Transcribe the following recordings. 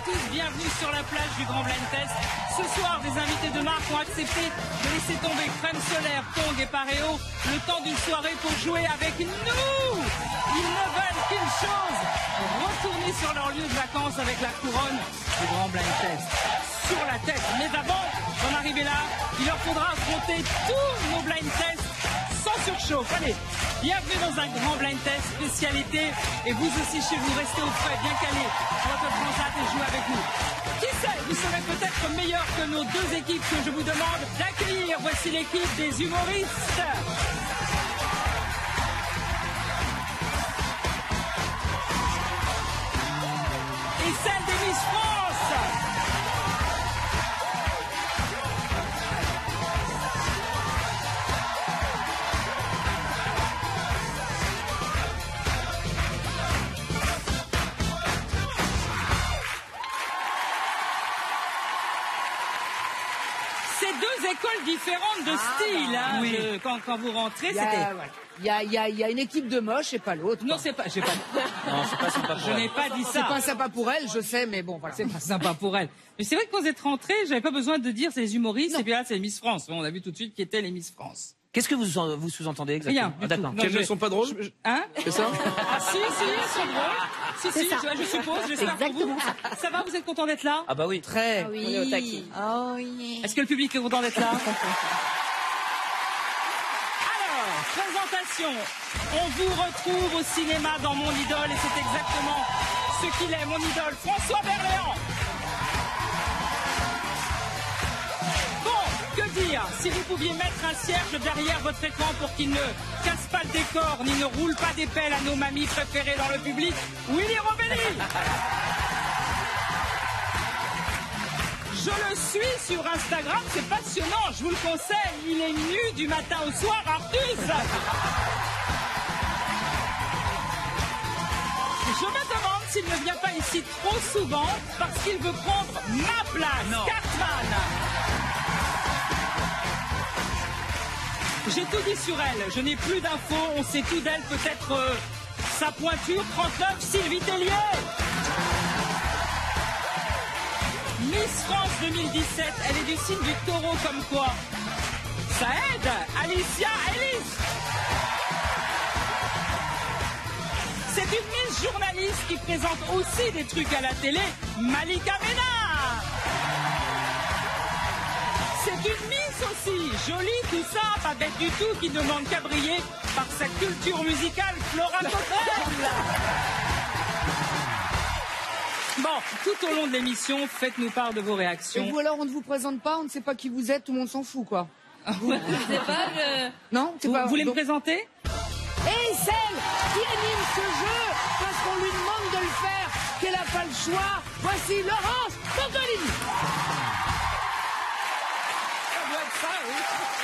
tous, bienvenue sur la plage du Grand Blind Test. Ce soir, des invités de marque ont accepté de laisser tomber crème solaire, Tong et Pareo le temps d'une soirée pour jouer avec nous. Ils ne veulent qu'une chose, retourner sur leur lieu de vacances avec la couronne du Grand Blind Test sur la tête. Mais avant d'en arriver là, il leur faudra affronter tous nos blind tests sans surchauffe. Allez, bienvenue dans un Grand Blind Test spécialité. Et vous aussi chez vous, restez au frais, bien calés dans votre transat et jouez avec nous. Qui sait, vous serez peut-être meilleur que nos deux équipes que je vous demande d'accueillir. Voici l'équipe des humoristes. Et celle des Miss France. C'est deux écoles différentes de style. Hein, oui. Quand vous rentrez, Il c'était... y a une équipe de moches et pas l'autre. Non, c'est pas... J'ai pas... Non, c'est pas sympa pour Je elle. n'ai pas dit C'est ça. pas sympa pour elle, je sais, mais bon, voilà. C'est pas sympa pour elle. Mais c'est vrai que quand vous êtes rentrés, j'avais pas besoin de dire c'est les humoristes, Non. et puis là c'est les Miss France. On a vu tout de suite qui étaient les Miss France. Qu'est-ce que vous sous-entendez exactement? Rien. Ah, d'accord. Non, Qu'elles ne sont pas drôles? Hein? C'est ça? Ah si, elles sont drôles. Si, je suppose, j'espère pour vous. Ça va, vous êtes content d'être là? Ah bah oui. Très. Oui. Oh, yeah. Est-ce que le public est content d'être là? Alors, présentation. On vous retrouve au cinéma dans Mon Idole, et c'est exactement ce qu'il est, mon idole, François Berléand. Bon, que dire? Si vous pouviez mettre un cierge derrière votre écran pour qu'il ne casse pas le décor, ni ne roule pas des pelles à nos mamies préférées dans le public, Willy Robelli. Je le suis sur Instagram, c'est passionnant, je vous le conseille. Il est nu du matin au soir, Artus. Je me demande s'il ne vient pas ici trop souvent parce qu'il veut prendre ma place. Non. Cartman. J'ai tout dit sur elle, je n'ai plus d'infos, on sait tout d'elle, peut-être sa pointure, 39, Sylvie Tellier. Miss France 2017, elle est du signe du taureau comme quoi. Ça aide, Alicia Ellis. C'est une Miss journaliste qui présente aussi des trucs à la télé, Malika Mena. C'est une Miss aussi, jolie, tout ça, pas bête du tout, qui ne manque qu'à briller par sa culture musicale, Flora Coquerel. Bon, tout au long de l'émission, faites-nous part de vos réactions. Et vous alors, on ne vous présente pas, on ne sait pas qui vous êtes, tout le monde s'en fout, quoi. C'est pas le... Non, c'est Vous pas. voulez me donc- présenter? Et celle qui anime ce jeu, parce qu'on lui demande de le faire, qu'elle n'a pas le choix. Voici Laurence Tondolini. Ça doit être ça, oui.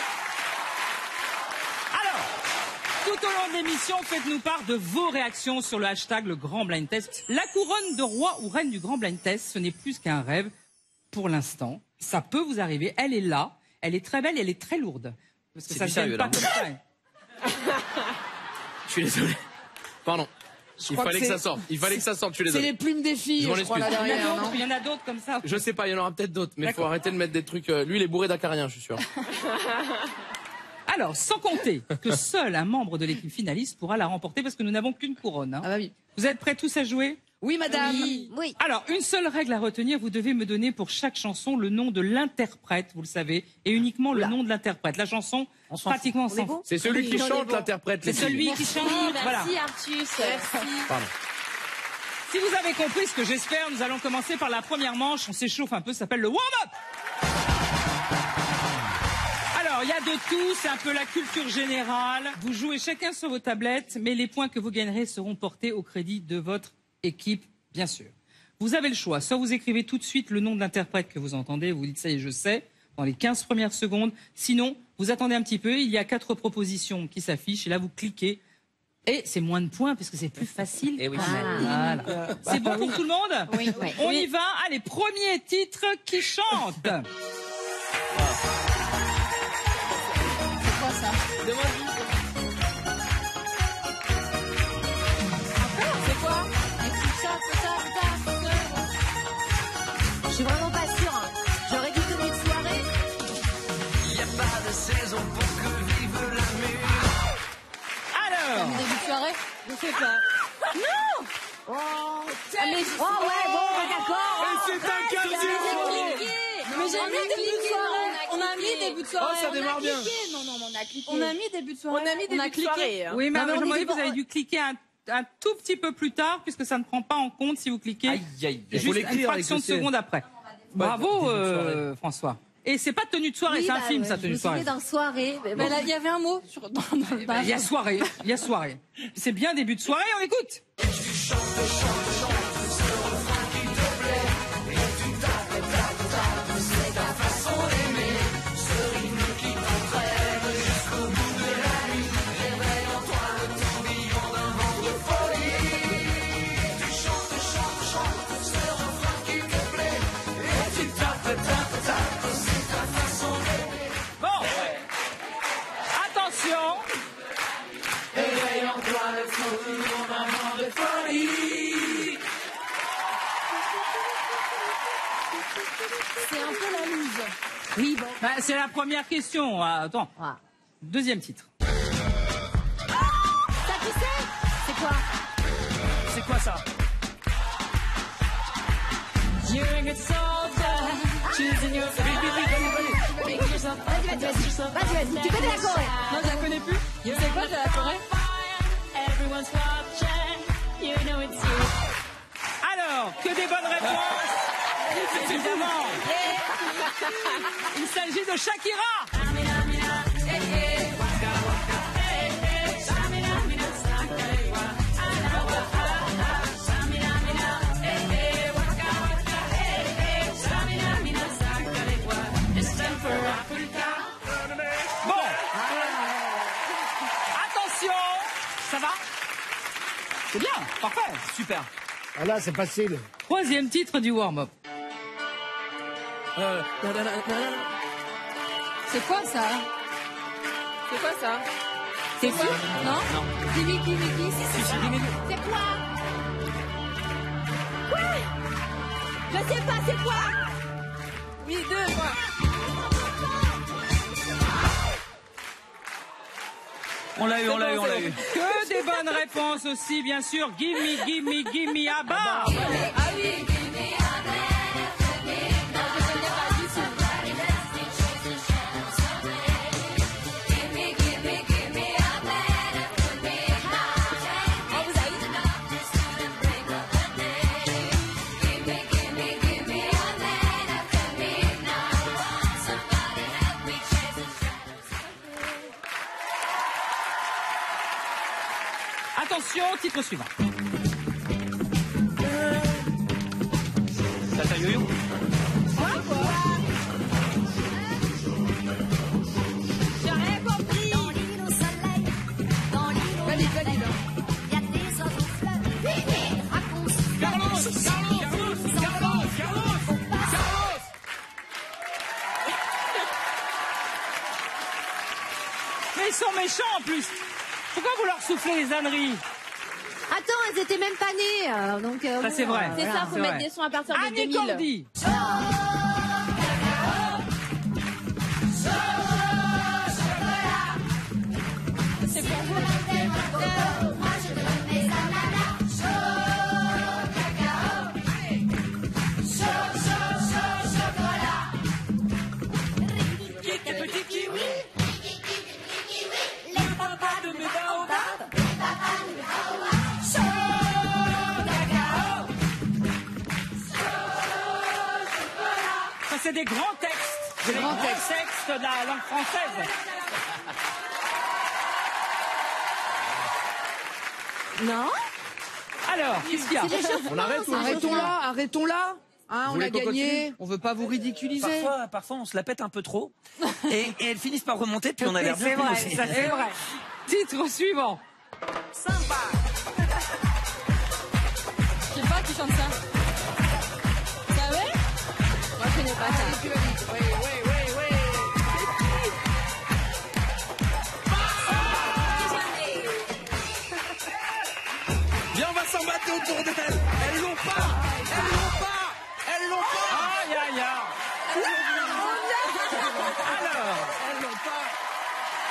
Alors, tout au long de l'émission, faites-nous part de vos réactions sur le hashtag le Grand Blind Test. La couronne de roi ou reine du Grand Blind Test, ce n'est plus qu'un rêve pour l'instant. Ça peut vous arriver. Elle est là. Elle est très belle et elle est très lourde. Parce que C'est ça du ne vient sérieux, pas là. comme ça. Je suis désolé. Pardon. Il crois fallait que que ça c'est- sorte. Il fallait que ça sorte, je suis C'est désolé. les plumes des filles, Je m'en je crois, là excuse. Il y en a derrière, d'autres, non? il y en a d'autres comme ça. Je sais pas, il y en aura peut-être d'autres, mais il faut D'accord. arrêter de mettre des trucs. Lui, il est bourré d'acariens, je suis sûr. Alors, sans compter que seul un membre de l'équipe finaliste pourra la remporter parce que nous n'avons qu'une couronne. Hein. Ah bah oui. Vous êtes prêts tous à jouer? Oui, madame. Oui. Alors, une seule règle à retenir, vous devez me donner pour chaque chanson le nom de l'interprète, vous le savez, et uniquement le nom de l'interprète. La chanson, On s'en pratiquement On est sans bon? C'est celui qui Oui, on est chante, bon. l'interprète. C'est les celui filles. qui chante. Voilà. Merci Artus. Merci. Pardon. Si vous avez compris ce que j'espère, nous allons commencer par la première manche. On s'échauffe un peu, ça s'appelle le warm-up. Alors, il y a de tout, c'est un peu la culture générale. Vous jouez chacun sur vos tablettes, mais les points que vous gagnerez seront portés au crédit de votre équipe, bien sûr. Vous avez le choix, soit vous écrivez tout de suite le nom de l'interprète que vous entendez, vous dites ça y est, je sais, dans les 15 premières secondes. Sinon, vous attendez un petit peu, il y a 4 propositions qui s'affichent, et là vous cliquez. Et c'est moins de points, parce que c'est plus facile. Eh oui. quand même. Voilà. C'est bon pour tout le monde? Oui. On y va. Allez, premier titre qui chante. C'est quoi ça? Demande-lui. Encore? C'est quoi? Écoute ça, c'est ça, c'est ça. Alors, Début de soirée. Je sais pas. Non. Oh, Mais oh ouais, bon, d'accord. Et c'est un quinzième. Mais j'ai mis début de soirée. On a mis début de soirée. Oh, ça démarre bien. Non, on a cliqué. On a mis début de soirée. On a mis début de soirée. oui, mais Non, mais on je me dit dis que vous pas- avez dû cliquer un tout petit peu plus tard, puisque ça ne prend pas en compte si vous cliquez Aïe, aïe, aïe. Il faut juste l'écrire une avec fraction le de C. seconde après. Bravo, François. Et c'est pas tenue de soirée, c'est un film, ça, tenue de soirée. dans soirée. Mais là, il y avait un mot sur. Il y a soirée, il y a soirée. C'est bien début de soirée, on écoute. Bon, attention. C'est un peu la loose. Oui, bon. Bah, c'est la première question. Ah, attends. Ah. Deuxième titre. Ça, tu sais, c'est quoi? C'est quoi ça? Vas-y, tu connais la Corée? Non, je la connais plus. C'est quoi de la Corée? Alors, que des bonnes réponses. Évidemment. Il s'agit de Shakira. Bon. Attention. Ça va? C'est bien. Parfait. Super. Ah là, c'est facile. Troisième titre du warm-up. C'est quoi ça? C'est quoi ça? C'est quoi? Non? Kimi, C'est quoi? Quoi? Je sais pas, c'est quoi? Oui, deux, quoi. On l'a eu, on l'a eu, on l'a eu. Que des bonnes réponses aussi, bien sûr. Gimme, Abba. Ah oui. Attention, titre suivant. Tata Yo-Yo. J'ai rien compris. Dans l'île au soleil, dans l'île au Valide. il y a des oiseaux fleurs. Vivez, raconte. Carlos. Mais ils sont méchants en plus. Pourquoi vous leur soufflez les âneries? Attends, elles étaient même pas nées. Donc, Ça, c'est vrai. C'est ça, faut c'est mettre vrai. des sons à partir de Annie 2000. Cordy. C'est pour vous. Moi, je donne mes ananas. Chocolat. Petit kiwi. Les papas de mes baobabs. Les papas de mes baobabs. Ça, c'est des grands textes. Des grands textes de la langue française. Non? Alors, qu'est-ce qu'il y a? On arrête ou Arrêtons-là. Hein, on voulez a qu'on gagné. continue On veut pas vous ridiculiser. Parfois, on se la pète un peu trop. Et elles finissent par remonter, puis on a l'air bien C'est plus vrai, aussi. ça c'est vrai. Titre suivant. Je sais pas qui chante ça. Ça ouais? Moi je connais pas ça. Viens, on va s'en battre autour d'elles. Elles l'ont pas. Elles l'ont pas. Aïe, aïe, aïe. Alors, Elles l'ont pas.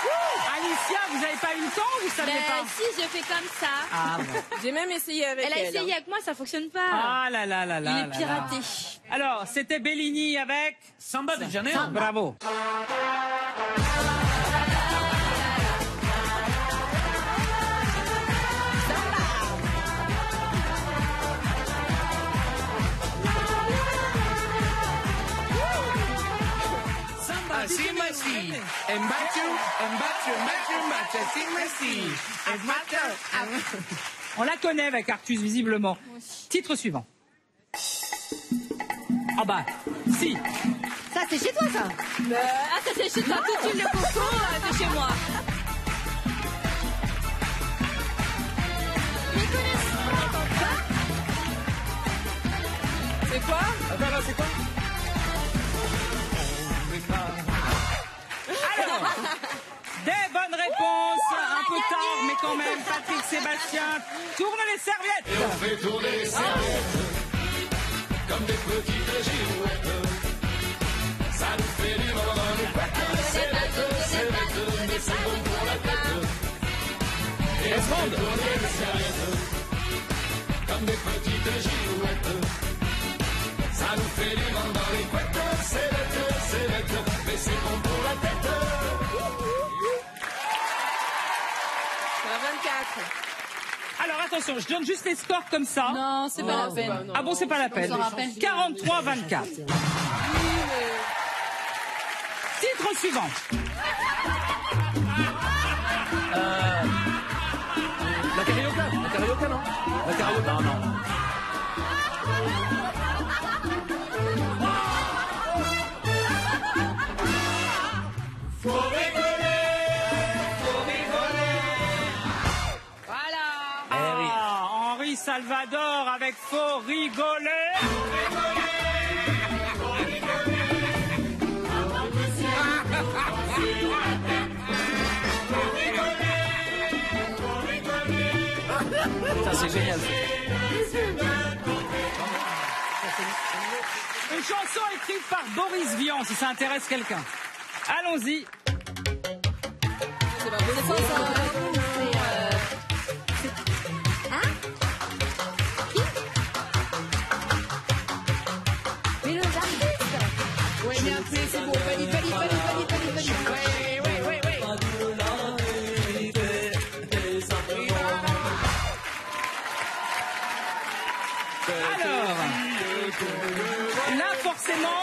Alicia, vous n'avez pas eu le temps ou vous saviez pas? Si, j'ai fait comme ça. Ah bon. J'ai même essayé avec elle. Elle a essayé avec moi, ça fonctionne pas. Ah là là là là. Il est là là. piraté. Alors, c'était Bellini avec Samba de Janeiro. Bravo. Así me sí. Embacho, así me sí. On la connaît avec Artus, visiblement. Titre suivant. Ah bah, si. Ça, c'est chez toi, ça. Ah, ça c'est chez toi, tout de suite le coco, c'est chez moi. C'est quoi? Attends, c'est quoi? Alors, des bonnes réponses, un peu tard, mais quand même. Patrick Sébastien, tourne les serviettes. Et on fait tourner les serviettes comme des petites girouettes. Ça nous fait du moment dans les couettes. C'est bête, mais c'est bon pour la tête. Et on fait tourner les serviettes comme des petites girouettes. Ça nous fait du vent dans les couettes. C'est bête, mais c'est bon pour la tête. C'est la 24. Alors attention, je donne juste les scores comme ça. Non, c'est pas la peine. Ah bon, c'est pas la peine. s'en rappelle. 43-24. Titre suivant. La carioca, non? La carioca, non. Ah, Henri Salvador avec Faut rigoler. Ça, c'est génial. Une chanson écrite par Boris Vian, si ça intéresse quelqu'un. Allons-y. C'est pas possible. Mais le artiste. Ouais, mais après, c'est bon. Fali. Ouais. Alors, là forcément,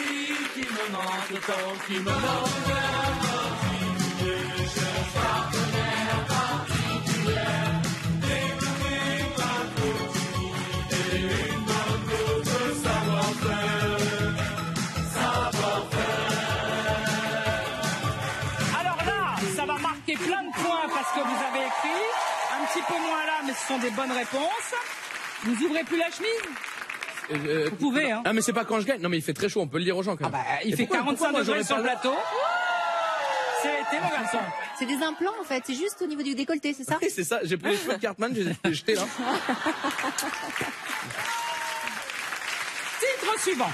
alors là, ça va marquer plein de points parce que vous avez écrit, un petit peu moins là, mais ce sont des bonnes réponses. Vous ouvrez plus la chemise? Vous pouvez, hein. Ah, mais c'est pas quand je gagne. Non, mais il fait très chaud, on peut le dire aux gens quand même. Bah, il fait 45 degrés sur le plateau. C'était mon garçon. C'est des implants, en fait. C'est juste au niveau du décolleté, c'est ça? Oui, c'est ça. J'ai pris les cheveux de Cartman, je les ai jetés là. Titre suivant.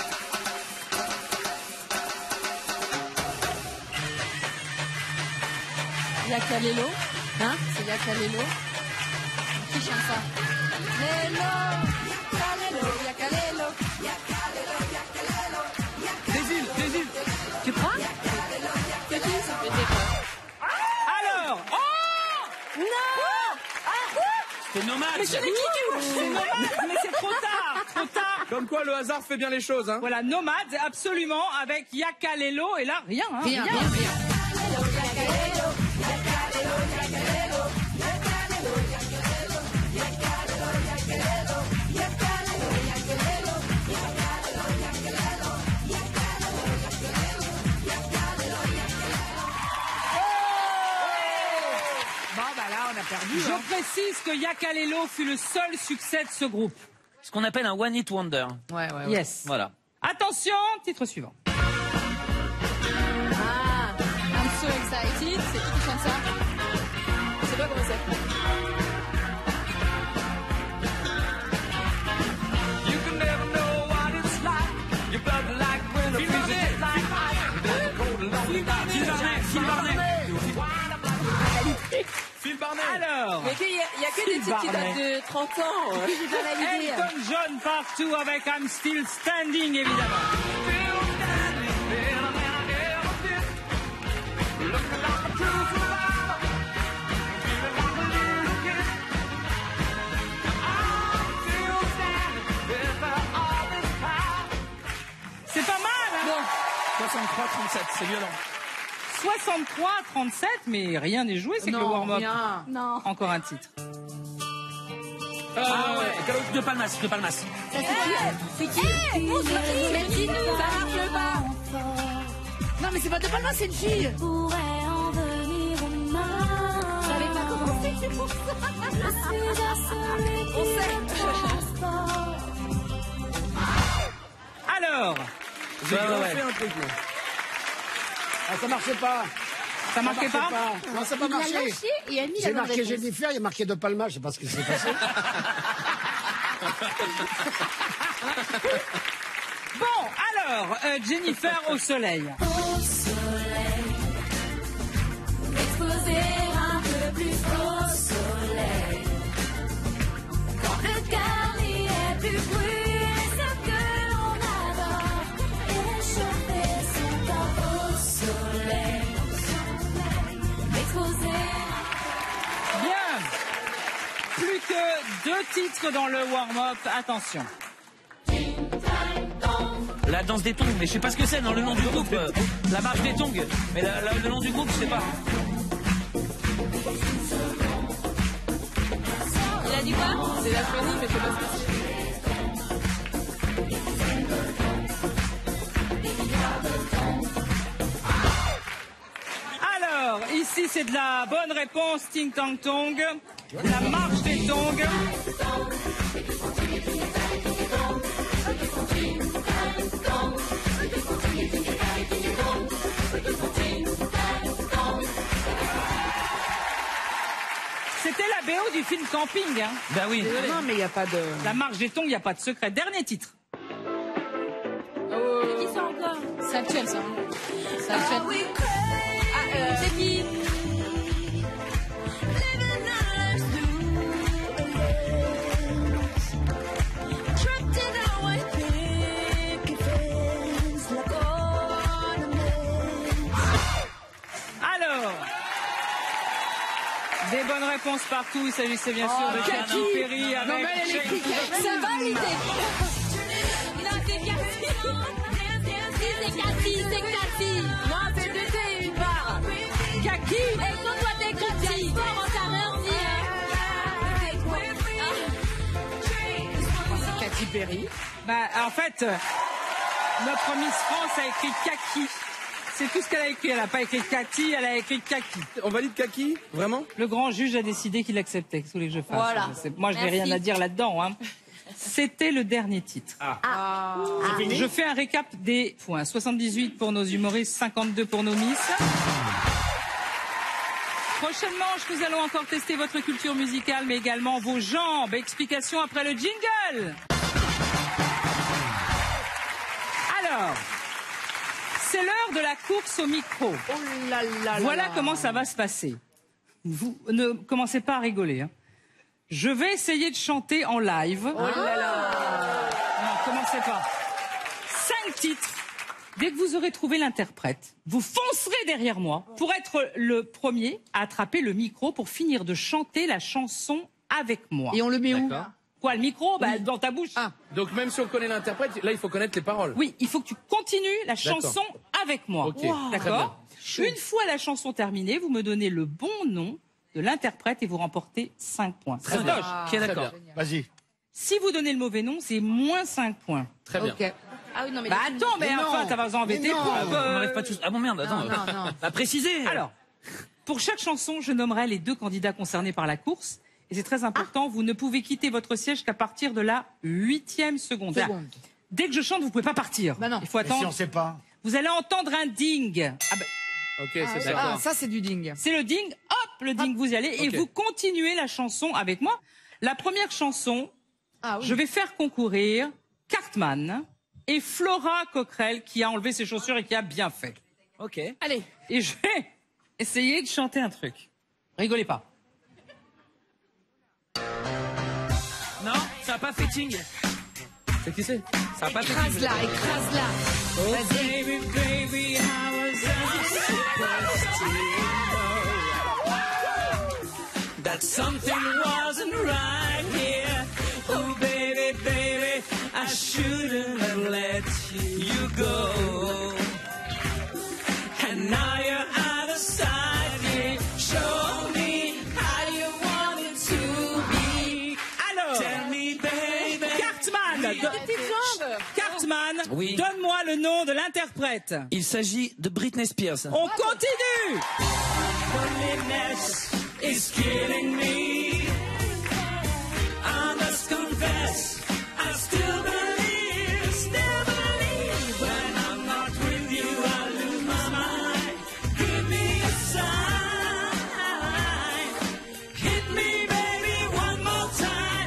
Yaka Lelo. Hein? C'est Yaka Lelo. Qui chante ça? Lelo, Yaka Lelo. Des îles. Tu crois? C'est qui ça fait des quoi? Alors, oh non. C'est nomade. Mais je l'ai quitté. C'est nomade, mais c'est trop tard. Comme quoi, le hasard fait bien les choses, hein. Voilà, nomade, absolument, avec Yakalelo, et là, rien, hein. Rien. Bon, bah là, on a perdu. Je précise que Yakalelo fut le seul succès de ce groupe. Ce qu'on appelle un one hit wonder. Ouais. Yes. Voilà. Attention, titre suivant. Ah, I'm so excited. C'est qui chante ça? Je sais pas comment c'est. You can never know what it's like. Your blood like when the freezing like ice. Then cold Phil Barnet. Phil Barnet. Alors, Mais il y a que des titres qui datent de 30 ans. Elton John partout avec I'm Still Standing, évidemment. C'est pas mal, hein? 63-37, c'est violent. 63-37, mais rien n'est joué, c'est que le warm-up. Non. Encore un titre. De Palmas. C'est qui Mais dis-nous, ça marche pas. Non, mais c'est pas de Palma, c'est une fille. Pourrait en venir aux mains. J'avais pas commencé, c'est pour ça. On sait. Alors, J'ai ouais. fait un truc, moi. Ah, ça marchait pas. ça marquait pas? Non, ça n'a pas Il a marché. lâché et a mis J'ai la bonne marqué réponse. Jennifer, il y a marqué de Palma, je sais pas ce qui s'est passé. Bon, alors, Jennifer au soleil. Au soleil, exposer un peu plus au soleil. Quand le cœur y est plus brûlé, ce que l'on adore, échauffer son corps au soleil. Exposer. Bien. Plus que 2 titres dans le warm-up. Attention. La danse des tongs, mais je sais pas ce que c'est dans le nom du groupe. La marche des tongs, mais le nom du groupe, je sais pas. Il a dit quoi? C'est la chronique, mais je sais pas ce que c'est. Alors, ici, c'est de la bonne réponse. Ting Tang Tong. La marche des tongs. C'était la BO du film Camping. Hein. Bah oui. Non, mais il n'y a pas de... La marche des tongs, il n'y a pas de secret. Dernier titre. Qui ça encore? C'est actuel, ça. C'est actuel. C'est qui? Alors, des bonnes réponses partout. Il s'agissait bien sûr de Katy Perry avec mais elle est Shake. C'est validé. Non, c'est Cathy. C'est Cathy, c'est Cathy. Non, c'est deux, c'est une barre. Kaki. Et quand toi t'es Cathy, comment t'as rien dit, hein? Katy Perry. Bah, en fait, notre Miss France a écrit Kaki. C'est tout ce qu'elle a écrit. Elle n'a pas écrit Cathy, elle a écrit Kaki. On valide Kaki? Vraiment? Le grand juge a décidé qu'il acceptait. Qu'est-ce que vous voulez que je fasse? Voilà. Moi, je n'ai Merci. rien à dire là-dedans. Hein. C'était le dernier titre. Je fais un récap des points. 78 pour nos humoristes, 52 pour nos Miss. Prochaine manche, nous allons encore tester votre culture musicale, mais également vos jambes. Explication après le jingle. Alors, c'est l'heure de la course au micro. Oh là là Voilà là. comment ça va se passer. Vous ne commencez pas à rigoler. Hein. Je vais essayer de chanter en live. Oh là là. Non, commencez pas. 5 titres. Dès que vous aurez trouvé l'interprète, vous foncerez derrière moi pour être le premier à attraper le micro pour finir de chanter la chanson avec moi. Et on le met où? D'accord. Quoi, le micro? Bah, dans ta bouche. Ah. Donc même si on connaît l'interprète, là il faut connaître les paroles. Oui, il faut que tu continues la chanson avec moi. Ok, très D'accord? Une fois la chanson terminée, vous me donnez le bon nom de l'interprète et vous remportez 5 points. Très Ça bien. toche. Ok, Très d'accord. bien. Vas-y. Si vous donnez le mauvais nom, c'est moins 5 points. Très bien. Ok. Ah oui, non, mais. Bah attends, mais Mais non. enfin, t'as pas besoin d'embêter Mais non. pour... On n'arrive pas tous. Ah bon, merde, attends. non. Bah, préciser. Alors, pour chaque chanson, je nommerai les 2 candidats concernés par la course. Et c'est très important, vous ne pouvez quitter votre siège qu'à partir de la 8e seconde. Seconde. Dès que je chante, vous pouvez pas partir. Bah non. Il faut Mais si attendre. on sait pas. Vous allez entendre un ding. Ah ben, Ok, c'est ça. Ah, ça c'est du ding. c'est le ding. Hop, le ding, vous y allez. Et Ok. vous continuez la chanson avec moi. La première chanson, Ah oui. je vais faire concourir Cartman et Flora Coquerel qui a enlevé ses chaussures et qui a bien fait. Ok. Allez. Et je vais essayer de chanter un truc. Rigolez pas. Non, ça n'a pas fait ting. C'est qui c'est? Ça n'a pas fait ting. Écrase-la, écrase-la. Vas-y. Baby, baby, how was I supposed to know that something wasn't right here? Oh, baby, baby, I shouldn't have let you go. And now you're out of sight here. Show me how you want it to be. Alors, tell me, baby. Cartman, Cartman, Oui. donne-moi le nom de l'interprète. Il s'agit de Britney Spears. On continue. Loneliness is killing me. I must confess, I still believe when I'm not with you, I lose my mind. Give me a sign, hit me baby one more time.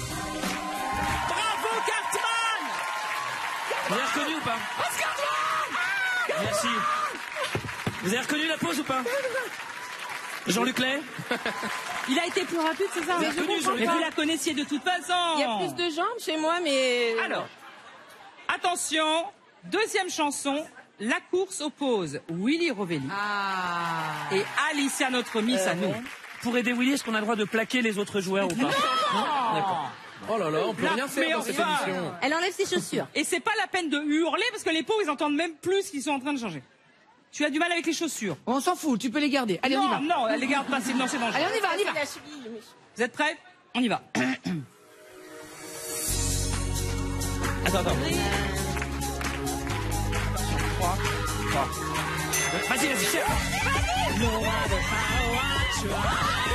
Bravo Cartman. Vous avez reconnu ou pas? Merci. Vous avez reconnu la pause ou pas? Jean-Luc Lay? Il a été plus rapide, c'est ça? Vous avez reconnu Jean-Luc Mais vous Lay? la connaissiez de toute façon. Il y a plus de jambes chez moi, mais... Alors, attention, deuxième chanson, la course oppose Willy Rovelli et Alicia, notre Miss à nous. Pour aider Willy, est-ce qu'on a le droit de plaquer les autres joueurs ou pas? D'accord. Oh là là, on peut Là, rien mais faire dans cette enfin. émission. Elle enlève ses chaussures. Et c'est pas la peine de hurler parce que les pauvres, ils entendent même plus ce qu'ils sont en train de changer. Tu as du mal avec les chaussures. On s'en fout, tu peux les garder. Allez, on y va. Non, elle les garde pas, non, c'est dangereux. Allez, on y va, on y va. Vous êtes prêts? On y va. Attends. Vas-y, vas-y, chef. No matter how I try.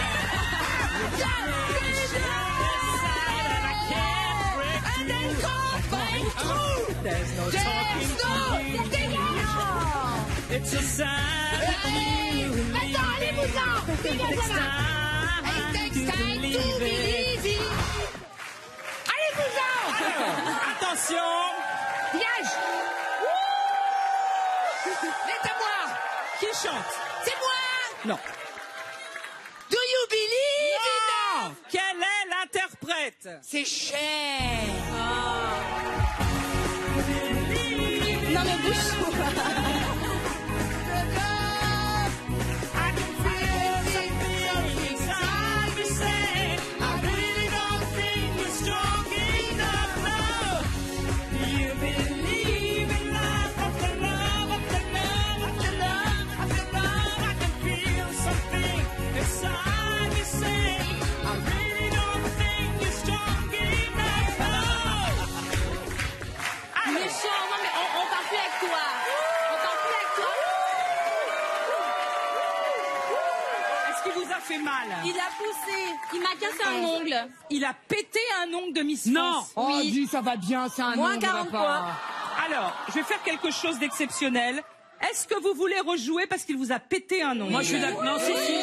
There's no talking to me. It's a sign you Attends, allez-vous-en. It takes time to believe it. Allez-vous-en. Attention. Dégage. C'est à moi. Qui chante? C'est moi. Non. Do you believe Non. Quel est l'interprète? C'est cher. Non, mais bouge. Méchant, non mais on part plus avec toi. On part plus avec toi. Est-ce qu'il vous a fait mal? Il a poussé. Il m'a cassé un ongle. Il a pété un ongle de Miss Non. France. Oh, Oui. dis, ça va bien, c'est un Moins nom, 40 on va pas. Alors, je vais faire quelque chose d'exceptionnel. Est-ce que vous voulez rejouer parce qu'il vous a pété un ongle? Moi, je suis d'accord. Non, si.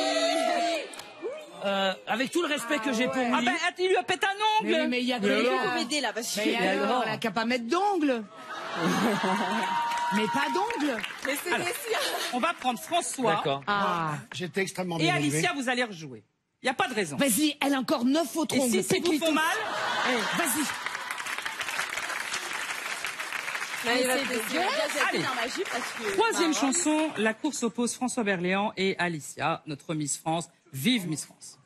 Avec tout le respect que j'ai pour Ah Willy. ben, il lui a pété un ongle. Mais il y a Mais alors Vous m'aider là, parce que... Mais alors, elle a qu'à pas mettre d'ongles. Mais pas d'ongles. Mais c'est des cires. On va prendre François. D'accord. Ah. J'étais extrêmement Et bien élevé. Alicia, vous allez rejouer. Il n'y a pas de raison. Vas-y, elle a encore 9 autres Et ongles. si ça vous Faites-lui fait tout. mal, Vas-y. Mais c'est c'est dégueulasse. Allez. dans ma jupe parce que... troisième Bah, chanson, la course oppose François Berléand et Alicia, notre Miss France. Vive Miss France.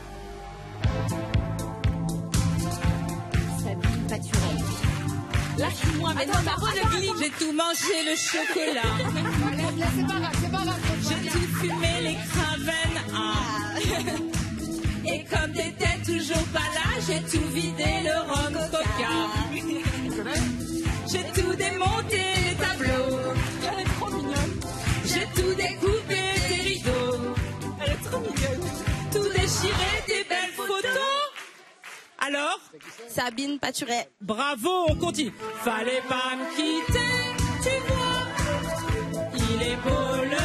Sabine Paturel. Lâche-moi, mais non, par contre, le glitch. J'ai tout mangé le chocolat. Là, c'est pas grave, c'est pas grave. J'ai tout fumé les cravennes. Ah. Et comme t'étais toujours pas là, j'ai tout vidé le rhum coca. J'ai tout démonté les tableaux. Elle est trop mignonne. J'ai tout découpé tes rideaux. Elle est trop mignonne. Tout déchiré tes belles photos. Alors, Sabine Paturel. bravo, on continue. Fallait pas me quitter, tu vois. Il est beau le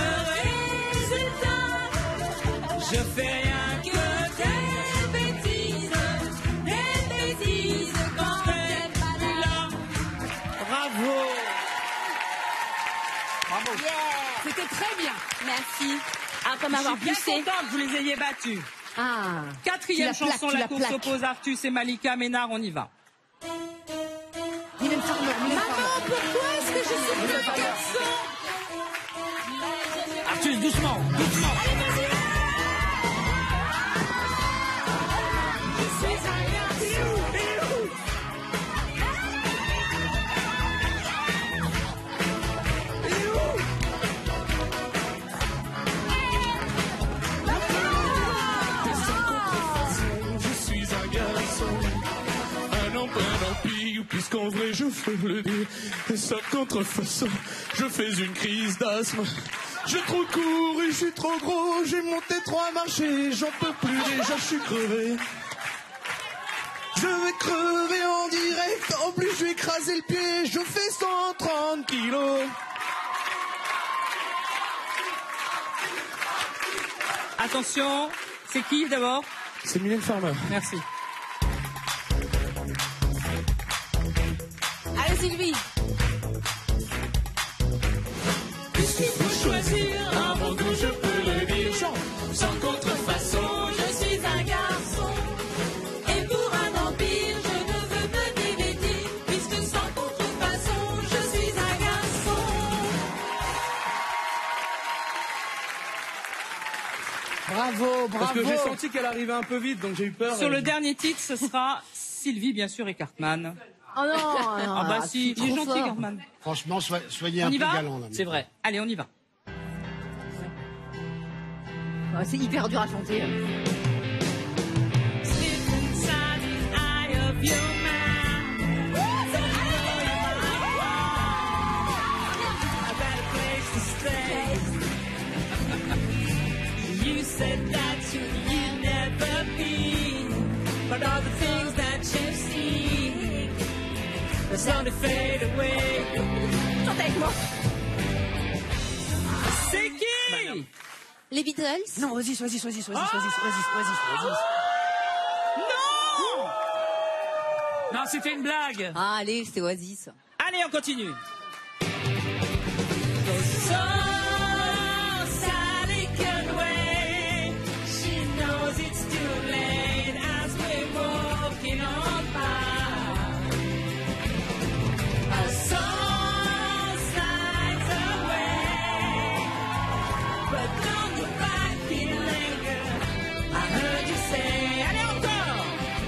résultat. Je fais rien que des bêtises quand t'es pas là. Bravo. C'était très bien. Merci. Après Je m'avoir suis bien poussé. contente que vous les ayez battus. Ah. Quatrième Tu la plaques, chanson, tu la la course plaques. oppose Artus et Malika Ménard, on y va. Mylène Farmer, Mylène Farmer. Pourquoi est-ce que je suis un garçon? Artus, doucement, doucement. Je suis un garçon, un empire, puisqu'en vrai je peux le dire. Sans contrefaçon, je fais une crise d'asthme. J'ai trop couru, je suis trop gros, j'ai monté 3 marchés, j'en peux plus déjà, je suis crevé. Je vais crever en direct, en plus je vais écraser le pied, je fais 130 kilos. Attention, c'est qui d'abord? C'est Mylène Farmer. Merci. Allez Sylvie. Puisqu'il faut choisir un mot que je peux le dire. Sans contrefaçon, Je suis un garçon, et pour un empire, je ne veux me dévêtir, puisque sans contrefaçon, je suis un garçon. Bravo, Parce que j'ai bravo. senti qu'elle arrivait un peu vite, donc j'ai eu peur. Sur le dernier titre, ce sera Sylvie, bien sûr, et Cartman. Oh non, Ah bah si, il est gentil, Cartman. Franchement, soyez On un y peu va galant là. C'est vrai. Allez, on y va. C'est hyper dur à chanter. Slip inside the eye of your mind. I've got a place to stay. You said that you'd never be, but all the things that you've seen, they're slowly fade away. Chante avec moi. C'est qui? Les Beatles. Non, vas-y, vas-y. Non! Non, c'était une blague. Ah, allez, c'était Oasis. Allez, on continue. So Sally can wait. She knows it's too late as we're walking on by. A song slides away, but don't look back in anger. I heard you say, allez encore.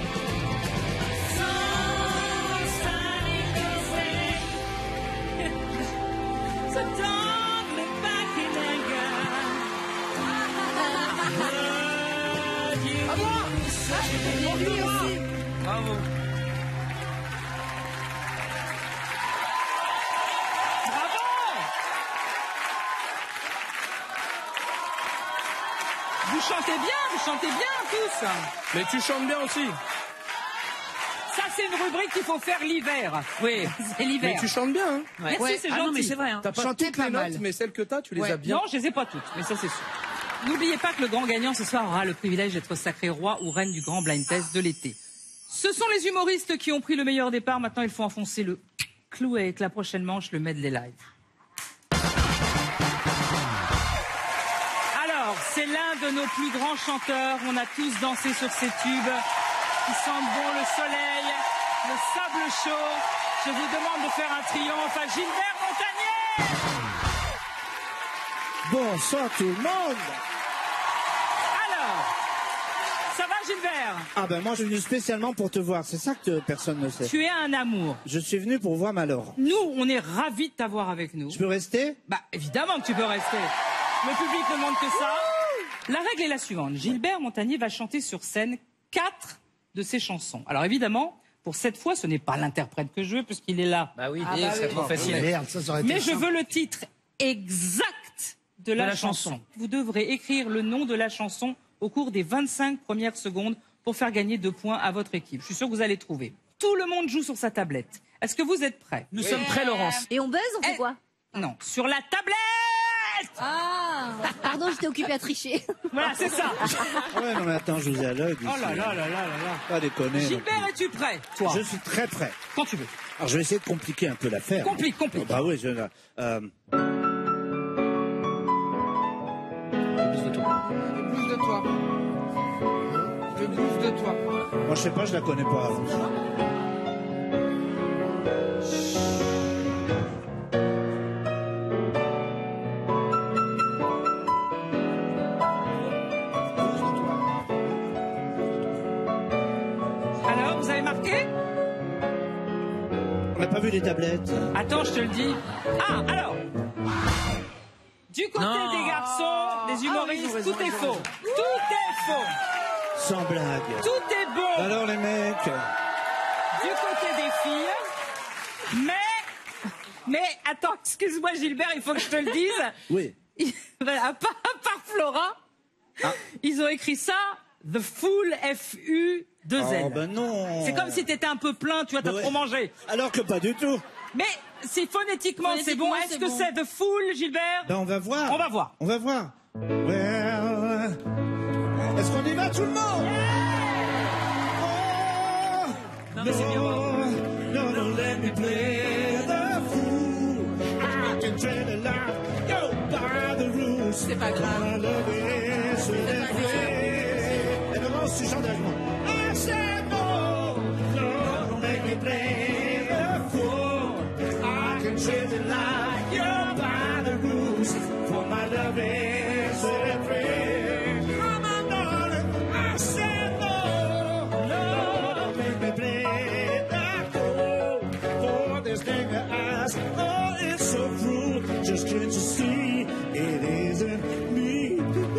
Song sliding away. So don't look back in anger. Heard you say. Bravo. Bravo! Vous chantez bien tous. Mais tu chantes bien aussi. Ça, c'est une rubrique qu'il faut faire l'hiver. Oui, c'est Mais l'hiver. tu chantes bien, hein. Merci, Ouais. c'est Ah gentil. non, mais c'est vrai. Hein. T'as pas Chantez toutes pas les mal. notes, mais celles que t'as, tu les Ouais. as bien. Non, je les ai pas toutes, mais ça c'est sûr. N'oubliez pas que le grand gagnant ce soir aura le privilège d'être sacré roi ou reine du grand blind test de l'été. Ce sont les humoristes qui ont pris le meilleur départ. Maintenant, il faut enfoncer le clou avec la prochaine manche, le medley live. Alors, c'est l'un de nos plus grands chanteurs. On a tous dansé sur ces tubes qui sentent bon le soleil, le sable chaud. Je vous demande de faire un triomphe à Gilbert Montagnier. Bonsoir tout le monde. Alors, ça va Gilbert? Ah ben moi je suis venu spécialement pour te voir, c'est ça que personne ne sait. Tu es un amour. Je suis venu pour voir Malheur. Nous, on est ravis de t'avoir avec nous. Je peux rester? Bah, évidemment que tu peux rester. Le public ne demande que ça. La règle est la suivante. Gilbert Montagnier va chanter sur scène 4 de ses chansons. Alors évidemment, pour cette fois, ce n'est pas l'interprète que je veux, puisqu'il est là. Bah oui, Ah bah c'est oui. trop facile. Merde, ça aurait été Mais je simple. veux le titre exact de la chanson. Vous devrez écrire le nom de la chanson au cours des 25 premières secondes pour faire gagner 2 points à votre équipe. Je suis sûr que vous allez trouver. Tout le monde joue sur sa tablette. Est-ce que vous êtes prêts? Nous sommes prêts, Laurence. Et on buzz, on fait quoi? Non, sur la tablette. Ah, pardon, j'étais occupée à tricher. Voilà, c'est ça. Ouais, non mais attends, je vous ai à l'œil. Oh là là là là là là. Pas déconner. non Gilbert, es-tu prêt, toi? plus. Je suis très prêt. Quand tu veux. Alors je vais essayer de compliquer un peu l'affaire. Complique. Bah oui, blues de toi. Le blues de toi. Moi, je sais pas, je la connais pas. Alors, vous avez marqué? On n'a pas vu les tablettes. Attends, je te le dis. Ah, alors. Du côté Non. des garçons, des humoristes, tout est faux. Tout est faux. Sans blague. Tout est bon Alors, les mecs. du côté des filles. Mais, attends, excuse-moi Gilbert, il faut que je te le dise. Oui. À part Flora, ils ont écrit ça, The Fool F-U-2-L. Oh, ben non. C'est comme si t'étais un peu plein, tu vois, t'as Ouais. trop mangé. Alors que pas du tout. Mais c'est phonétiquement, c'est bon. Est-ce que c'est The Fool, Gilbert? Ben, on va voir. On va voir. On va voir. Well, est-ce qu'on y va tout le monde? Non, mais c'est bien. No, no, let me play the fool. I can trade a lot, yo, by the rules. C'est pas grave. I love it, so let's play. Et vraiment, c'est genre d'allemand. I said no, no, don't make me play the fool. I can trade a lot, yo, by the rules. For my love is so let's play. Come on, darling, I said no, no, don't make me play that fool. For this thing that eyes, oh, it's so cruel. Just can't you see it isn't me?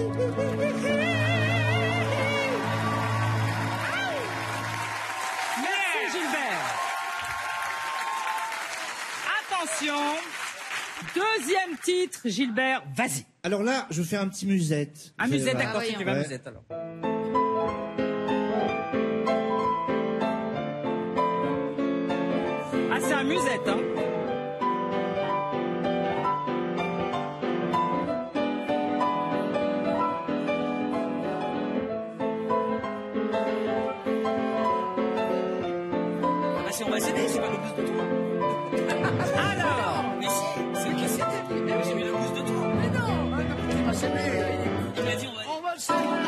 Merci Gilbert. Attention. Deuxième titre, Gilbert, vas-y. Alors là, je fais un petit musette. Un musette, Ouais. d'accord, Ah oui, tu fais un ouais. musette alors. Ah, c'est un musette, hein. Ah, si on va s'aider, c'est pas le blues de toi. Alors, Mais si, c'est le cassette. Mais j'ai mis le blues de toi. Mais non, tu vas s'aimer. Il m'a dit, on va.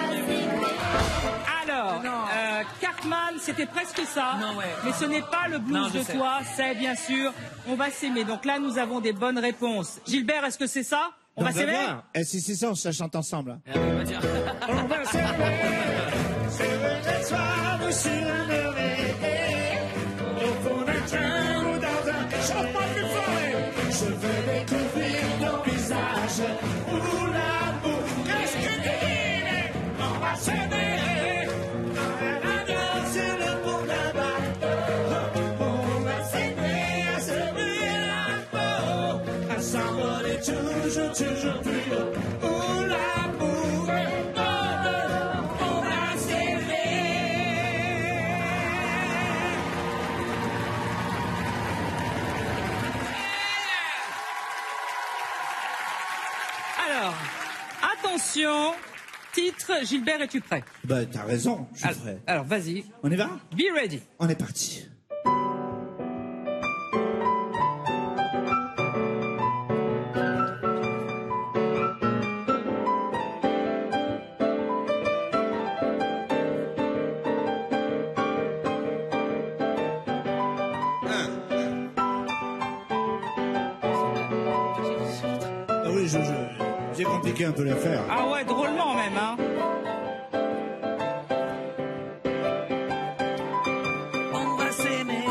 alors, Non. Cartman, c'était presque ça. Non, ouais. Mais ce n'est pas le blues Non, je de sais. toi, c'est bien sûr, on va s'aimer. Donc là, nous avons des bonnes réponses. Gilbert, est-ce que c'est ça? On va s'aimer? voir. Eh, si c'est ça, on se la chante ensemble. Hein. Ah, oui, il va dire. On va s'aimer, s'aimer les soirs sur le réveil. Au fond d'un train ou dans un chante-moi plus fort. Je veux découvrir ton visage ou l'amour. Qu'est-ce que tu dis? On va s'aimer. On va danser le monde là-bas. On va s'aimer l'amour. À s'envoler toujours plus haut. Où l'amour est bon, on va s'aimer. Alors, attention, titre, Gilbert, es-tu prêt? Bah, t'as raison, je suis prêt. Alors, vas-y, On y va? be ready. On est parti. Ah oui, j'ai compliqué un peu l'affaire. Ah ouais, drôlement même, hein. On va s'aimer.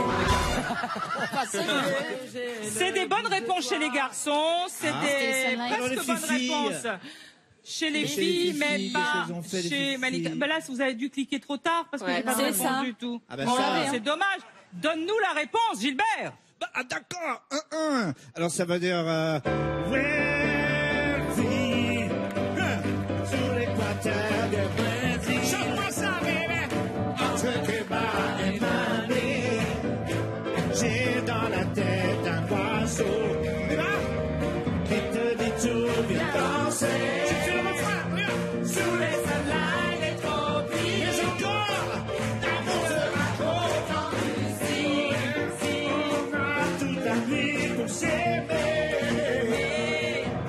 C'est des bonnes réponses chez les garçons, c'est Ah. des Alors, presque les bonnes filles. réponses chez les Chez les filles, mais filles, pas qu'est-ce qu'elles ont fait, les chez filles Malika. Ben là, vous avez dû cliquer trop tard parce que Ouais, j'ai pas de c'est réponse ça. du tout. Ah ben Bon, ça. c'est dommage. Donne-nous la réponse, Gilbert. Bah, ah, d'accord. Alors ça va dire Brésil, sur l'équateur de Brésil. Chante-moi ça, bébé. Entre Cuba et Mali, j'ai dans la tête un oiseau qui te dit tout, viens danser. Tu fais le refrain, viens. Sous les soleils des tropiques. Mais encore, l'amour se raconte en musique. On a toute la nuit pour s'aimer.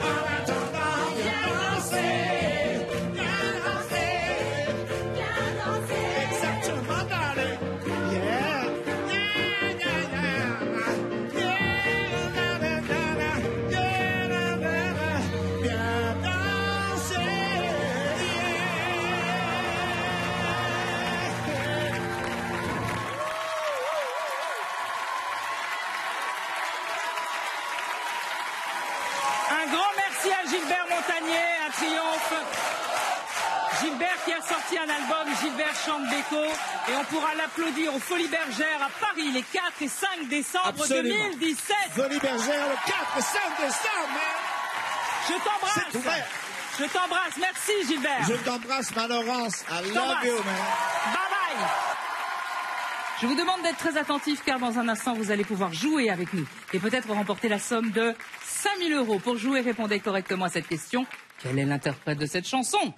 Gilbert qui a sorti un album, Gilbert chante Beko, et on pourra l'applaudir aux Folies Bergères à Paris les 4 et 5 décembre Absolument. 2017. Folies Bergères le 4 et 5 décembre, man. Je t'embrasse. C'est ouvert. Je t'embrasse. Merci Gilbert. Je t'embrasse, ma Laurence. I love t'embrasse. you, man. Bye bye. Je vous demande d'être très attentifs car dans un instant vous allez pouvoir jouer avec nous et peut-être remporter la somme de 5 000 €. Pour jouer, répondez correctement à cette question. Quel est l'interprète de cette chanson?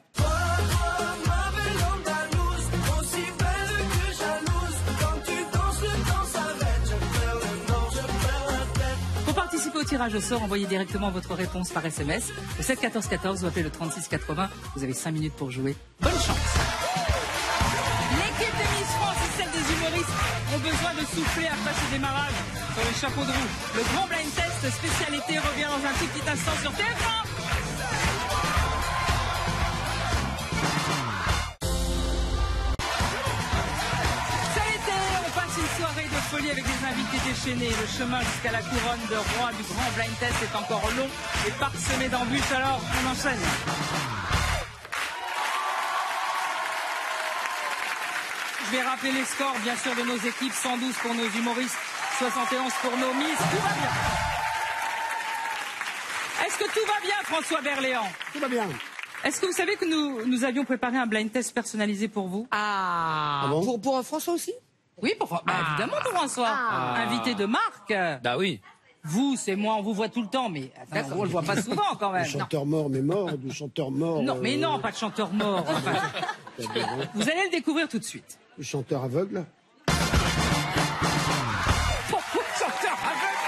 Pour participer au tirage au sort, envoyez directement votre réponse par SMS au 7 14 14 ou appelez le 36 80. Vous avez 5 minutes pour jouer. Bonne chance. L'équipe de Miss France et celle des humoristes ont besoin de souffler après ce démarrage sur les chapeaux de roue. Le grand blind test spécialité revient dans un tout petit instant sur TF1. Une soirée de folie avec des invités déchaînés. Le chemin jusqu'à la couronne de roi du grand blind test est encore long et parsemé d'embûches. Alors, on enchaîne. Je vais rappeler les scores, bien sûr, de nos équipes. 112 pour nos humoristes, 71 pour nos miss. Tout va bien. Est-ce que tout va bien, François Berléand? Tout va bien. Est-ce que vous savez que nous avions préparé un blind test personnalisé pour vous? Ah bon? Pour François aussi? Oui, évidemment pour François. Invité de marque. Bah oui. Vous, c'est moi, on vous voit tout le temps, mais on le voit pas souvent quand même. Du chanteur mort, mais mort, du chanteur mort. Non, mais non, pas de chanteur mort. Enfin, vous allez le découvrir tout de suite. Du chanteur aveugle. Pourquoi chanteur aveugle?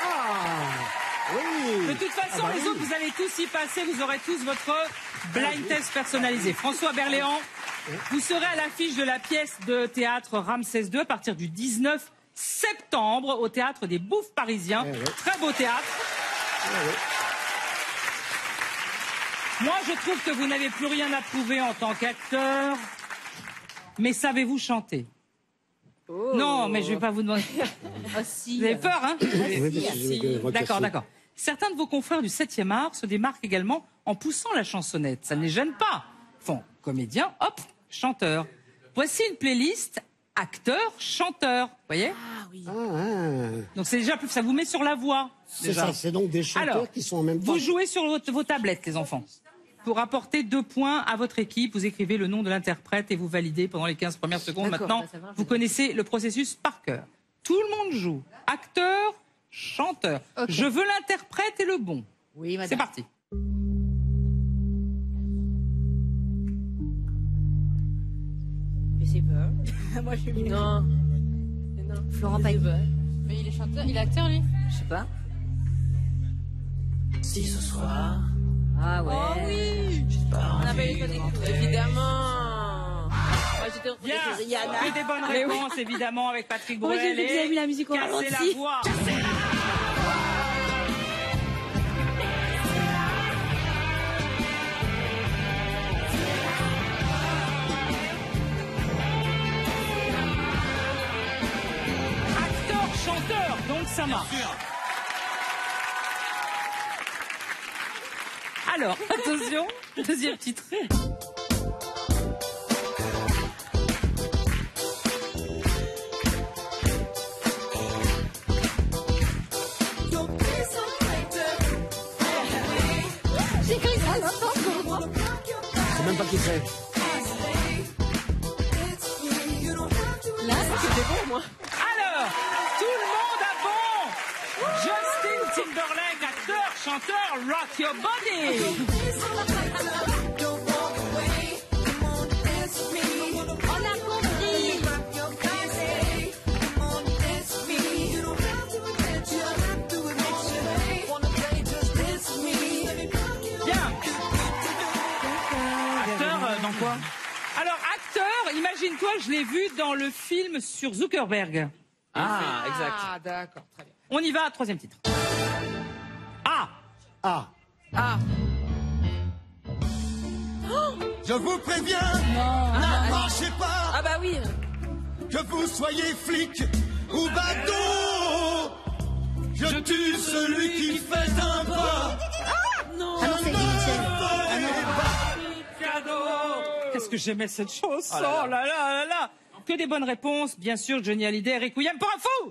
Oui. De toute façon, les autres, vous allez tous y passer, vous aurez tous votre blind test personnalisé. François Berléand, vous serez à l'affiche de la pièce de théâtre Ramsès II à partir du 19 septembre au théâtre des Bouffes Parisiens. Très beau théâtre. Moi, je trouve que vous n'avez plus rien à prouver en tant qu'acteur. Mais savez-vous chanter? Non, mais je ne vais pas vous demander. Si. Vous avez peur, hein? D'accord, d'accord. Certains de vos confrères du 7e art se démarquent également en poussant la chansonnette. Ça ne les gêne pas. Font comédien, hop, chanteur. Voici une playlist acteur-chanteur. Vous voyez? Ah oui. Donc c'est déjà plus, ça vous met sur la voie. C'est ça, c'est donc des chanteurs Alors, qui sont en même temps. vous jouez sur vos tablettes, les enfants. Pour apporter 2 points à votre équipe, vous écrivez le nom de l'interprète et vous validez pendant les 15 premières secondes. Maintenant, vous connaissez le processus par cœur. Tout le monde joue. Acteur, chanteur. Okay. Je veux l'interprète et le bon. Oui, madame. C'est parti. Mais c'est peur. Moi, je suis Non. Florent Pagny. Mais il est chanteur, il est acteur, lui? Je sais pas. Si ce soir, Ah ouais. Oh oui. On avait eu évidemment. Moi, j'étais Bien. Rihanna. Que des bonnes réponses, évidemment, avec Patrick Bruel. j'ai vu que vous avez mis la musique au Casser la ralenti. voix. Acteur, chanteur, donc ça marche. Alors, attention, deuxième titre. J'ai cru ça à l'instant. C'est même pas qui c'est. Là, c'était bon, moi. Alors, tout le monde a bon. Justin Timberlake, acteur, chanteur, rock your body. On a compris. Bien. Acteur, dans quoi? Alors, acteur, imagine-toi, je l'ai vu dans le film sur Zuckerberg. Ah, exact. Ah, d'accord, très bien. On y va, troisième titre. Ah. Ah. Ah. Je vous préviens, Non. marchez pas, Ah, bah oui. que vous soyez flic ou badaud. Je tue celui qui fait un pas. Ah non, c'est Michel. Cadeau. qu'est-ce que j'aimais cette chanson. Oh là là là là. Que des bonnes réponses, bien sûr. Johnny Hallyday, Requiem pour un fou.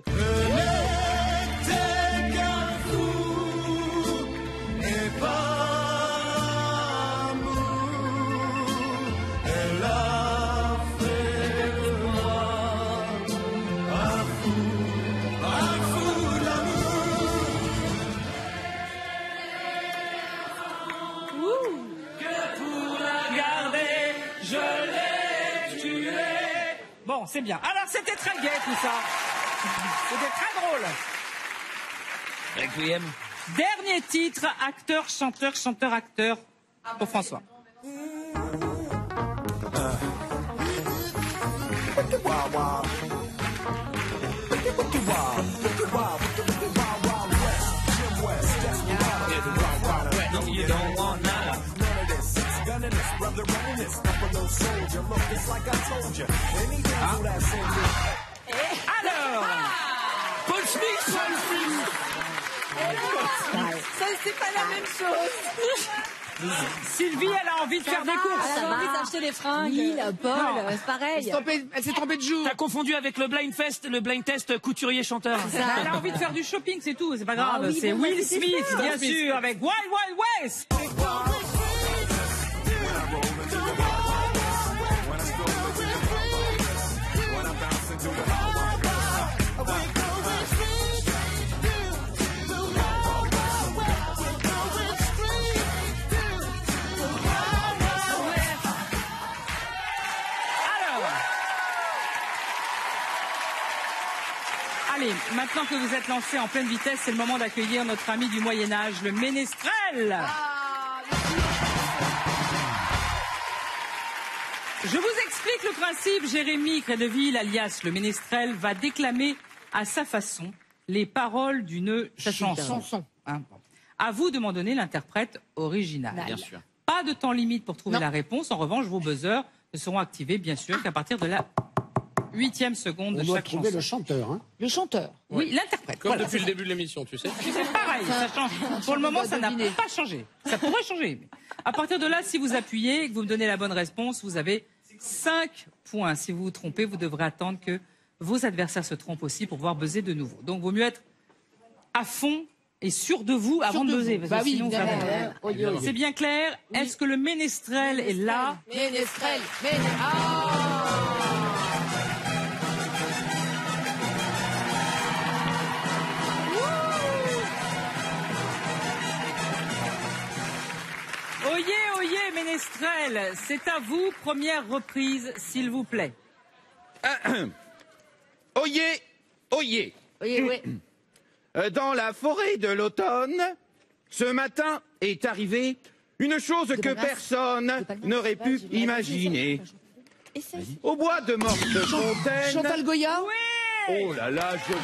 Bon, c'est bien. Alors, c'était très gai tout ça. C'était très drôle. Requiem. Dernier titre, acteur, chanteur, chanteur, acteur, pour François. Alors, Paul Smith. Ça, c'est pas la même chose. Sylvie, elle a envie de faire des courses. Elle a envie d'acheter des fringues. Oui, Paul, Non. c'est pareil. Elle s'est trompée de jour. T'as confondu avec le blind test couturier-chanteur. Elle a envie de faire du shopping, c'est tout, c'est pas grave. oui, C'est bon, Will c'était Smith, ça. bien sûr, avec Wild Wild West. Allez, maintenant que vous êtes lancé en pleine vitesse, c'est le moment d'accueillir notre ami du Moyen-Âge, le ménestrel. Je vous explique le principe. Jérémy Crédeville, alias le ménestrel, va déclamer à sa façon les paroles d'une chanson. Hein, bon. À vous de m'en donner l'interprète original. Bien sûr. Pas de temps limite pour trouver la réponse. En revanche, vos buzzers ne seront activés, bien sûr, qu'à partir de la 8e seconde On de doit chaque trouver chanson. le chanteur. Hein. Le chanteur. Oui, l'interprète. Comme Voilà, depuis c'est le début de l'émission, tu sais. c'est pareil, ça change. Pour le moment, ça n'a pas changé. Ça pourrait changer. Mais à partir de là, si vous appuyez et que vous me donnez la bonne réponse, vous avez 5 points. Si vous vous trompez, vous devrez attendre que vos adversaires se trompent aussi pour pouvoir buzzer de nouveau. Donc, il vaut mieux être à fond et sûr de vous avant de buzzer. Parce que sinon, vous perdez. C'est bien clair. Est-ce que le ménestrel est là? Ménestrel. Oyez, oyez, ménestrel. C'est à vous. Première reprise, s'il vous plaît. Oyez, oyez. Oui. Dans la forêt de l'automne, ce matin est arrivée une chose que personne n'aurait pu imaginer. Au bois de morte fontaine. Chantal Goya. Oh là là, joli.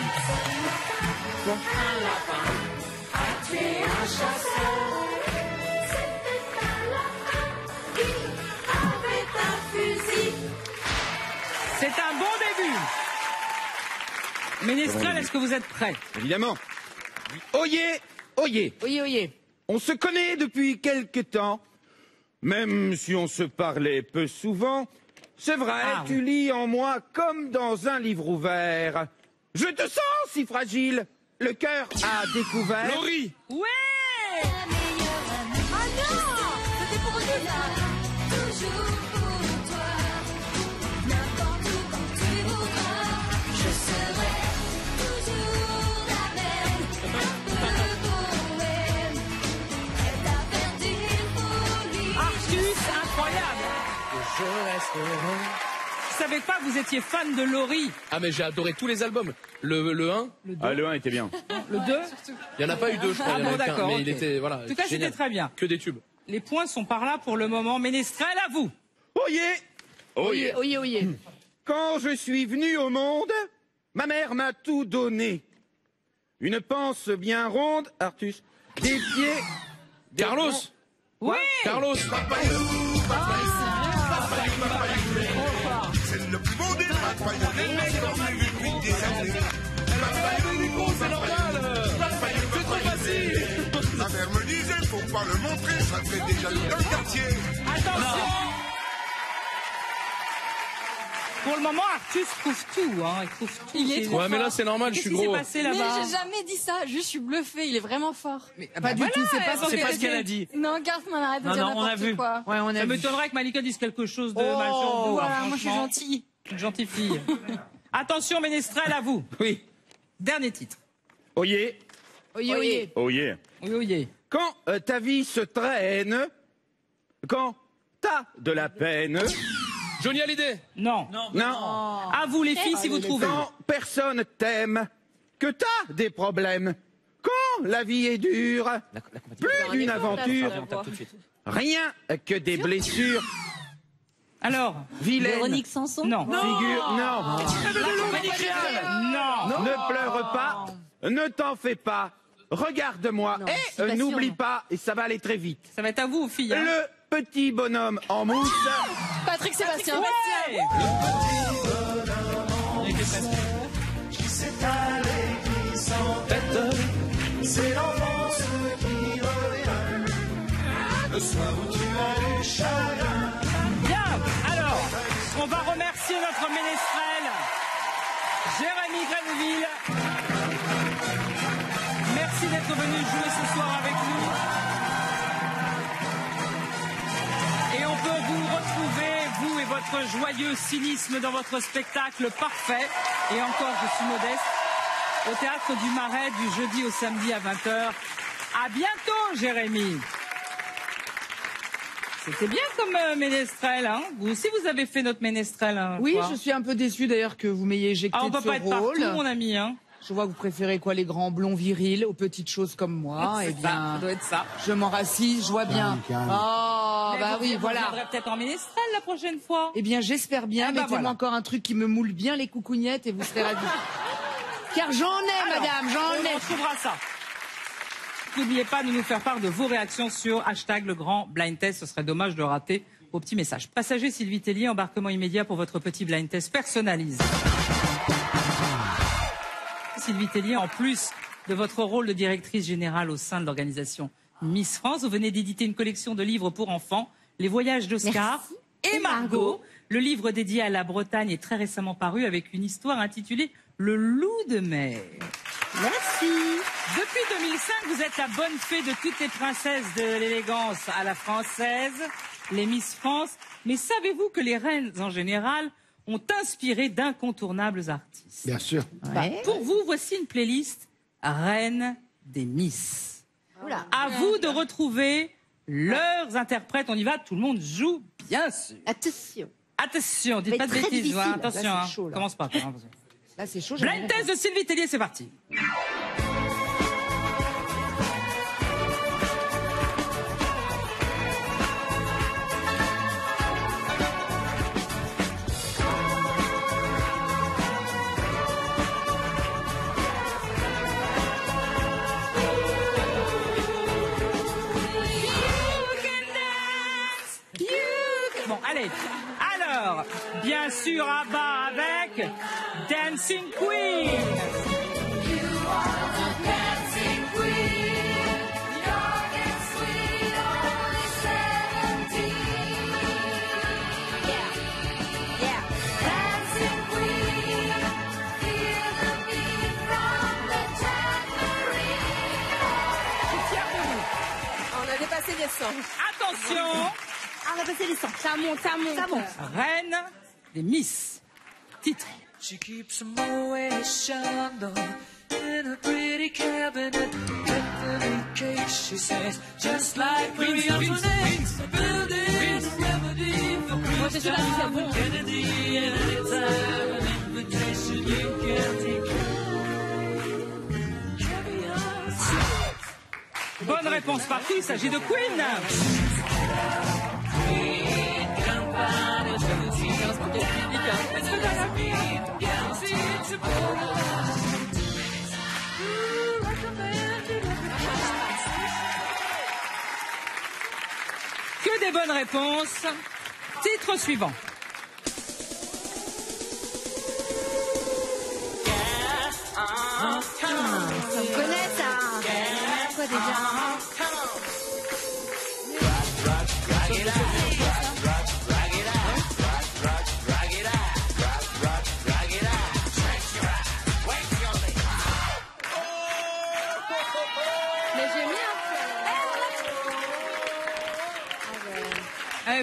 C'est un bon début. Ménestrel, est-ce que vous êtes prêt? Évidemment. Oyez, oyez. Oui. On se connaît depuis quelque temps, même si on se parlait peu souvent. C'est vrai, tu lis en moi comme dans un livre ouvert. Je te sens si fragile, le cœur à découvert. Laurie. Ouais. Ah non, c'était pour nous là. Toujours pour toi. N'importe où quand tu voudras. Je serai toujours la même. Un peu bohème. Prête à faire des folies. Artus, incroyable. Je resterai. Je savais pas que vous étiez fan de Laurie. Ah, mais j'ai adoré tous les albums. Le 1, Le 1 était bien. Le 2. il n'y en a pas eu 2, je crois. Ah il y en bon, a eu qu'un, d'accord, mais ok. il était, voilà. En tout cas, génial. c'était très bien. Que des tubes. Les points sont par là pour le moment. Ménestrel, à vous. Oyez, oyez. Oui. Quand je suis venu au monde, ma mère m'a tout donné. Une panse bien ronde, Artus, des pieds... des Carlos. bras- Oui. Carlos. C'est le plus beau des papayons. Depuis des années. C'est normal. C'est trop facile. Ma mère me disait, faut pas le montrer, ça fait déjà tout un quartier. Attention. Pour le moment, Artus trouve tout. Hein. Il trouve tout. Il est trop Ouais, mais là, fort. c'est normal, je suis Qu'est-ce qui gros. s'est passé Mais là-bas? j'ai jamais dit ça, juste je suis bluffée, il est vraiment fort. Mais, Pas du tout, c'est pas C'est pas ce qu'elle a dit. Non, Gartman, arrête de Non, dire non, on a n'importe vu. quoi. Ouais, on a Ça vu. m'étonnerait que Malika dise quelque chose de mal sur vous. Voilà, hein, moi je suis franchement. gentille. Une gentille fille. Attention, Ménestrel, à vous. Oui. Dernier titre. Oyez, Oyez, oyez. oyez. Oui, oui. Quand ta vie se traîne, quand t'as de la peine, Johnny Hallyday. Non. non, À vous, les filles, si vous trouvez. quand personne t'aime, que t'as des problèmes, quand la vie est dure, plus d'une aventure, Tout de suite. rien que des blessures Alors, vilaines. Véronique Sanson? non. Figure, non. Non. Ne pleure pas, ne t'en fais pas, regarde-moi et Citation, n'oublie non. pas, et ça va aller très vite. Ça va être à vous, filles. Hein. Le petit bonhomme en mousse, Patrick Sébastien. Ouais. Qui s'étale et qui s'embête, c'est l'enfance qui revient. Le soir où tu as du chagrin. Bien. Alors, on va remercier notre ménestrel, Jérémy Grenville. Merci d'être venu jouer ce soir avec nous. Et on peut vous retrouver, vous et votre joyeux cynisme, dans votre spectacle parfait. Et encore, je suis modeste, au Théâtre du Marais du jeudi au samedi à 20h. À bientôt, Jérémy. C'était bien comme ménestrel, hein. Vous aussi, vous avez fait notre ménestrel. Hein, Oui, quoi. je suis un peu déçue d'ailleurs que vous m'ayez éjecté Ah, on de peut ce pas être rôle. partout, mon ami, hein. Je vois que vous préférez quoi, les grands blonds virils aux petites choses comme moi. C'est Eh bien, ça doit être ça. je m'en rassise, je vois bien. Calme, calme. Oh, Mais bah vous- oui, vous voilà. viendrez peut-être en ménestrel la prochaine fois. Eh bien, j'espère bien. Eh ben, Mettez-moi voilà. encore un truc qui me moule bien les coucougnettes et vous serez ravis. Car j'en ai, Alors, madame, j'en on ai. retrouvera ça. N'oubliez pas de nous faire part de vos réactions sur hashtag le grand blind test. Ce serait dommage de rater vos petits messages. Passager Sylvie Tellier, embarquement immédiat pour votre petit blind test personnalisé. Sylvie Tellier, en plus de votre rôle de directrice générale au sein de l'organisation Miss France, vous venez d'éditer une collection de livres pour enfants, Les voyages d'Oscar Merci. et Margot. Le livre dédié à la Bretagne est très récemment paru avec une histoire intitulée Le loup de mer. Merci. Depuis 2005, vous êtes la bonne fée de toutes les princesses de l'élégance à la française, les Miss France. Mais savez-vous que les reines en général ont inspiré d'incontournables artistes? Bien sûr. Pour vous, voici une playlist Reines des Miss. Oula. À vous de retrouver leurs interprètes. On y va, tout le monde joue, bien sûr. Attention. Attention, dites Mais pas de très bêtises. difficile. Ouais, Là, attention, c'est hein. chaud, là. Commence pas. Hein. Là, c'est chaud. j'ai Blind rien test de Sylvie Tellier, c'est parti. Bon, allez. Alors, bien sûr, Abba avec Dancing Queen. On a dépassé les 100. Attention, Ah, on va passer les 100. Ça monte, ça monte. Ça monte. Reine des Miss. Titre. She keeps a Moet Chandon in a pretty cabinet. Bethany cake, she says, just like Marie Antoinette. Building a remedy for Moi, c'est celui-là qui fait bon. Kennedy, and anytime an invitation you can take. Bonne réponse partout, il s'agit de Queen. Que des bonnes réponses. Titre suivant. On connaît ça. Quoi déjà?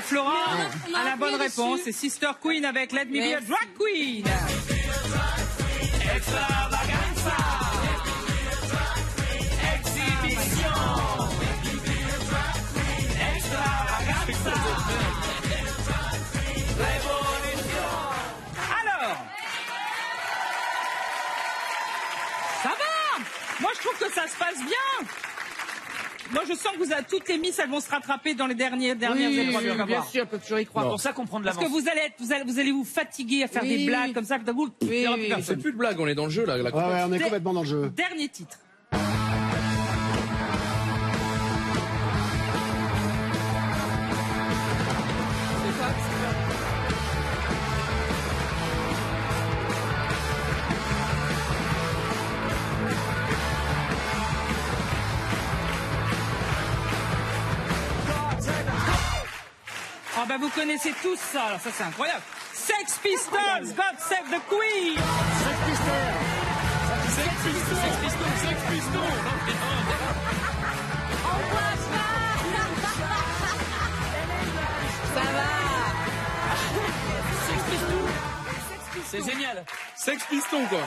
Flora on a a la bonne appuyé réponse. dessus. C'est Sister Queen avec Let Me Be a Merci. Drag Queen. Extravaganza. Exhibition. Extravaganza. Révolution. Alors, ça va. Moi, je trouve que ça se passe bien. Moi, je sens que vous avez toutes les Miss, elles vont se rattraper dans les dernières épreuves. qu'on va bien voir. sûr, on peut toujours y croire. Non. C'est pour ça qu'on prend de Parce que l'avance. vous allez vous fatiguer à faire des blagues comme ça que d'un coup, il y aura plus C'est personne. plus de blague, on est dans le jeu là. La Ouais, ouais, on est complètement dans le jeu. Dernier titre. Ah bah vous connaissez tous ça, alors ça c'est incroyable. Sex Pistols, God Save the Queen. Sex Piston. Ça va. C'est génial. Sex Piston quoi.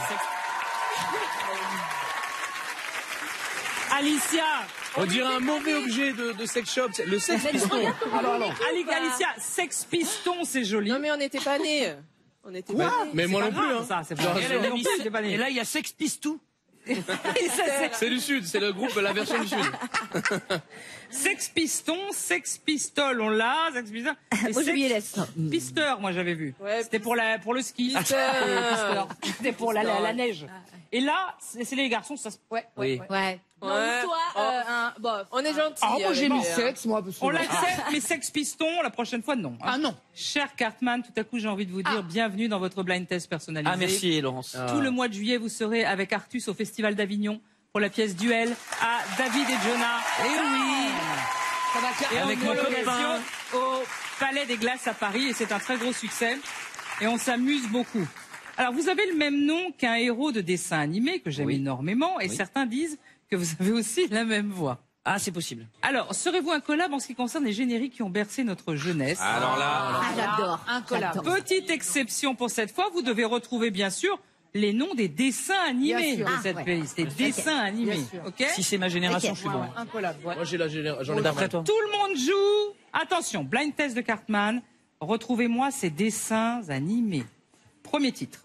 Alicia. On dirait un mauvais objet de sex shop. Le Sex Piston. Alicia, Sex Piston, c'est joli. Non mais on n'était pas nés. On était pas nés. Mais moi pas non plus. grave, Hein. ça, c'est pas Genre, grave. Et là, non plus, c'est pas né. et là, il y a Sex Pistou. C'est du sud, c'est le groupe, la version du sud. Sex Piston, Sex Pistol, on l'a. Sex Piston. Et Moi, je lui ai Sex laissé. Pister, moi j'avais vu. Ouais, C'était pour le ski. Pister. C'était pour la neige. Et là, c'est les garçons, ça se... Ouais, Oui. ouais. Non, Ouais. toi, bof. On est gentils. Ah, moi j'ai mis avec, sexe, moi. Parce que- On l'accepte, mais Sex Piston, la prochaine fois, non. Ah non. Cher Cartman, tout à coup, j'ai envie de vous dire bienvenue dans votre blind test personnalisé. Ah, merci, Laurence. Tout le mois de juillet, vous serez avec Artus au Festival d'Avignon pour la pièce Duel à David et Jonah. Eh oui. Ça va Et avec mon copain. au Palais des Glaces à Paris et c'est un très gros succès et on s'amuse beaucoup. Alors vous avez le même nom qu'un héros de dessin animé que j'aime énormément et certains disent que vous avez aussi la même voix. Ah, c'est possible. Alors, serez-vous un collab en ce qui concerne les génériques qui ont bercé notre jeunesse? Alors là, Ah, j'adore. Un collab. Petite exception pour cette fois, vous devez retrouver bien sûr les noms des dessins animés Bien de sûr. cette Ah, ouais. playlist. Des dessins animés, ok? Si c'est ma génération, je suis bon. Un collab, ouais. moi j'ai la génération. J'en ai D'après pas mal. toi. Tout le monde joue. Attention, blind test de Cartman. Retrouvez-moi ces dessins animés. Premier titre.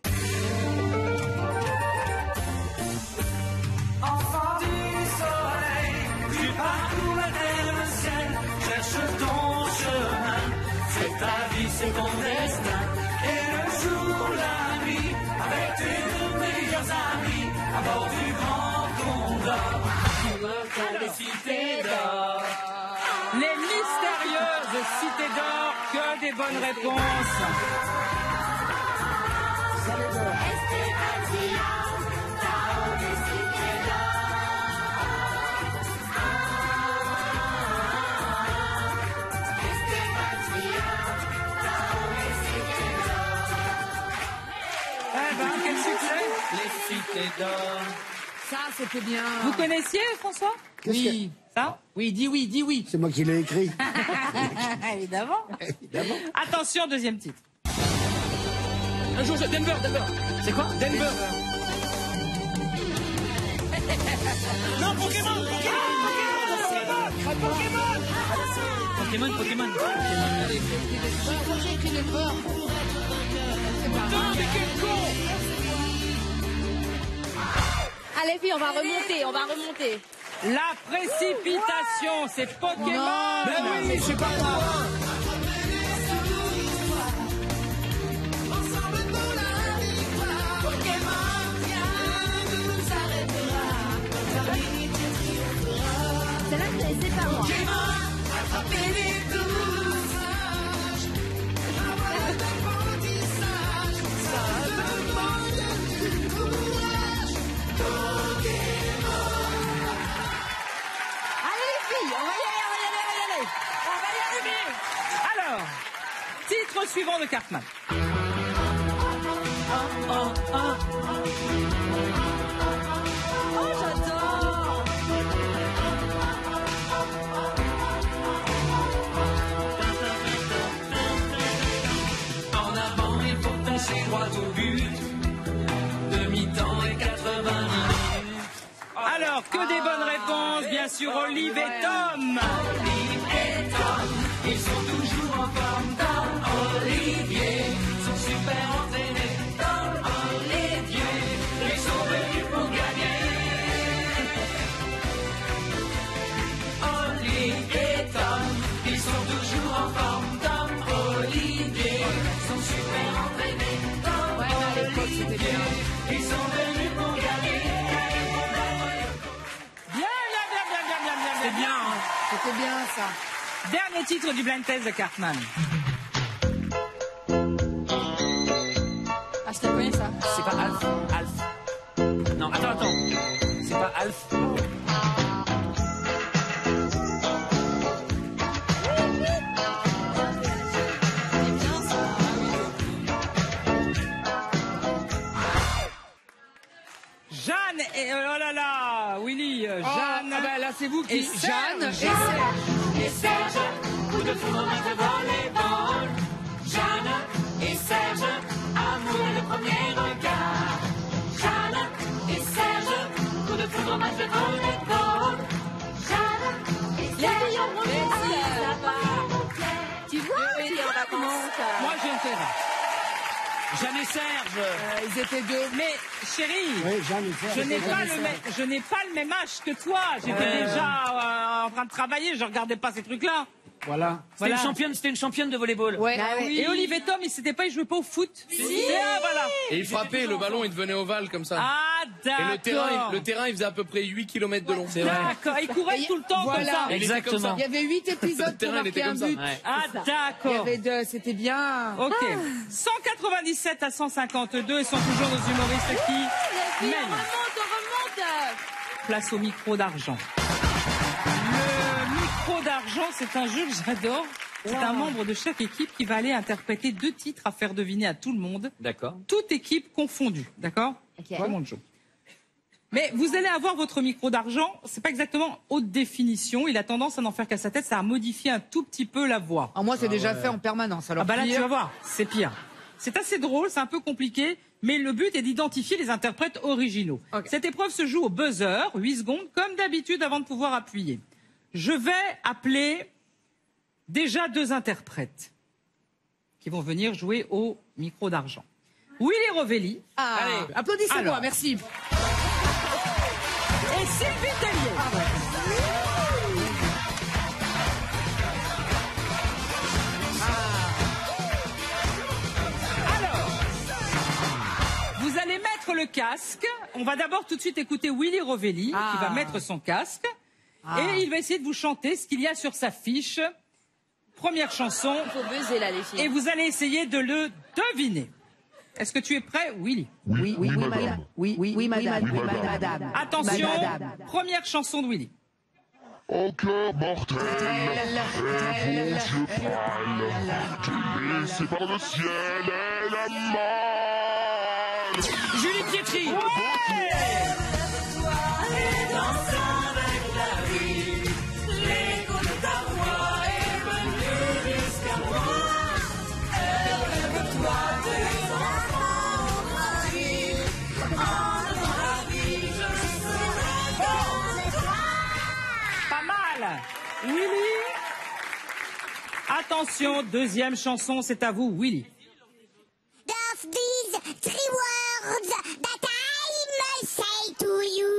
Enfant du soleil, tu parcours la terre, le ciel, cherche ton chemin. C'est ta vie, c'est ton destin. Et le jour, la nuit, avec tes deux meilleurs amis, à bord du grand Condor, les cités d'or. Les mystérieuses cités d'or. Que des bonnes réponses. Eh ben, quel succès. Les cités d'or. Ça, c'était bien. Vous connaissiez, François? Oui. Ça? Oui, dis oui, dis oui. C'est moi qui l'ai écrit. Évidemment. Attention, deuxième titre. Un jour, Denver. C'est quoi? Denver. Non, Pokémon, Pokémon. J'ai écrit le peur. Allez, filles, on va remonter. La précipitation, c'est Pokémon. Ben oui, c'est pas grave. Celle-là, je ne sais pas moi. Allez les filles, on va y aller. Alors, titre suivant de Cartman. Oh, j'adore. droit au but. Demi-temps et 80 minutes. Alors, que des bonnes réponses, bien sûr, Olive et Tom. Olive et Tom, ils sont toujours en forme. Tom, Olivier, sont super entraînés. Tom, Olivier, ils sont venus pour gagner. Olive et Tom, ils sont toujours en forme. Tom, Olivier, sont super entraînés. Tom, Olivier, ils sont venus pour gagner. C'est bien, hein. C'était bien, ça. Dernier titre du blind test de Cartman. Ah, je te connais ça. C'est pas Alf. Alf. Non, attends. C'est pas Alf. Jeanne et... oh là là, Willy, Jeanne... Ah bah là, c'est vous qui... et Serge. Jeanne et Serge. Et Serge, coup de foudre de volleyball. Jeanne et Serge, amour et le premier regard. Jeanne et Serge, coup de foudre match de volleyball. Jeanne et Serge, Tu vois, il est en vacances. Moi, j'ai un terrain. Jeanne et Serge. Ils étaient deux. Mais, chérie, Oui, Jeanne et Serge. je n'ai pas le même âge que toi. J'étais déjà en train de travailler, je regardais pas ces trucs-là. Voilà. C'était une championne de volleyball. Ouais. Et Olive et Tom, ils jouaient pas au foot. Si. Voilà. Et il frappait, le ballon il devenait ovale comme ça. Ah, d'accord. Et le terrain il faisait à peu près 8 km de long. C'est vrai. D'accord, ils couraient tout le temps Voilà. comme ça. Il était comme Exactement. ça. Il y avait 8 épisodes Le pour terrain, il marquer était un comme ça. but. Ouais. Ah, Il y d'accord. avait deux, c'était bien. Ok. 197 à 152, ils sont toujours nos humoristes qui mènent. On remonte. Place au micro d'argent. Le micro d'argent, c'est un jeu que j'adore. C'est un membre de chaque équipe qui va aller interpréter 2 titres à faire deviner à tout le monde. D'accord. Toute équipe confondue, d'accord? Ok. Tout le monde joue. Mais vous allez avoir votre micro d'argent, c'est pas exactement haute définition, il a tendance à n'en faire qu'à sa tête, ça a modifié un tout petit peu la voix. Alors moi, c'est déjà fait en permanence. Alors Ah bah là, pire. tu vas voir, c'est pire. C'est assez drôle, c'est un peu compliqué, mais le but est d'identifier les interprètes originaux. Ok. Cette épreuve se joue au buzzer, 8 secondes, comme d'habitude, avant de pouvoir appuyer. Je vais appeler déjà 2 interprètes qui vont venir jouer au micro d'argent. Willy Rovelli. Ah, Allez. applaudissez-moi, Alors. merci. Et Sylvie Tellier. Alors, vous allez mettre le casque. On va d'abord tout de suite écouter Willy Rovelli qui va mettre son casque. Et il va essayer de vous chanter ce qu'il y a sur sa fiche. Première chanson. Il faut buzzer là, les filles. Et vous allez essayer de le deviner. Est-ce que tu es prêt, Willy? Oui, madame. Oui, madame. Attention, Madame. première chanson de Willy. Au cœur mortel, et vos yeux pâles, laissés par le ciel et la mer. Julie Pietri. Pas mal. Willy. Attention, deuxième chanson, c'est à vous, Willy. Of these 3 words that I must say to you.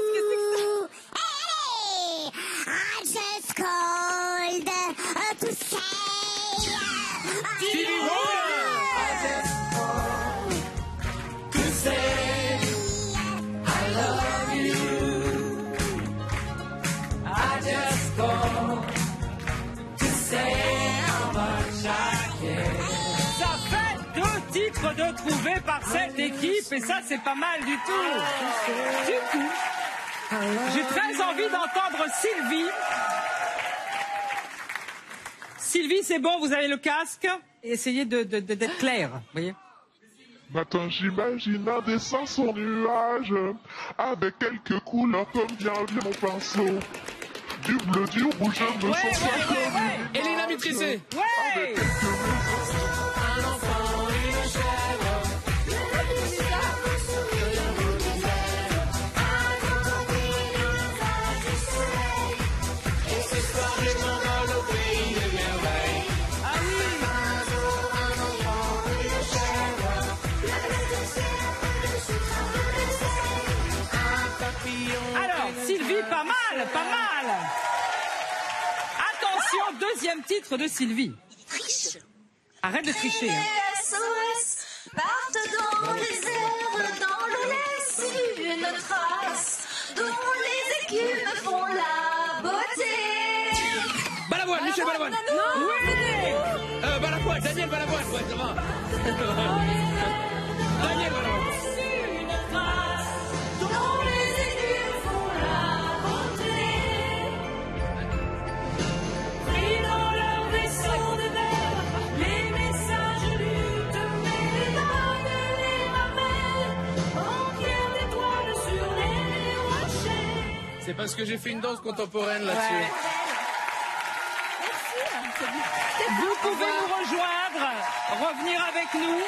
Hey, I just called to say. Stevie Wonder. To say I love you. I just call to say how much I care. Ça fait 2 titres de trouvés par cette équipe et ça, c'est pas mal du tout. Du coup, j'ai très envie d'entendre Sylvie. Sylvie, c'est bon, vous avez le casque. Essayez d'être clair, vous voyez. Matin, j'imagine un dessin sur nuage, avec quelques couleurs comme vient mon pinceau. Du bleu, du rouge, je me sens comme Elena Mitrissé. Ouais. Un enfant, une chèvre, mal, pas mal. Attention, deuxième titre de Sylvie. Arrête de tricher. Hein. SOS partent dans les airs, dans l'eau laisse une trace, dont les écumes font la beauté. Balavoine, Michel Balavoine. Oui. Balavoine, Daniel Balavoine. Ouais, ça va. Daniel Balavoine. Une trace, dont les écumes font la beauté. Pris dans leur vaisseau de verre, les messages luttent, mais les dames les ramènent en pierre d'étoiles sur les rochers. C'est parce que j'ai fait une danse contemporaine là-dessus. Ouais. Vous pouvez nous rejoindre, revenir avec nous.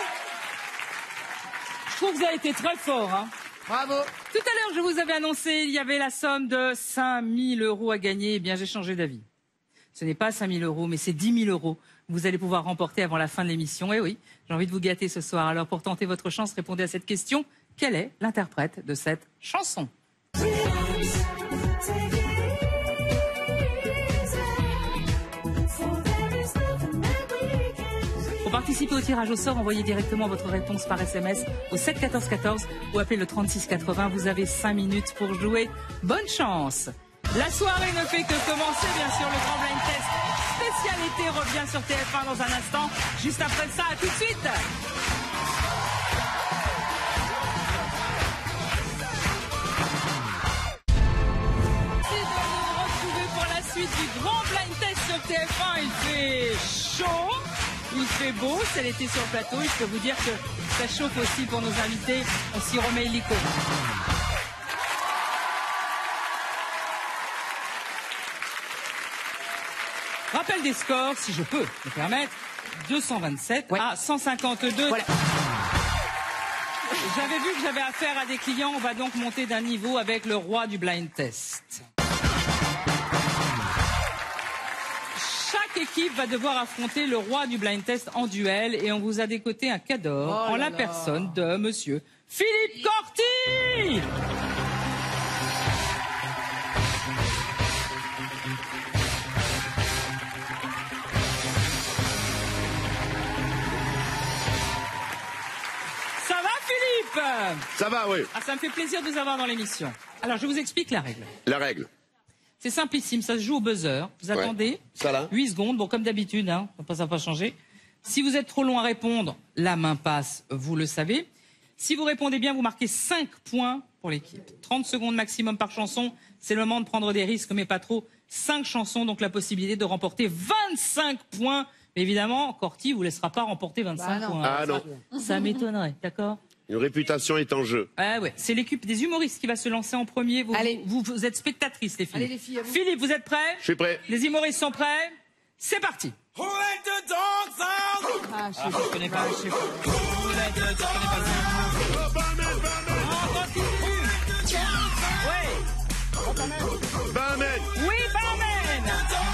Je trouve que vous avez été très fort. Hein. Bravo. Tout à l'heure, je vous avais annoncé, il y avait la somme de 5 000 € à gagner. Eh bien, j'ai changé d'avis. Ce n'est pas 5 000 €, mais c'est 10 000 €. Vous allez pouvoir remporter avant la fin de l'émission. Et oui, j'ai envie de vous gâter ce soir. Alors, pour tenter votre chance, répondez à cette question. Quel est l'interprète de cette chanson ? Pour participer au tirage au sort, envoyez directement votre réponse par SMS au 7 14 14 ou appelez le 36 80. Vous avez 5 minutes pour jouer. Bonne chance. La soirée ne fait que commencer, bien sûr. Le Grand Blind Test spécialité revient sur TF1 dans un instant. Juste après ça, à tout de suite. Suite du Grand Blind Test sur TF1, il fait chaud, il fait beau, c'est l'été sur le plateau, et je peux vous dire que ça chauffe aussi pour nos invités, on s'y remet illico. Rappel des scores, si je peux me permettre, 227 à 152. Voilà. J'avais vu que j'avais affaire à des clients, on va donc monter d'un niveau avec le roi du blind test. Chaque équipe va devoir affronter le roi du blind test en duel et on vous a décoté un cadeau en la personne de monsieur Philippe Corti. Ça va Philippe? Ça va, oui. Ah, ça me fait plaisir de vous avoir dans l'émission. Alors je vous explique la règle. La règle. C'est simplissime, ça se joue au buzzer. Vous attendez ça là. 8 secondes, bon comme d'habitude, hein, ça va pas changer. Si vous êtes trop long à répondre, la main passe, vous le savez. Si vous répondez bien, vous marquez 5 points pour l'équipe. 30 secondes maximum par chanson, c'est le moment de prendre des risques, mais pas trop. 5 chansons, donc la possibilité de remporter 25 points. Mais évidemment, Corti vous laissera pas remporter 25 points. Ah non. Ça m'étonnerait, d'accord? Une réputation est en jeu. Ah ouais, c'est l'équipe des humoristes qui va se lancer en premier. Vous êtes spectatrices, les filles. Allez, les filles, à vous. Philippe, vous êtes prêts? Je suis prêt. Les humoristes sont prêts? C'est parti. Who let the dogs out? Ah, je Je connais pas, je sais pas. Who let the dogs out? On continue. Oui. Barman. Oui, barman.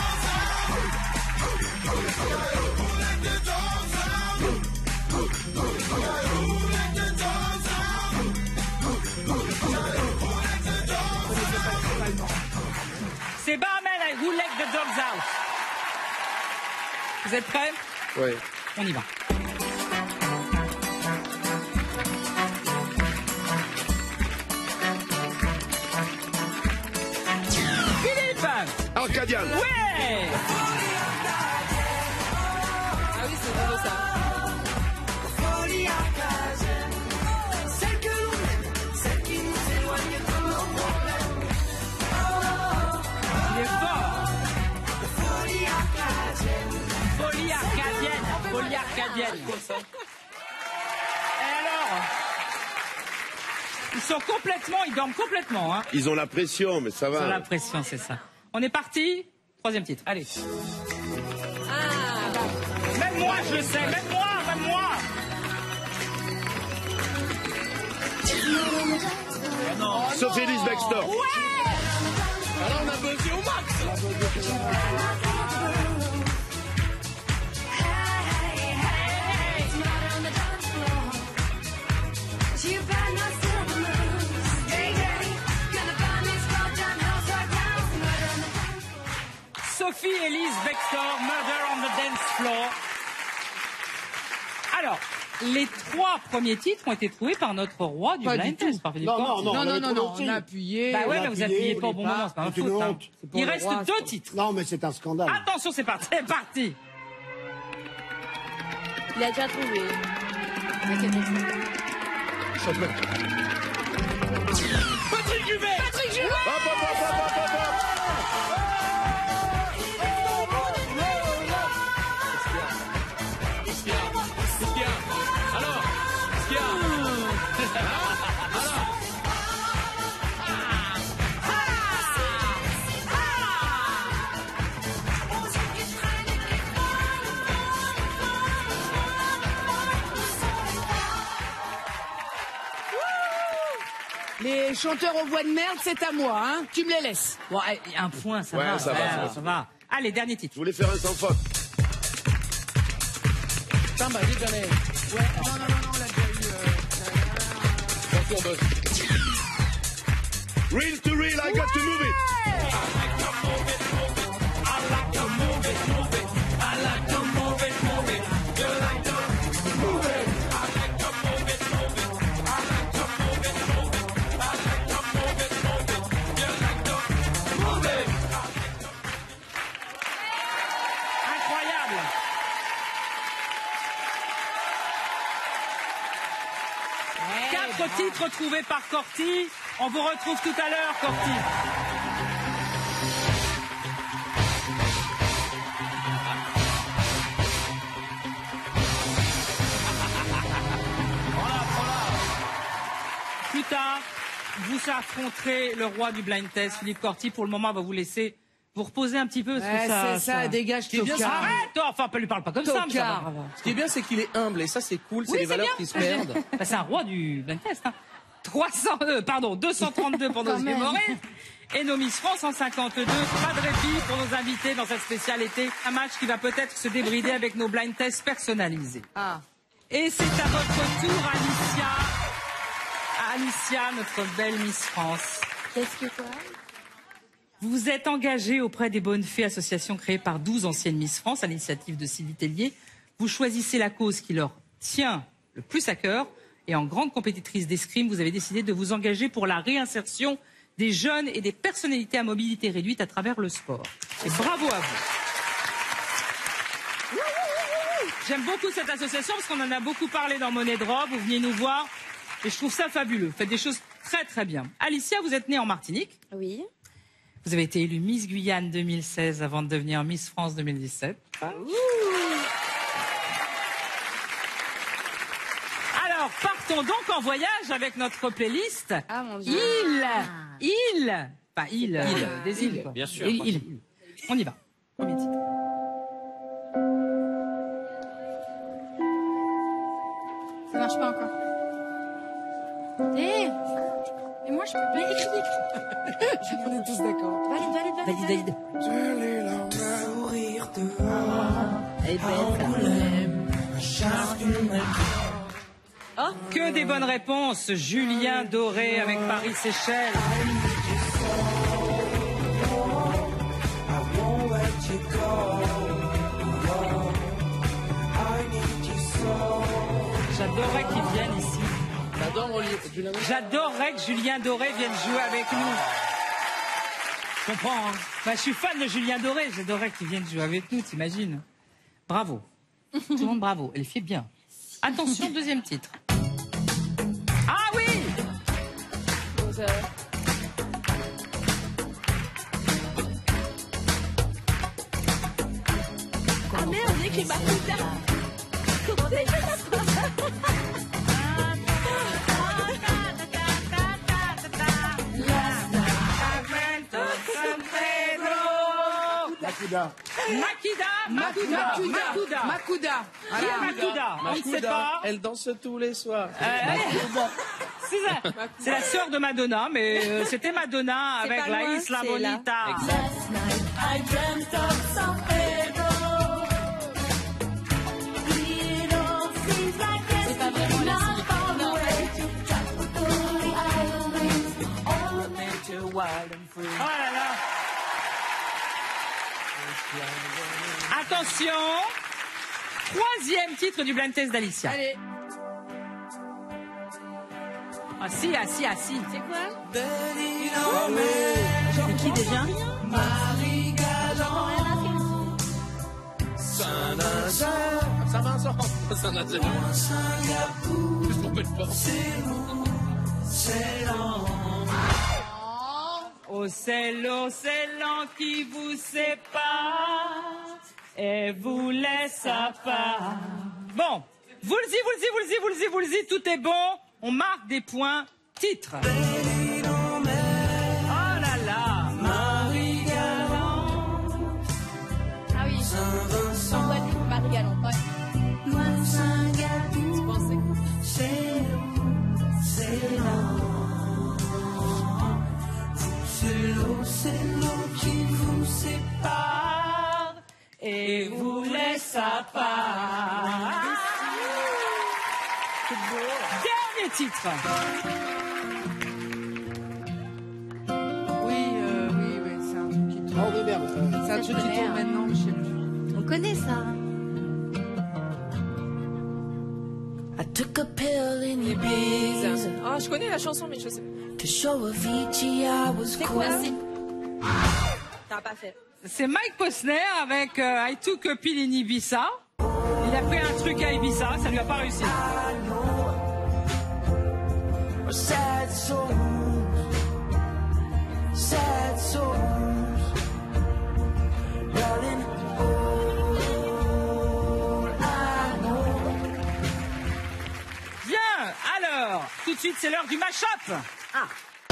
C'est barman, who let the dogs out. Vous êtes prêts? Oui. On y va. Philippe. Arcadian. Ouais. Ah oui, c'est drôle ça. Folie arcadienne, celle que l'on aime, celle qui nous éloigne de nos problèmes. Il est fort. Folie arcadienne. Folie arcadienne. Folie arcadienne. Et alors, ils dorment complètement. Hein. Ils ont la pression, mais ça va. Ils ont la pression, c'est ça. On est parti. Troisième titre. Allez. Ah, Même moi, je le sais. Même moi. Sophie Elise Bextor. Alors on a buzzé au max. Vextor, Murder on the Dance Floor. Alors, les 3 premiers titres ont été trouvés par notre roi du blind test, par Philippe Corti. Non, on a appuyé. Bah ouais, mais vous appuyez pas au bon moment, c'est pas un C'est une faute. honte. Il reste 2 titres. Non, mais c'est un scandale. Attention, c'est parti, c'est parti. Il a déjà trouvé. Patrick Juvet. Patrick Juvet. Hop, hop, hop, hop, hop, hop, hop. Qu'est-ce qu'il y a? Alors, qu'est-ce qu'il y a? Les chanteurs aux voix de merde, c'est à moi, hein. Tu me les laisses. Bon, allez, un point, ça Ouais, va. ça va, ça va. Allez, dernier titre. Je voulais faire un sans faute. Samba, dis jamais. Ouais, non, on l'a déjà eu. Bonjour, boss. Real to real, I got to move it. Incroyable. Quatre titres trouvés par Corti. On vous retrouve tout à l'heure, Corti. Plus tard, vous affronterez le roi du blind test, Philippe Corti. Pour le moment, on va vous laisser vous reposer un petit peu. Ouais, c'est ça, dégage, Ce qui est bien, tocard. Arrête, toi, enfin, lui parle pas comme ça, mais ça va. Ce qui est bien, c'est qu'il est humble et ça, c'est cool. C'est Oui, les valeurs bien. qui se perdent. Bah, c'est un roi du blind test. Hein. 232 pour nos Quand même. humoristes. Et nos Miss France en 52. Pas de répit pour nos invités dans cette spécialité. Un match qui va peut-être se débrider avec nos blind tests personnalisés. Ah. Et c'est à votre tour, Alicia. Alicia, notre belle Miss France. Qu'est-ce que quoi? Vous vous êtes engagée auprès des Bonnes Fées, association créée par 12 anciennes Miss France à l'initiative de Sylvie Tellier. Vous choisissez la cause qui leur tient le plus à cœur. Et en grande compétitrice d'escrime, vous avez décidé de vous engager pour la réinsertion des jeunes et des personnalités à mobilité réduite à travers le sport. Et bravo à vous. J'aime beaucoup cette association parce qu'on en a beaucoup parlé dans Monnaie de robe. Vous veniez nous voir et je trouve ça fabuleux. Vous faites des choses très très bien. Alicia, vous êtes née en Martinique. Oui. Vous avez été élue Miss Guyane 2016 avant de devenir Miss France 2017. Alors, partons donc en voyage avec notre playlist. Ah mon Dieu. Des îles. Quoi. Bien sûr. Île. On y va. Premier titre. Ça marche pas encore. Mais moi je peux pas écrire. On est tous d'accord. Valide. Sourire dehors, Que des bonnes réponses. Julien Doré avec Paris-Séchelles. J'adorerais qu'il vienne ici. J'adorerais que Julien Doré vienne jouer avec nous. Je comprends, hein. Bah, je suis fan de Julien Doré. J'adorerais qu'il vienne jouer avec nous, t'imagines? Bravo. Tout le monde bravo. Elle fait bien. Attention, deuxième titre. Ah oui! Ah merde, on écrit Makuda. Comment on écrit Makuda. Makuda. Qui est Makuda? On ne sait pas. Elle danse tous les soirs. C'est ça. C'est la sœur de Madonna, mais c'était Madonna avec pas la loin, Isla c'est Bonita. Last night I dreamt of San Pedro. It all seems like yesterday, not far away. Tropical islands, all of nature wild and free. Oh là là. Attention. Troisième titre du blind test d'Alicia. Allez. Assis. C'est quoi? C'est qui déjà? Saint-Vincent. Qu'est-ce qu'on peut le penser? Oh, c'est l'océan qui vous sépare et vous laisse à part. Bon, vous le dites, tout est bon. On marque des points. Titre. Oh là là, Marie Galante. Ah oui. Saint-Vincent. Marie Galante, ouais. Tu pensais C'est l'eau qui vous sépare et vous laisse à part. Dernier titre. Oui, c'est un truc qui tourne. Oh, oui, merde. C'est un truc qui tourne maintenant, je sais plus. On connaît ça. I took a pill in Ibiza. Ah, je connais la chanson, mais je sais pas. To show Avicii I was cool. T'as pas fait. C'est Mike Posner avec I Took a Pill in Ibiza. Il a pris un truc à Ibiza, ça lui a pas réussi. Sad souls, darling, all I know. Bien, alors, tout de suite c'est l'heure du mash-up. Ah.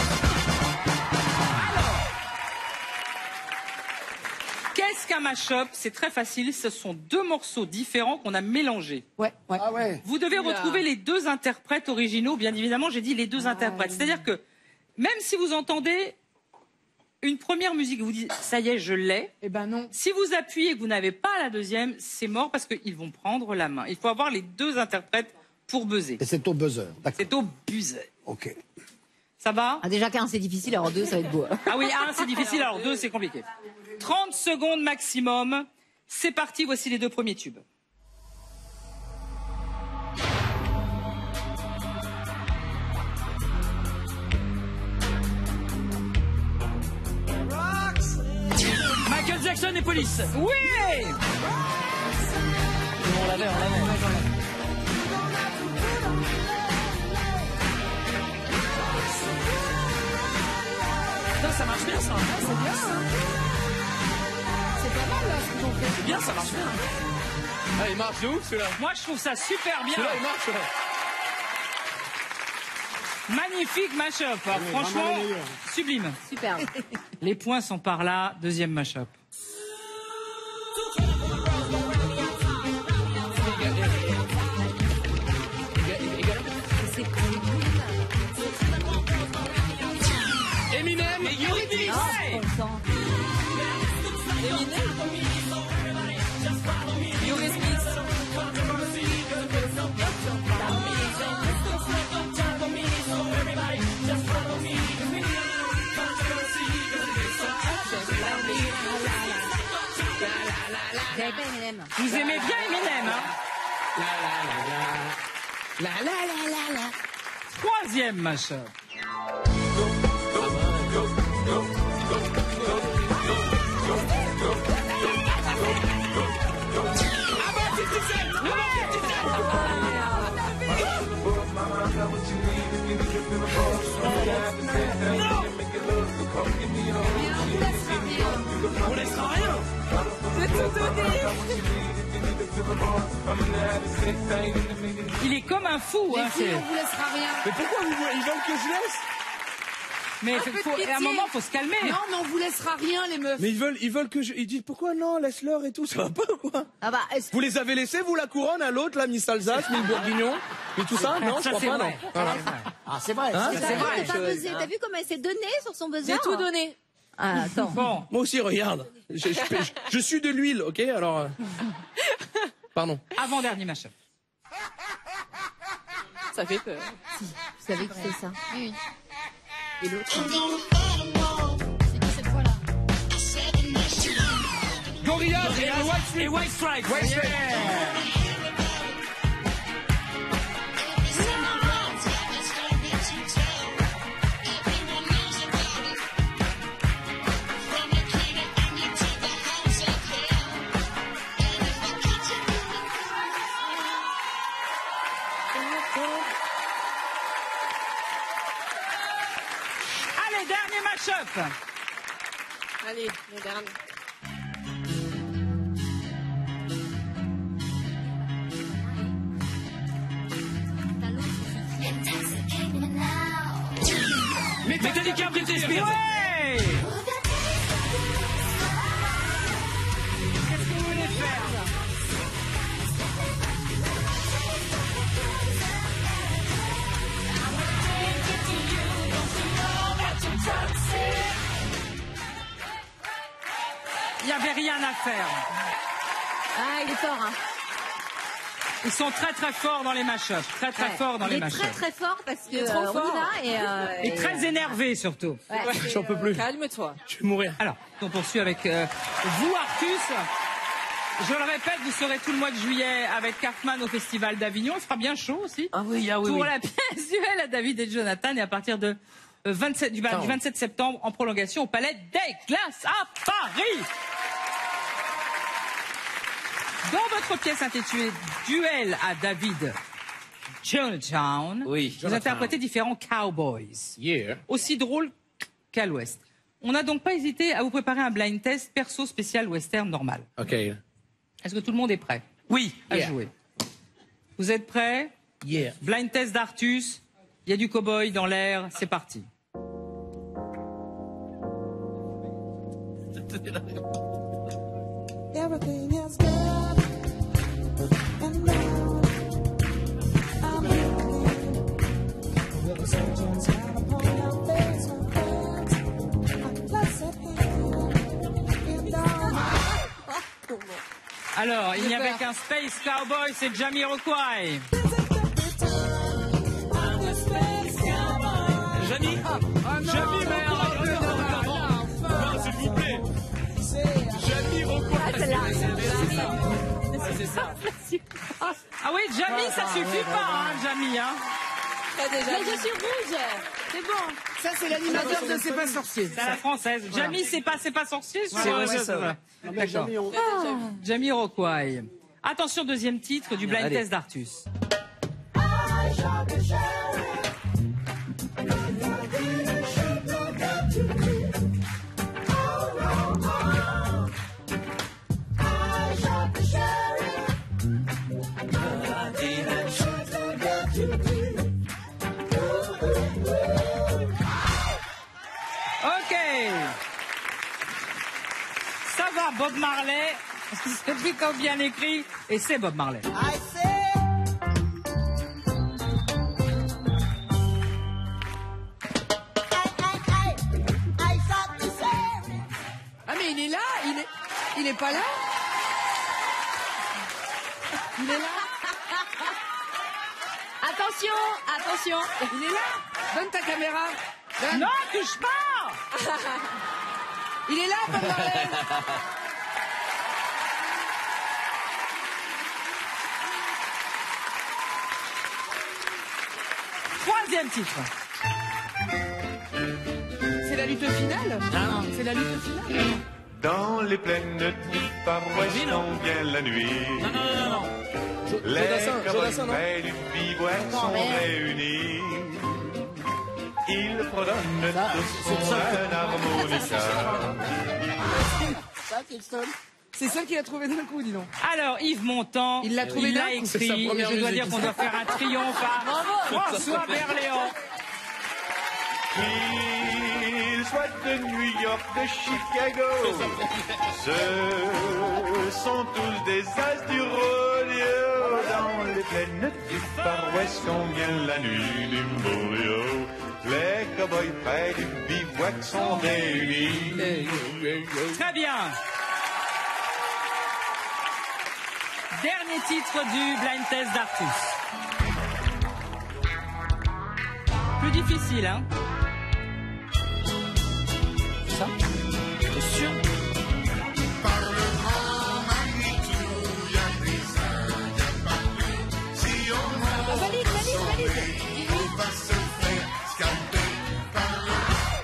Qu'est-ce qu'un mash-up? C'est très facile, ce sont deux morceaux différents qu'on a mélangés. Ouais. Ah ouais. Vous devez retrouver les deux interprètes originaux, bien évidemment, j'ai dit les deux interprètes. C'est-à-dire que même si vous entendez une première musique, vous dites ça y est, je l'ai. Eh ben non. Si vous appuyez et que vous n'avez pas la deuxième, c'est mort parce qu'ils vont prendre la main. Il faut avoir les deux interprètes pour buzzer. Et c'est au buzzer. D'accord. C'est au buzzer. Ok. Ça va? Ah, déjà qu'un c'est difficile, alors deux ça va être beau. Ah oui, un c'est difficile, alors deux c'est compliqué. 30 secondes maximum. C'est parti, voici les deux premiers tubes. Michael Jackson et Police. Oui! On l'avait. Putain, ça marche bien ça. C'est bien. C'est pas mal là ce qu'ils ont fait. C'est bien, ça marche bien. Ah, il marche de ouf celui-là. Moi, je trouve ça super bien. Celui-là, il marche là. Magnifique mash-up. Oui, Franchement, vraiment le meilleur. sublime. Superbe. Les points sont par là. Deuxième mash-up. C'est cool. Eminem et Yuri. Ah, c'est content. Yuri Smith. J'avais pas Eminem. Vous aimez bien Eminem, hein? Troisième mash-up. On laissera rien. C'est tout donné. Il est comme un fou, Les hein. filles, on vous laissera rien. Mais pourquoi ils veulent que je laisse? Mais peu de à un pitié. moment, faut se calmer. Non, mais on vous laissera rien, les meufs. Mais ils veulent que je. Ils disent pourquoi non, laisse-leur et tout, ça va pas quoi? Ah bah, est-ce Vous les avez laissés, vous, la couronne à l'autre, la Miss Alsace, Miss Bourguignon, et tout ça? Non, je Ça, crois c'est pas, non. vrai. Voilà. Ah, c'est vrai. Hein c'est T'as vrai. vu, vrai, t'as pas buzzé. T'as vu comment elle s'est donnée sur son buzzer? J'ai tout donné. Ah, attends. Bon, Moi aussi, regarde. Je suis de l'huile, ok? Alors. Pardon. avant-dernier mash-up. Ça fait peur. Vous savez que c'est ça. Oui. Et l'autre. C'est qui cette fois-là? Gorillaz et White Stripes. White Stripes. Allez, dernier match-up. Allez, le dernier. Metallica, Britney Spears. Ouais. Qu'est-ce que vous voulez faire? Il n'y avait rien à faire. Ah, il est fort, hein. Ils sont très très forts dans les match-ups. Très très forts dans les match-ups. Il est très très fort parce que Il est trop on fort. y va Et très énervé surtout. Ouais. J'en peux plus. Calme-toi. Je vais mourir. Alors, on poursuit avec vous, Artus. Je le répète, vous serez tout le mois de juillet avec Cartman au Festival d'Avignon. Il fera bien chaud aussi. Ah oui, Pour oui. la pièce duel à David et Jonathan. Et à partir de 27 septembre, en prolongation au Palais des Glaces à Paris. Dans votre pièce intitulée Duel à David Jonathan, Oui, vous interprétez différents cowboys. Yeah. Aussi drôle qu'à l'Ouest. On n'a donc pas hésité à vous préparer un blind test perso spécial western normal. OK. Est-ce que tout le monde est prêt Oui. à Yeah. jouer? Vous êtes prêts? Yeah. Blind test d'Artus. Il y a du cow-boy dans l'air. C'est parti. Everything is good. And now I'm looking with a sunshine smile upon your face. A blessed hand in the Alors, il n'y avait qu'un Space Cowboy, c'est Jamiroquai. Jamy. Jamy, Non, s'il vous plaît. Jamiroquai. C'est ça. Ah oui, Jamy, ça suffit pas, hein, Jamy, hein. Mais je suis rouge. C'est bon. Ça, c'est l'animateur de C'est pas sorcier. C'est à la française. Jamy, c'est pas sorcier. C'est ça. D'accord. Jamiroquai. Attention, deuxième titre du blind test d'Artus. Ok. Ça va, Bob Marley. C'est plutôt bien écrit et c'est Bob Marley. Ah, mais il est là. Il est pas là. Il est là. Attention, attention. Il est là. Donne ta caméra. Donne. Non, touche pas. Il est là, Bob Marley. Troisième titre. C'est la lutte finale. Non. C'est la lutte finale. Dans les plaines du Far West, on vient la nuit. Non. Les Jodassin, non? cowboys du bivouac sont réunis. Ils fredonnent tous un harmonica. C'est celle qu'il a trouvé d'un coup, dis donc. Alors, Yves Montand, Il l'a trouvé d'un coup, c'est sa écrit, et première je dois musique. dire qu'on doit faire un triomphe à François Berléand. Qu'ils soient de New York, de Chicago, ce sont tous des as du rodeo. Dans les plaines du Far West, on vient la nuit du Morio. Les cowboys près du bivouac sont réunis. Très bien. Dernier titre du blind test d'Artus. Plus difficile, hein? Ça? Sûr. valide. On va se faire scalper par le...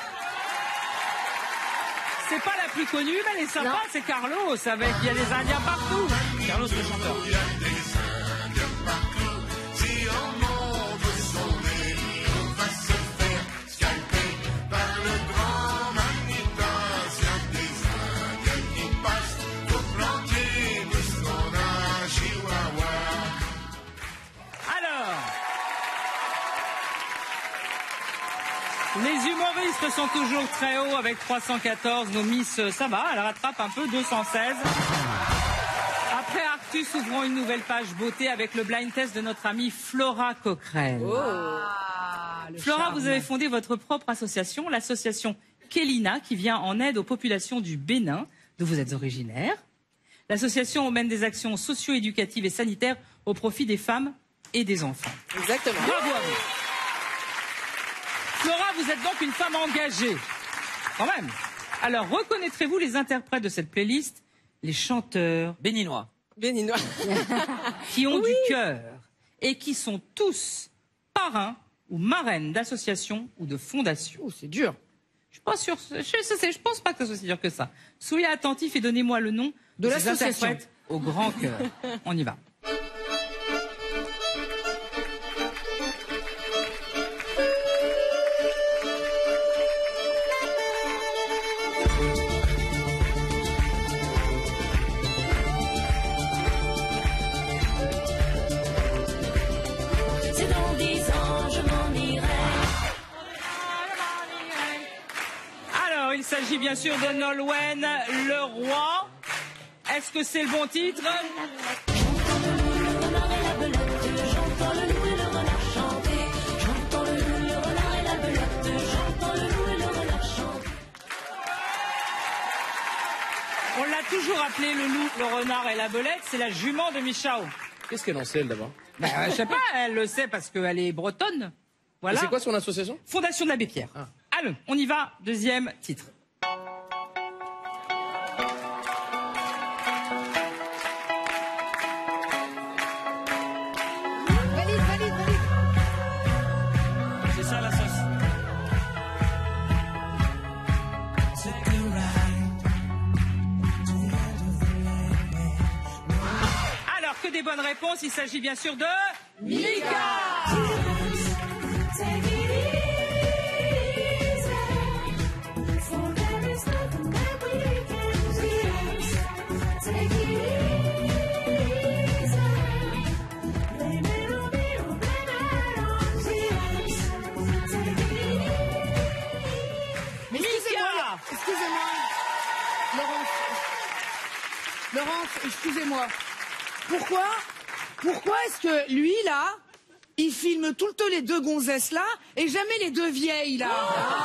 C'est pas la plus connue, mais elle est sympa, c'est Carlos, avec il y a des Indiens partout. Carlos le chanteur. Il y a des Indiens partout. Si on monte son nez, on va se faire scalper par le grand Manitas. Il y a des Indiens qui passent au plantier de son Chihuahua. Alors, les humoristes sont toujours très hauts avec 314. Nos Miss, ça va, elle rattrape un peu, 216. Après Artus, ouvrons une nouvelle page beauté avec le blind test de notre amie Flora Coquerel. Flora, vous avez fondé votre propre association, l'association Kélina, qui vient en aide aux populations du Bénin, d'où vous êtes originaire. L'association mène des actions socio-éducatives et sanitaires au profit des femmes et des enfants. Exactement. Bravo à vous. Flora, vous êtes donc une femme engagée. Quand même. Alors, reconnaîtrez-vous les interprètes de cette playlist? Les chanteurs Béninois. qui ont du cœur et qui sont tous parrains ou marraines d'associations ou de fondations. Oh, c'est dur. Je suis pas sûr. Je pense pas que ce soit si dur que ça. Soyez attentifs et donnez-moi le nom de ces l'association interprètes au grand cœur. On y va. C'est dans 10 ans, je m'en irai. Alors, il s'agit bien sûr de Nolwenn Leroy. Est-ce que c'est le bon titre? J'entends le loup et le renard chanter. J'entends le loup, le renard et la belote. J'entends le loup et le renard chanter. On l'a toujours appelé le loup, le renard et la belette. C'est la jument de Michao. Qu'est-ce qu'elle en sait, elle, d'abord? Je sais pas, elle le sait parce qu'elle est bretonne. Voilà. Et c'est quoi son association? Fondation de l'Abbé Pierre. Allez, on y va. Deuxième titre. Valide. C'est ça la sauce. Alors, que des bonnes réponses. Il s'agit bien sûr de... Mika. Mais excusez-moi. Laurence, excusez-moi. Pourquoi est-ce que lui, là, il filme tout le temps les deux gonzesses, là, et jamais les deux vieilles, là?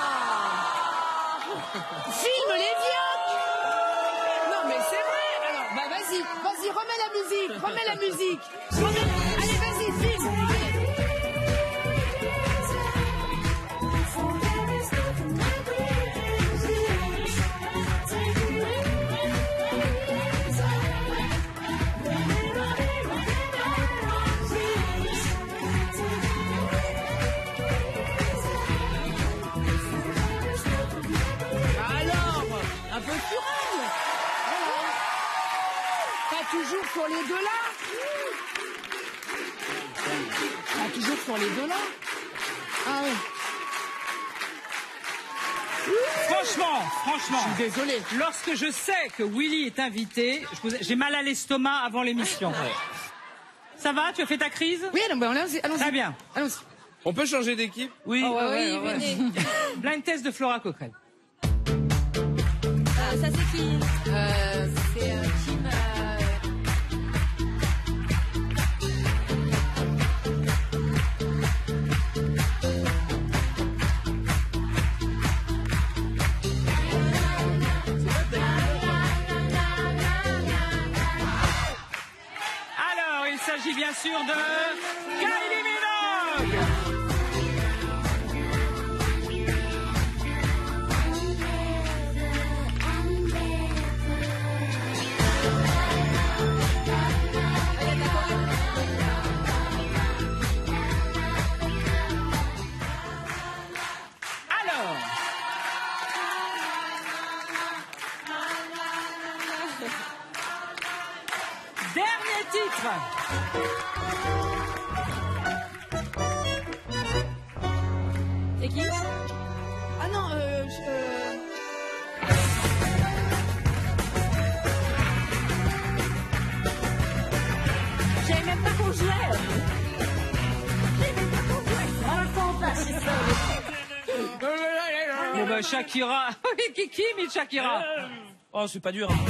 Filme les vieilles! Non, mais c'est vrai! Alors, bah vas-y, remets la musique! Allez, vas-y, filme! Un peu sur elle. Voilà. Pas toujours sur les deux là. Pas toujours sur les deux là. Ah ouais. Franchement. Je suis désolé. Lorsque je sais que Willy est invité, j'ai mal à l'estomac avant l'émission. Ça va? Tu as fait ta crise? Oui, allons-y. Très bien. Allons-y. On peut changer d'équipe? Oui. Oui, venez. Blind test de Flora Coquerel. Ça c'est qui? C'est Kim. Alors, il s'agit bien sûr de Kylie Minogue. titre. C'est qui? Ah non, Je savais même pas qu'on jouait. Bon bah Shakira. Oui, Kiki, mais Shakira. Oh, c'est pas dur. Hein.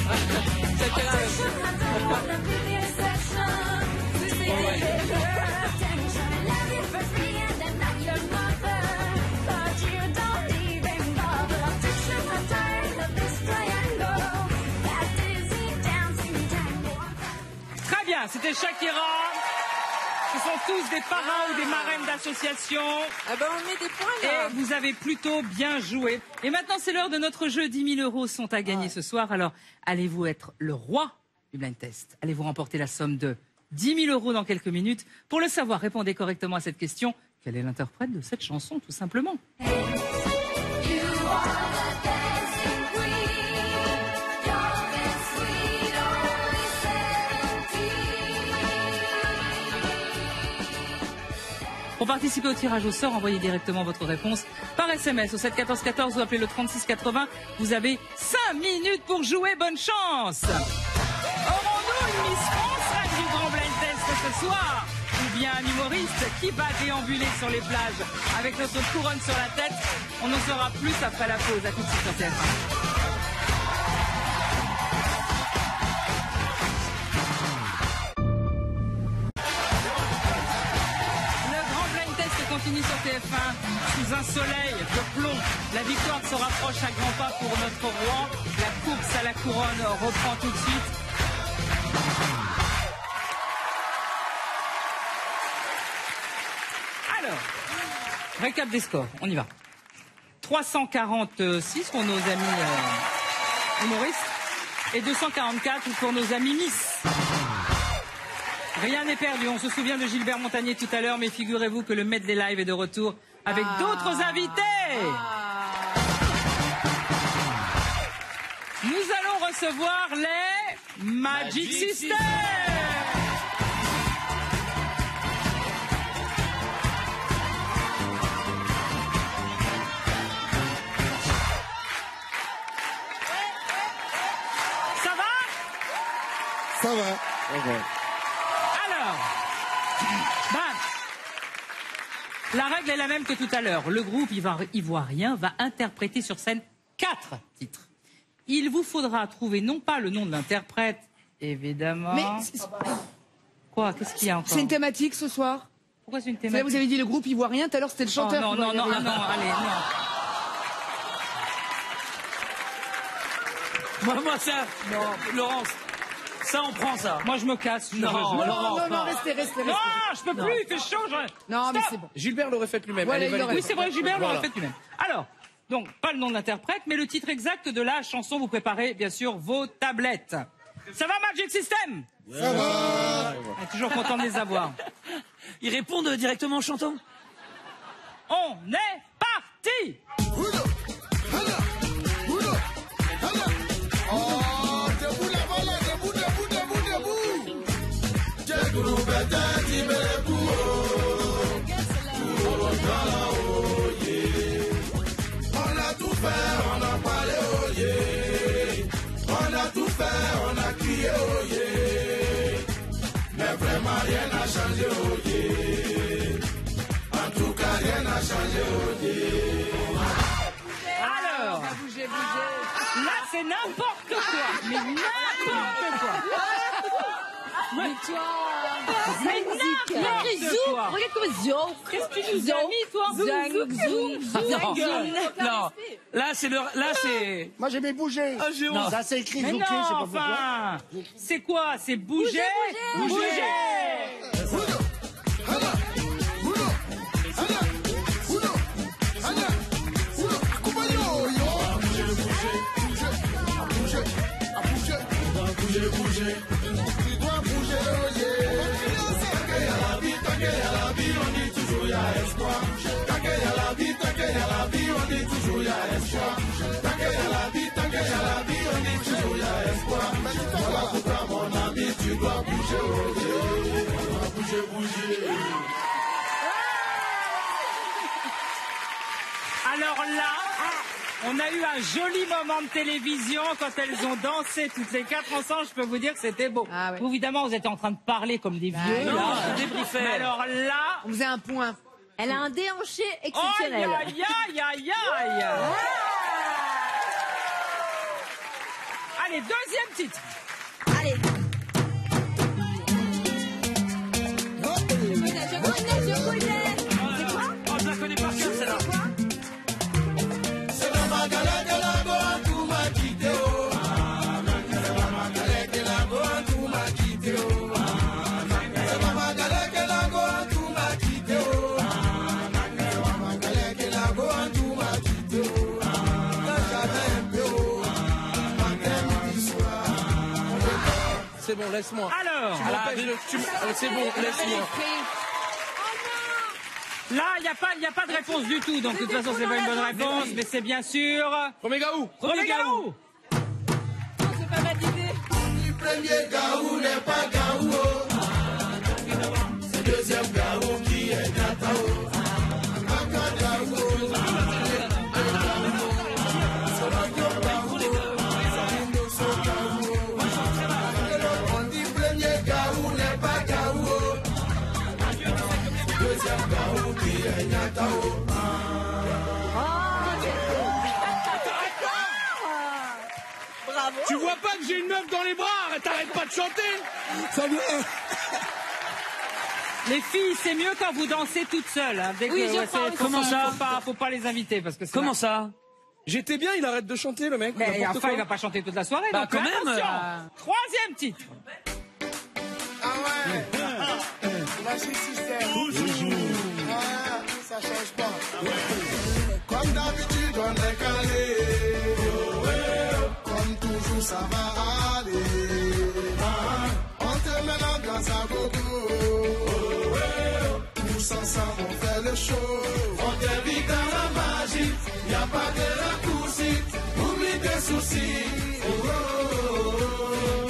Très bien, c'était Shakira. Ce sont tous des parrains ou des marraines d'associations. Ah ben on met des points là. Et vous avez plutôt bien joué. Et maintenant, c'est l'heure de notre jeu. 10 000 € sont à gagner ce soir. Alors, allez-vous être le roi du blind test? Allez-vous remporter la somme de 10 000 € dans quelques minutes? Pour le savoir, répondez correctement à cette question. Quel est l'interprète de cette chanson, tout simplement? Pour participer au tirage au sort, envoyez directement votre réponse par SMS au 7 14 14 ou appelez le 36 80. Vous avez 5 minutes pour jouer. Bonne chance. Aurons-nous une Miss France reine du Grand Blind Test ce soir? Ou bien un humoriste qui va déambuler sur les plages avec notre couronne sur la tête? On en saura plus après la pause. À tout de suite sur TF1. Continue sur TF1 sous un soleil de plomb. La victoire se rapproche à grands pas pour notre roi. La course à la couronne reprend tout de suite. Alors, récap des scores, on y va. 346 pour nos amis humoristes et 244 pour nos amis Miss. Rien n'est perdu, on se souvient de Gilbert Montagnier tout à l'heure, mais figurez-vous que le Medley Live est de retour avec d'autres invités. Nous allons recevoir les Magic Sisters. Ça va? Ça va. La règle est la même que tout à l'heure. Le groupe ivoirien va interpréter sur scène 4 titres. Il vous faudra trouver non pas le nom de l'interprète, évidemment. Mais quoi? Qu'est-ce qu'il y a encore? C'est une thématique ce soir? Pourquoi c'est une thématique? Vous avez dit le groupe ivoirien, tout à l'heure c'était le chanteur. Oh, non, allez, non. Moi, ça, non, Laurence, ça, on prend ça. Moi, je me casse. Non, restez. Non, je peux plus, il fait chaud. Non, mais c'est bon. Gilbert l'aurait fait lui-même. Voilà, Oui, c'est vrai, Gilbert l'aurait fait lui-même. Alors, donc, pas le nom de l'interprète, mais le titre exact de la chanson. Vous préparez, bien sûr, vos tablettes. Ça va, Magic System? Ça va. Toujours content de les avoir. Ils répondent directement en chantant. On est parti. On a tout fait, on a parlé, oh yeah. On a tout fait, on a crié, oh yeah. Mais vraiment rien n'a changé, oh yeah. En tout cas, rien n'a changé, oh yeah. Alors, Bougez. là, c'est n'importe quoi. Mais n'importe quoi. Victoire. Mais n'importe quoi. Regarde comme Zio. Qu'est-ce que tu nous as mis, toi? Non, là, c'est Moi, j'ai mis bouger. Ah, j'ai honte. Ça, c'est écrit Mais Zouké, non, je sais pas pourquoi. enfin. C'est quoi? C'est bouger. Bouger. Tu dois bouger, oh yeah. Tant qu'il y a la vie, on dit toujours y a espoir. Tant qu'il y a la vie, on dit toujours y a espoir. Tant qu'il y a la vie, on dit toujours y a espoir. Voilà pourquoi mon ami, tu dois bouger, oh yeah. Alors là, on a eu un joli moment de télévision quand elles ont dansé toutes les quatre ensemble. Je peux vous dire que c'était beau. Vous, évidemment, vous êtes en train de parler comme des vieux. non, là. je débriefais. Mais alors là, On faisait un point. Elle a un déhanché aïe, exceptionnel. aïe, aïe, aïe, aïe. Allez, deuxième titre. Allez. Je connais. C'est quoi? Oh, je la connais par cœur, celle-là. C'est la magala que la goa tout m'a quitté, oh. C'est la magala que la goa tout m'a quitté, oh. C'est la magala que la goa tout m'a quitté, oh. C'est la magala que la goa tout m'a quitté, oh. T'as jamais un peu, oh. Matin, midi, soir. C'est bon, laisse-moi. Alors, Tu m'empêches- c'est bon, laisse-moi. là, il n'y a pas de réponse du tout. Donc, de toute façon, c'est pas une bonne réponse. Mais c'est bien sûr. Premier Gaou. Premier Gaou. C'est pas validé. Le premier Gaou n'est pas Gaou, oh. C'est le deuxième Gaou qui est Gatao. On dit premier Gaou n'est pas Gaou, oh. Deuxième Gaou qui est Gatao. Bravo. Tu vois pas que j'ai une meuf dans les bras? T'arrêtes pas de chanter. Ça vient. Les filles, c'est mieux quand vous dansez toutes seules. Hein. Dès Oui, que, je crois aussi. comment ça faut pas les inviter parce que Comment ça? J'étais bien, il arrête de chanter, le mec. Mais N'importe enfin, quoi. il va pas chanter toute la soirée. Bah, donc quand même, attention. Troisième titre. Ah ouais. Magic System. Toujours. Ah, ça change pas. Comme d'habitude, on est calé. Comme toujours, ça va aller. On te met l'ambiance à gogo. Tous ensemble, on fait le show. On t'invite à la magie. Y a pas de raccourci. Oublie tes soucis. Oh, oh, oh, oh.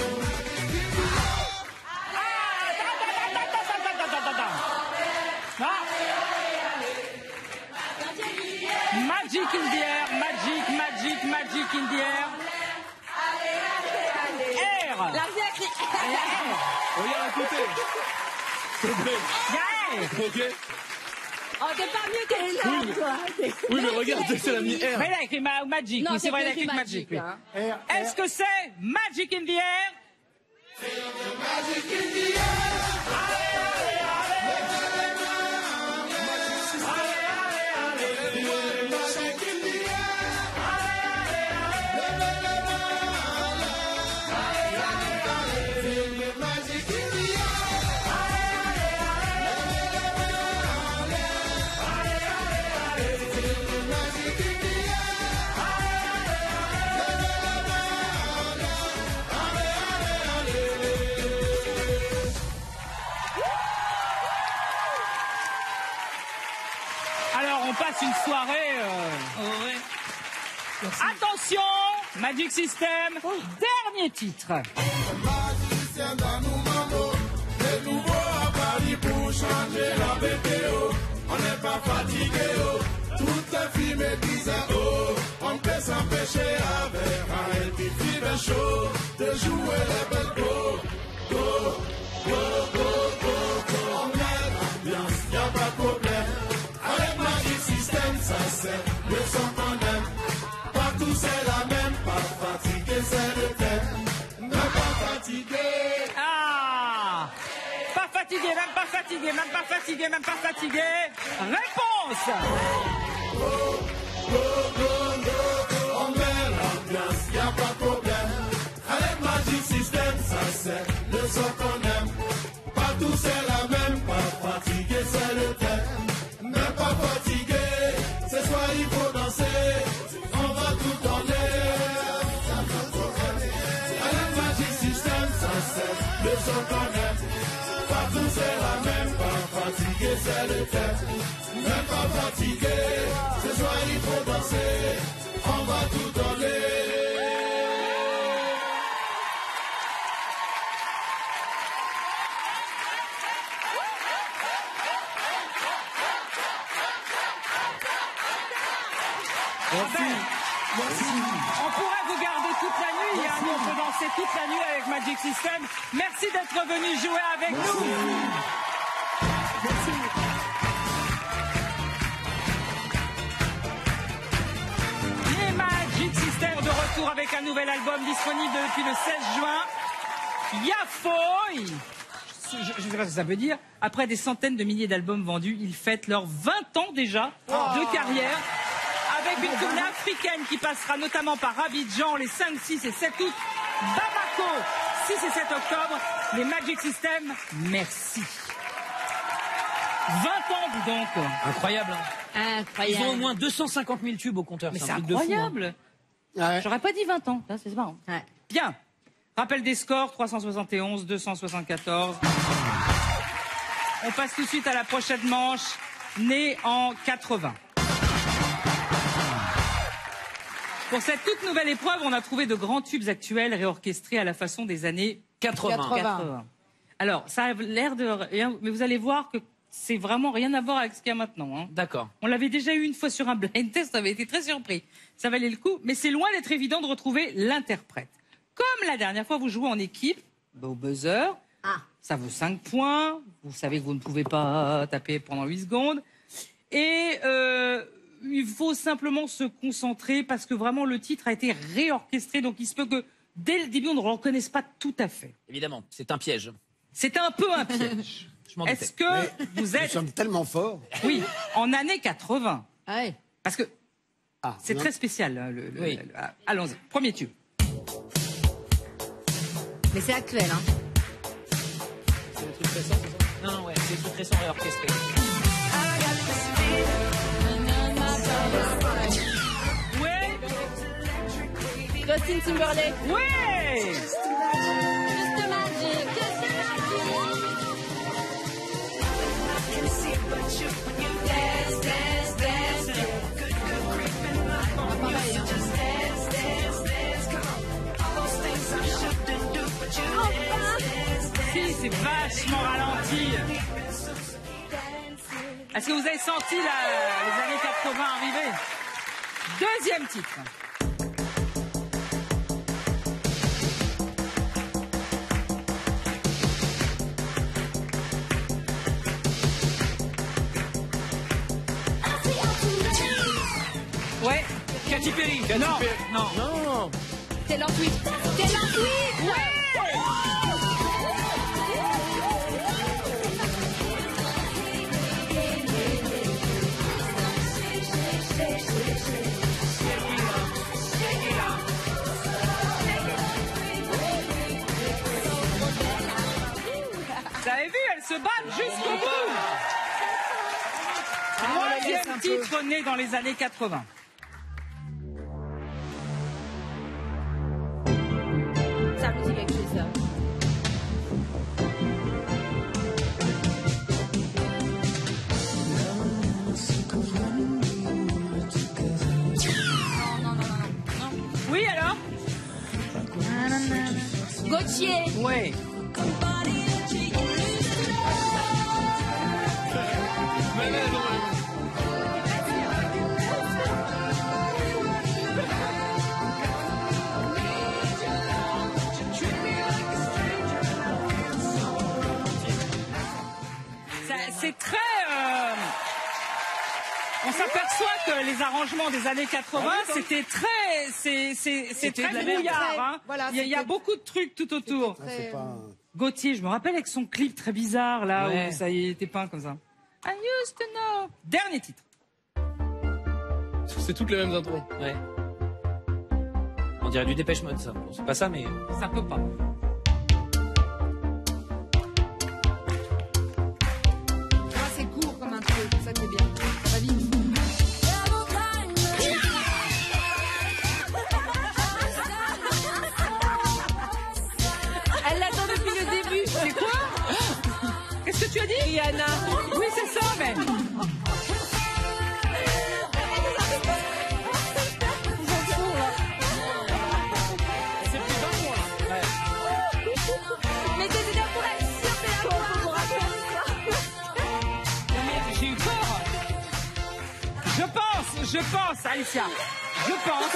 Magic in the air, magic in the air. Air. La vie a crié. Regarde à côté. S'il te plaît. Air. Ok. Oh, t'es pas mieux qu'elle est là, toi. Oui, mais regarde, c'est la mis R. Mais il a écrit Magic. Non, Oui, c'est c'est vrai, il a écrit écrit Magic, Magic. là. Oui. Est-ce que c'est Magic in the air? Magic in the air. Alors, on passe une soirée. Attention, Magic System. Dernier titre. Magicien dans nos mambo, les nouveaux à Paris pour changer la météo. On n'est pas fatigué, oh. Toutes les filles me disent, oh, on peut s'empêcher avec un petit film chaud de jouer les belles go, go, go, go, go, go. On met l'ambiance, y'a pas de problème. Avec Magic System, ça c'est le son qu'on aime. Partout c'est la même, pas fatigué, c'est le thème. Même pas fatigué. Ah, pas fatigué, même pas fatigué, même pas fatigué, même pas fatigué. Réponse. On met l'ambiance, y'a pas de problème. Avec Magic System, ça c'est le son qu'on aime. Partout c'est la même, pas fatigué, c'est le thème. Même pas fatigué, ce soir il faut danser. On va tout donner. Avec Magic System, ça c'est le son qu'on aime. Partout c'est la même, pas fatigué, c'est le thème. Même pas fatigué, ce soir il faut danser. On va tout donner. Merci. On pourrait vous garder toute la nuit, hein. Nous, on peut danser toute la nuit avec Magic System. Merci d'être venu jouer avec nous. Les Magic System de retour avec un nouvel album disponible depuis le 16 juin. Yafoy. Je ne sais pas ce que ça veut dire. Après des centaines de milliers d'albums vendus, ils fêtent leurs 20 ans déjà de carrière. Avec une tournée africaine qui passera notamment par Abidjan les 5, 6 et 7 août, Bamako 6 et 7 octobre, les Magic System, merci. 20 ans, dis donc. Incroyable. Hein. Incroyable. Ils ont au moins 250 000 tubes au compteur. Mais c'est un truc de fou, hein. incroyable. J'aurais pas dit 20 ans, c'est marrant. Bien. Rappel des scores, 371, 274. On passe tout de suite à la prochaine manche, née en 80. Pour cette toute nouvelle épreuve, on a trouvé de grands tubes actuels réorchestrés à la façon des années 80. Alors, ça a l'air de rien, mais vous allez voir que c'est vraiment rien à voir avec ce qu'il y a maintenant. Hein. D'accord. On l'avait déjà eu une fois sur un blind test, on avait été très surpris. Ça valait le coup, mais c'est loin d'être évident de retrouver l'interprète. Comme la dernière fois, vous jouez en équipe, au buzzer, ça vaut 5 points, vous savez que vous ne pouvez pas taper pendant 8 secondes, et il faut simplement se concentrer parce que vraiment le titre a été réorchestré, donc il se peut que dès le début on ne le reconnaisse pas tout à fait. Évidemment, c'est un piège. C'est un peu un piège. Est-ce que vous êtes... Nous sommes tellement forts. Oui, en années 80. Parce que c'est non. très spécial. Allons-y, premier tube. Mais c'est actuel, hein. C'est le truc récent, c'est ça? Non, ouais, c'est le truc récent réorchestré. Ouais. Justin Timberlake. Ouais. Just the magic, just the magic. I can see but you when you dance, dance, dance. Good, good creeping up on you. So just dance, dance, dance. Come on. All those things I shouldn't do, but you dance, dance, dance. Si, c'est vachement ralenti. Est-ce que vous avez senti les années 80 arriver? Deuxième titre. Ouais. Katy Perry. Non. Taylor Swift. Taylor Swift. Ouais. Vous avez vu, elle se bat jusqu'au bout. Troisième titre né dans les années 80. Ça me dit quelque chose, ça. Oui, alors? Gauthier. Ouais. C'est très... On s'aperçoit que les arrangements des années 80, c'était très... C'est très brouillard. Hein. Voilà, il y a beaucoup de trucs tout autour. Très- Gauthier, je me rappelle avec son clip très bizarre, là, Ouais. où ça y était peint comme ça. I used to know. Dernier titre. C'est toutes les mêmes intros. Ouais. On dirait du Dépêche Mode, ça. Bon, c'est pas ça, mais... Ça peut pas. Ah, c'est court comme un truc, c'est ça qui est bien. Ça va vite. Elle l'attend depuis le début. C'est quoi? Qu'est-ce que tu as dit? Rihanna. Oui, c'est ça, mais... C'est plus d'un mois, là. Ouais. Mais t'étais là pour être sûr, t'es là pour J'ai eu peur. Je pense. je pense, Alicia, je pense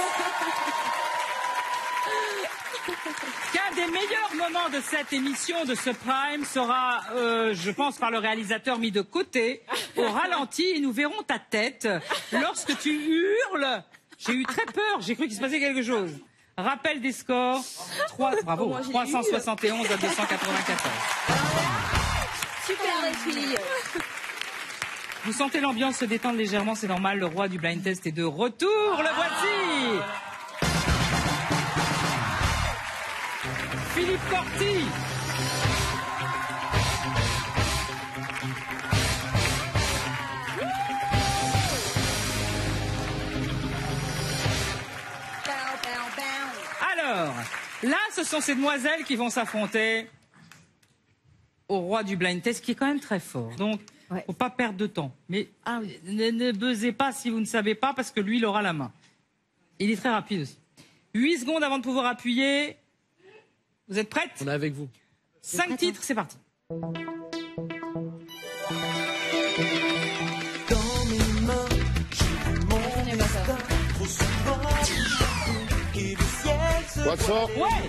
qu'un des meilleurs moments de cette émission, de ce prime, sera, je pense, par le réalisateur mis de côté, au ralenti, et nous verrons ta tête lorsque tu hurles. J'ai eu très peur, j'ai cru qu'il se passait quelque chose. Rappel des scores, bravo, 371 à 294. Super les filles. Vous sentez l'ambiance se détendre légèrement, c'est normal, le roi du blind test est de retour, le voici. Philippe Corti. Alors, là, ce sont ces demoiselles qui vont s'affronter au roi du blind test, qui est quand même très fort. Donc, faut pas perdre de temps. Mais ne buzzez pas si vous ne savez pas, parce que lui, il aura la main. Il est très rapide aussi. 8 secondes avant de pouvoir appuyer. Vous êtes prêtes? On est avec vous. 5 titres, c'est parti. Dans mes mains, j'ai mon destin, trop souvent, et le ciel se... What's up? Ouais.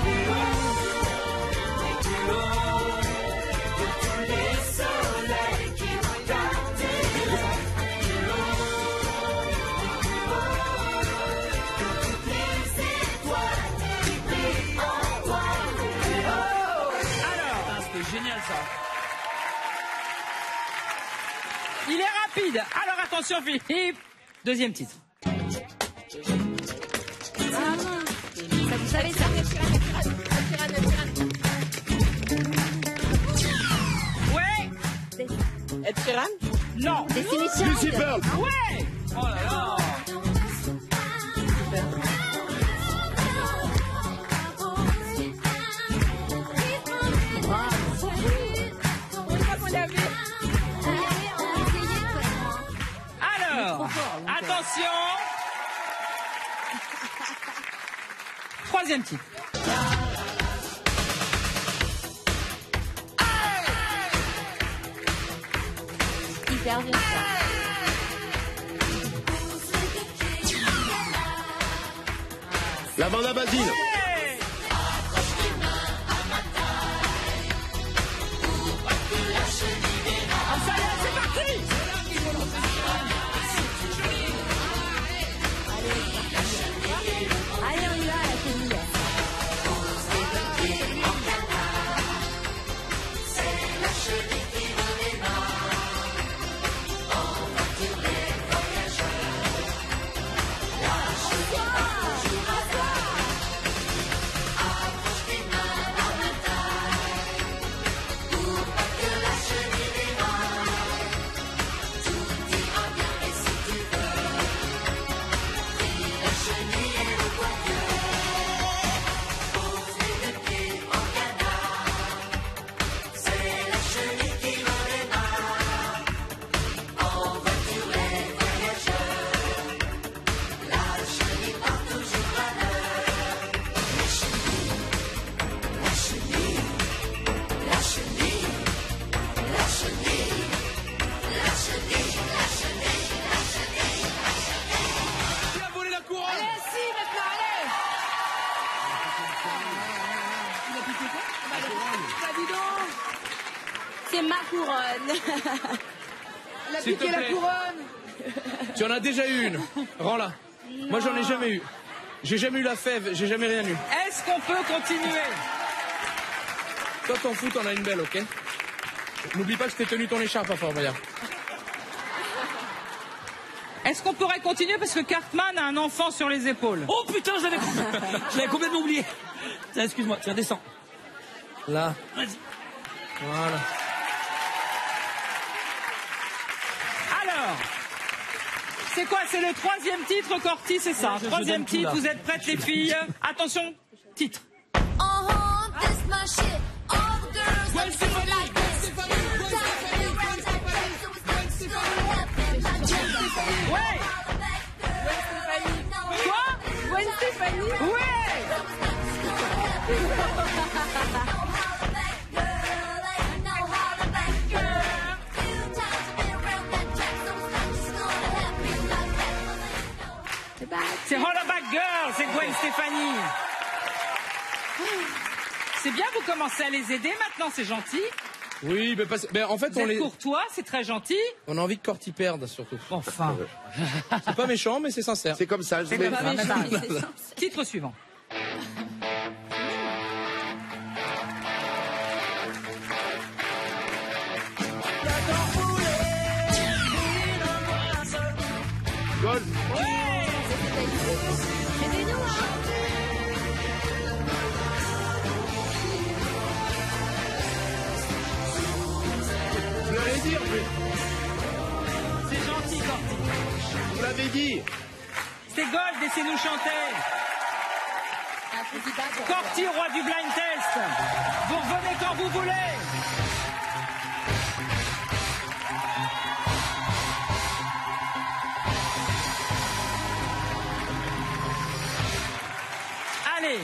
Génial ça. Il est rapide. Alors attention Philippe. Deuxième titre. Ah non. Ça, vous savez, ça. Ouais. Ed Sheeran? Non. Lucifer. Ouais. Oh là là. Alors, attention. Troisième titre. Hyper bien ça. La bande à Basile. Allez, on y va, la chenille. C'est ma couronne. Il a piqué la couronne. Tu en as déjà eu une. Rends-la. Moi, j'en ai jamais eu. J'ai jamais eu la fève, j'ai jamais rien eu. Est-ce qu'on peut continuer? Toi, t'en fous, t'en as une belle, ok? N'oublie pas que je t'ai tenu ton écharpe à Fort Boyard. Est-ce qu'on pourrait continuer parce que Cartman a un enfant sur les épaules? Oh putain, je l'avais complètement oublié. Tiens, excuse-moi, tiens, descends. Là. Vas-y. Voilà. Alors, c'est quoi? C'est le troisième titre, Corti, c'est ça? Je Troisième donne tout, titre, là. vous êtes prêtes les filles? Attention, titre. Ouais. Quoi? Gwen Stefani. Ouais. C'est Hollaback Girl, c'est Gwen Stefani. C'est bien, vous commencez à les aider maintenant, c'est gentil. Oui, mais en fait, Vous êtes courtois, c'est très gentil. On a envie que Corty perde, surtout. Enfin. C'est pas méchant, mais c'est sincère. C'est comme ça. C'est pas méchant, c'est sincère. Titre suivant. Golf. Vous l'avez dit, en fait. C'est gentil, Corty. Vous l'avez dit. C'est Gold, laissez-nous chanter. Corty, roi du blind test. Vous revenez quand vous voulez. Allez.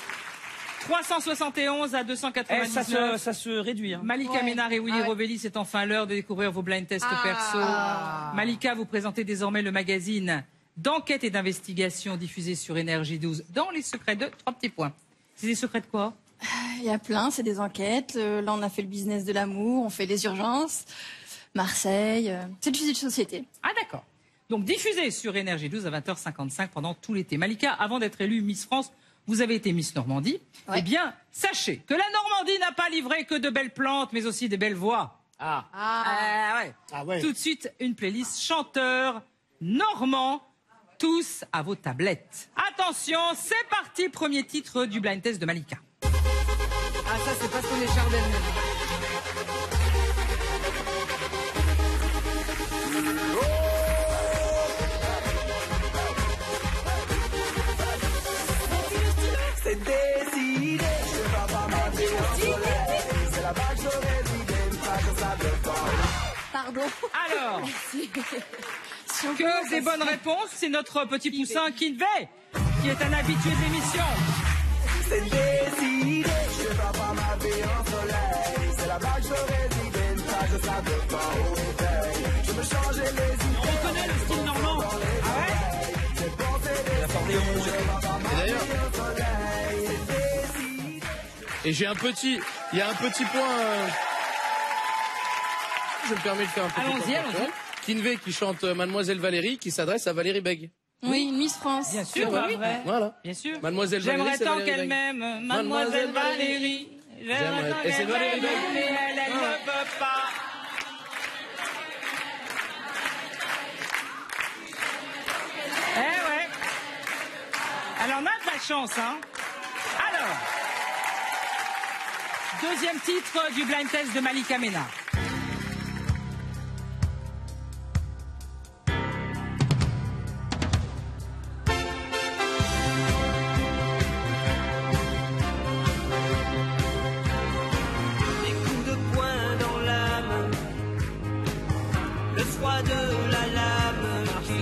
371 à 299. Ça se réduit. Hein. Malika Ménard et Willy Rovelli, c'est enfin l'heure de découvrir vos blind tests perso. Malika, vous présentez désormais le magazine d'enquête et d'investigation diffusé sur Énergie 12 dans les secrets de 3 petits points. C'est des secrets de quoi? Il y a plein, c'est des enquêtes. Là, on a fait le business de l'amour, on fait les urgences, Marseille. C'est du sujet de société. Ah d'accord. Donc diffusé sur Énergie 12 à 20h55 pendant tout l'été. Malika, avant d'être élue Miss France, vous avez été Miss Normandie. Ouais. Eh bien, sachez que la Normandie n'a pas livré que de belles plantes, mais aussi des belles voix. Ouais. Tout de suite, une playlist chanteur normand. Tous à vos tablettes. Attention, c'est parti, premier titre du blind test de Malika. Ah, ça, c'est parce qu'on est Chardonnay. C'est décidé, je vais pas mentir au soleil. C'est là-bas que j'aurais l'idée, mais pas que ça dépend. Pardon. Alors, que des bonnes réponses, c'est notre petit poussin Kinvey, qui est un habitué de l'émission. C'est décidé, je vais pas m'habiller en soleil. C'est là-bas que j'aurais l'idée, mais pas que ça dépend au réveil. Je me changeais les idées. On connaît le style normand. Ah ouais? Et d'ailleurs, et il y a un petit point. Je me permets de faire un petit Allons-y. Kinvey qui chante Mademoiselle Valérie, qui s'adresse à Valérie Beg. Oui, Miss France. Bien sûr, C'est oui. Voilà. Bien sûr. Mademoiselle Valérie, J'aimerais c'est tant Valérie qu'elle Beg. m'aime, Mademoiselle Valérie. J'aimerais tant Et c'est qu'elle Valérie m'aime, Beg. mais elle ne peut pas. Eh ouais. Alors on a de la chance, hein. Alors, deuxième titre du blind test de Malika Ménard. Des coups de poing dans l'âme, le froid de la lame qui...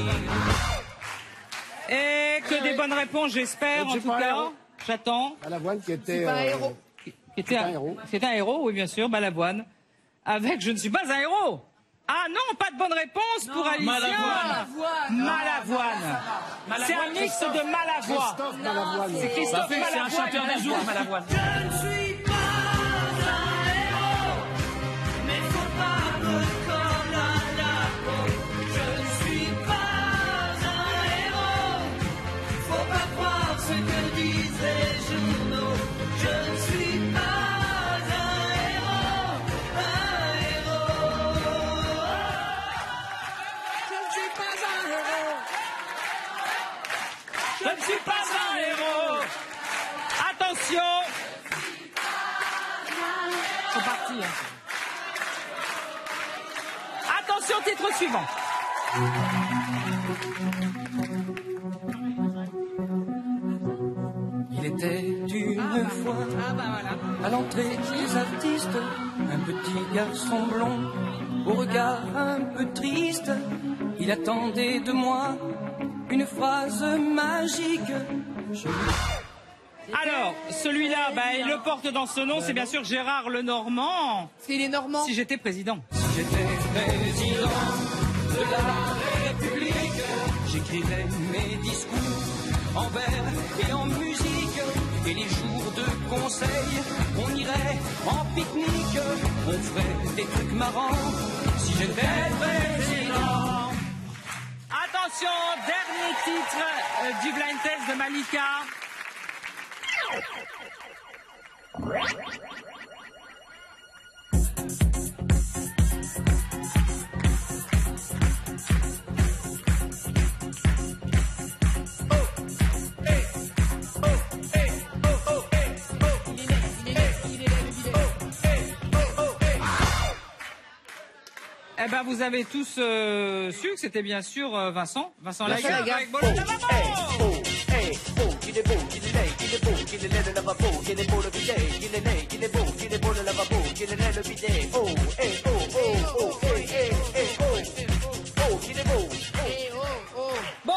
Et que des bonnes réponses, j'espère, en tout cas. J'attends. Balavoine qui était. C'est pas un héros. C'est un héros. C'est un héros, oui, bien sûr, Balavoine. Avec Je ne suis pas un héros. Ah non, pas de bonne réponse pour Alicia. Malavoine. C'est un mix de Malavoie. Christophe Balavoine. C'est Christophe C'est un Malavoine. chanteur des ours, Malavoine. Je ne suis pas un héros, mais faut pas me coller à la peau. Je ne suis pas un héros, faut pas croire ce que disent les journaux. Je ne suis pas un héros, un héros. Je ne suis pas un héros. Je ne suis pas un héros. Attention. C'est parti. Hein. Attention, titre suivant. Il était une fois à l'entrée des artistes, un petit garçon blond, au regard un peu triste. Il attendait de moi une phrase magique. Alors, celui-là, il le porte dans ce nom, c'est bien sûr Gérard Lenormand. Parce qu'il est normand. Si j'étais président. J'étais président de la République, j'écrirai mes discours en vers et en musique. Et les jours de conseil, on irait en pique-nique, on ferait des trucs marrants si j'étais président. Attention, dernier titre du blind test de Malika. Eh ben, vous avez tous su que c'était bien sûr Vincent Lagaffe avec Bolo de la Maman. Qu'il est beau, qu'il est laid, qu'il est beau, qu'il est laid de lavabo, qu'il est beau le bidet, qu'il est laid, qu'il est beau, qu'il est beau le lavabo, qu'il est laid le bidet. Oh, eh, oh, oh, oh, eh, eh, eh, oh, oh, qu'il est beau. Bon.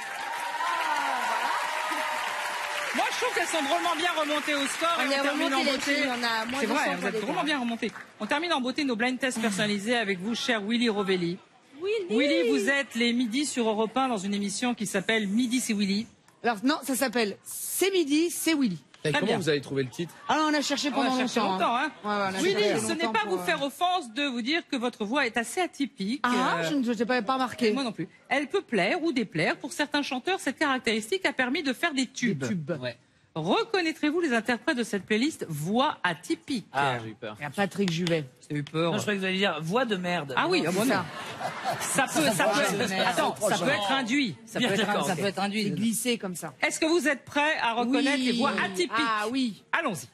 Moi, je trouve qu'elles sont drôlement bien remontées au score. On et est on termine en remonté les beauté. filles, on a moins C'est de vrai, sang vous pour êtes les drôlement gars. bien remontés. On termine en beauté nos blind tests personnalisés avec vous, cher Willy Rovelli. Willy, vous êtes les midis sur Europe 1 dans une émission qui s'appelle Midi, c'est Willy. Alors non, ça s'appelle C'est midi, c'est Willy. Et Très comment bien. vous avez trouvé le titre? Alors on a cherché pendant On a cherché longtemps. hein. Ouais, on a Willy, cherché ce n'est longtemps pas pour, vous faire offense de vous dire que votre voix est assez atypique. Ah, je ne t'ai pas remarqué. Moi non plus. Elle peut plaire ou déplaire. Pour certains chanteurs, cette caractéristique a permis de faire des tubes. Ouais. Reconnaîtrez-vous les interprètes de cette playlist voix atypique? Ah, j'ai eu peur. Il y a Patrick Juvet. J'ai eu peur. Non, je croyais que vous alliez dire voix de merde. Ah oui, ah bon, ça. non. Ça peut être induit. Ça peut être induit. C'est glissé comme ça. Est-ce que vous êtes prêts à reconnaître Oui. les voix atypiques? Ah oui. Allons-y.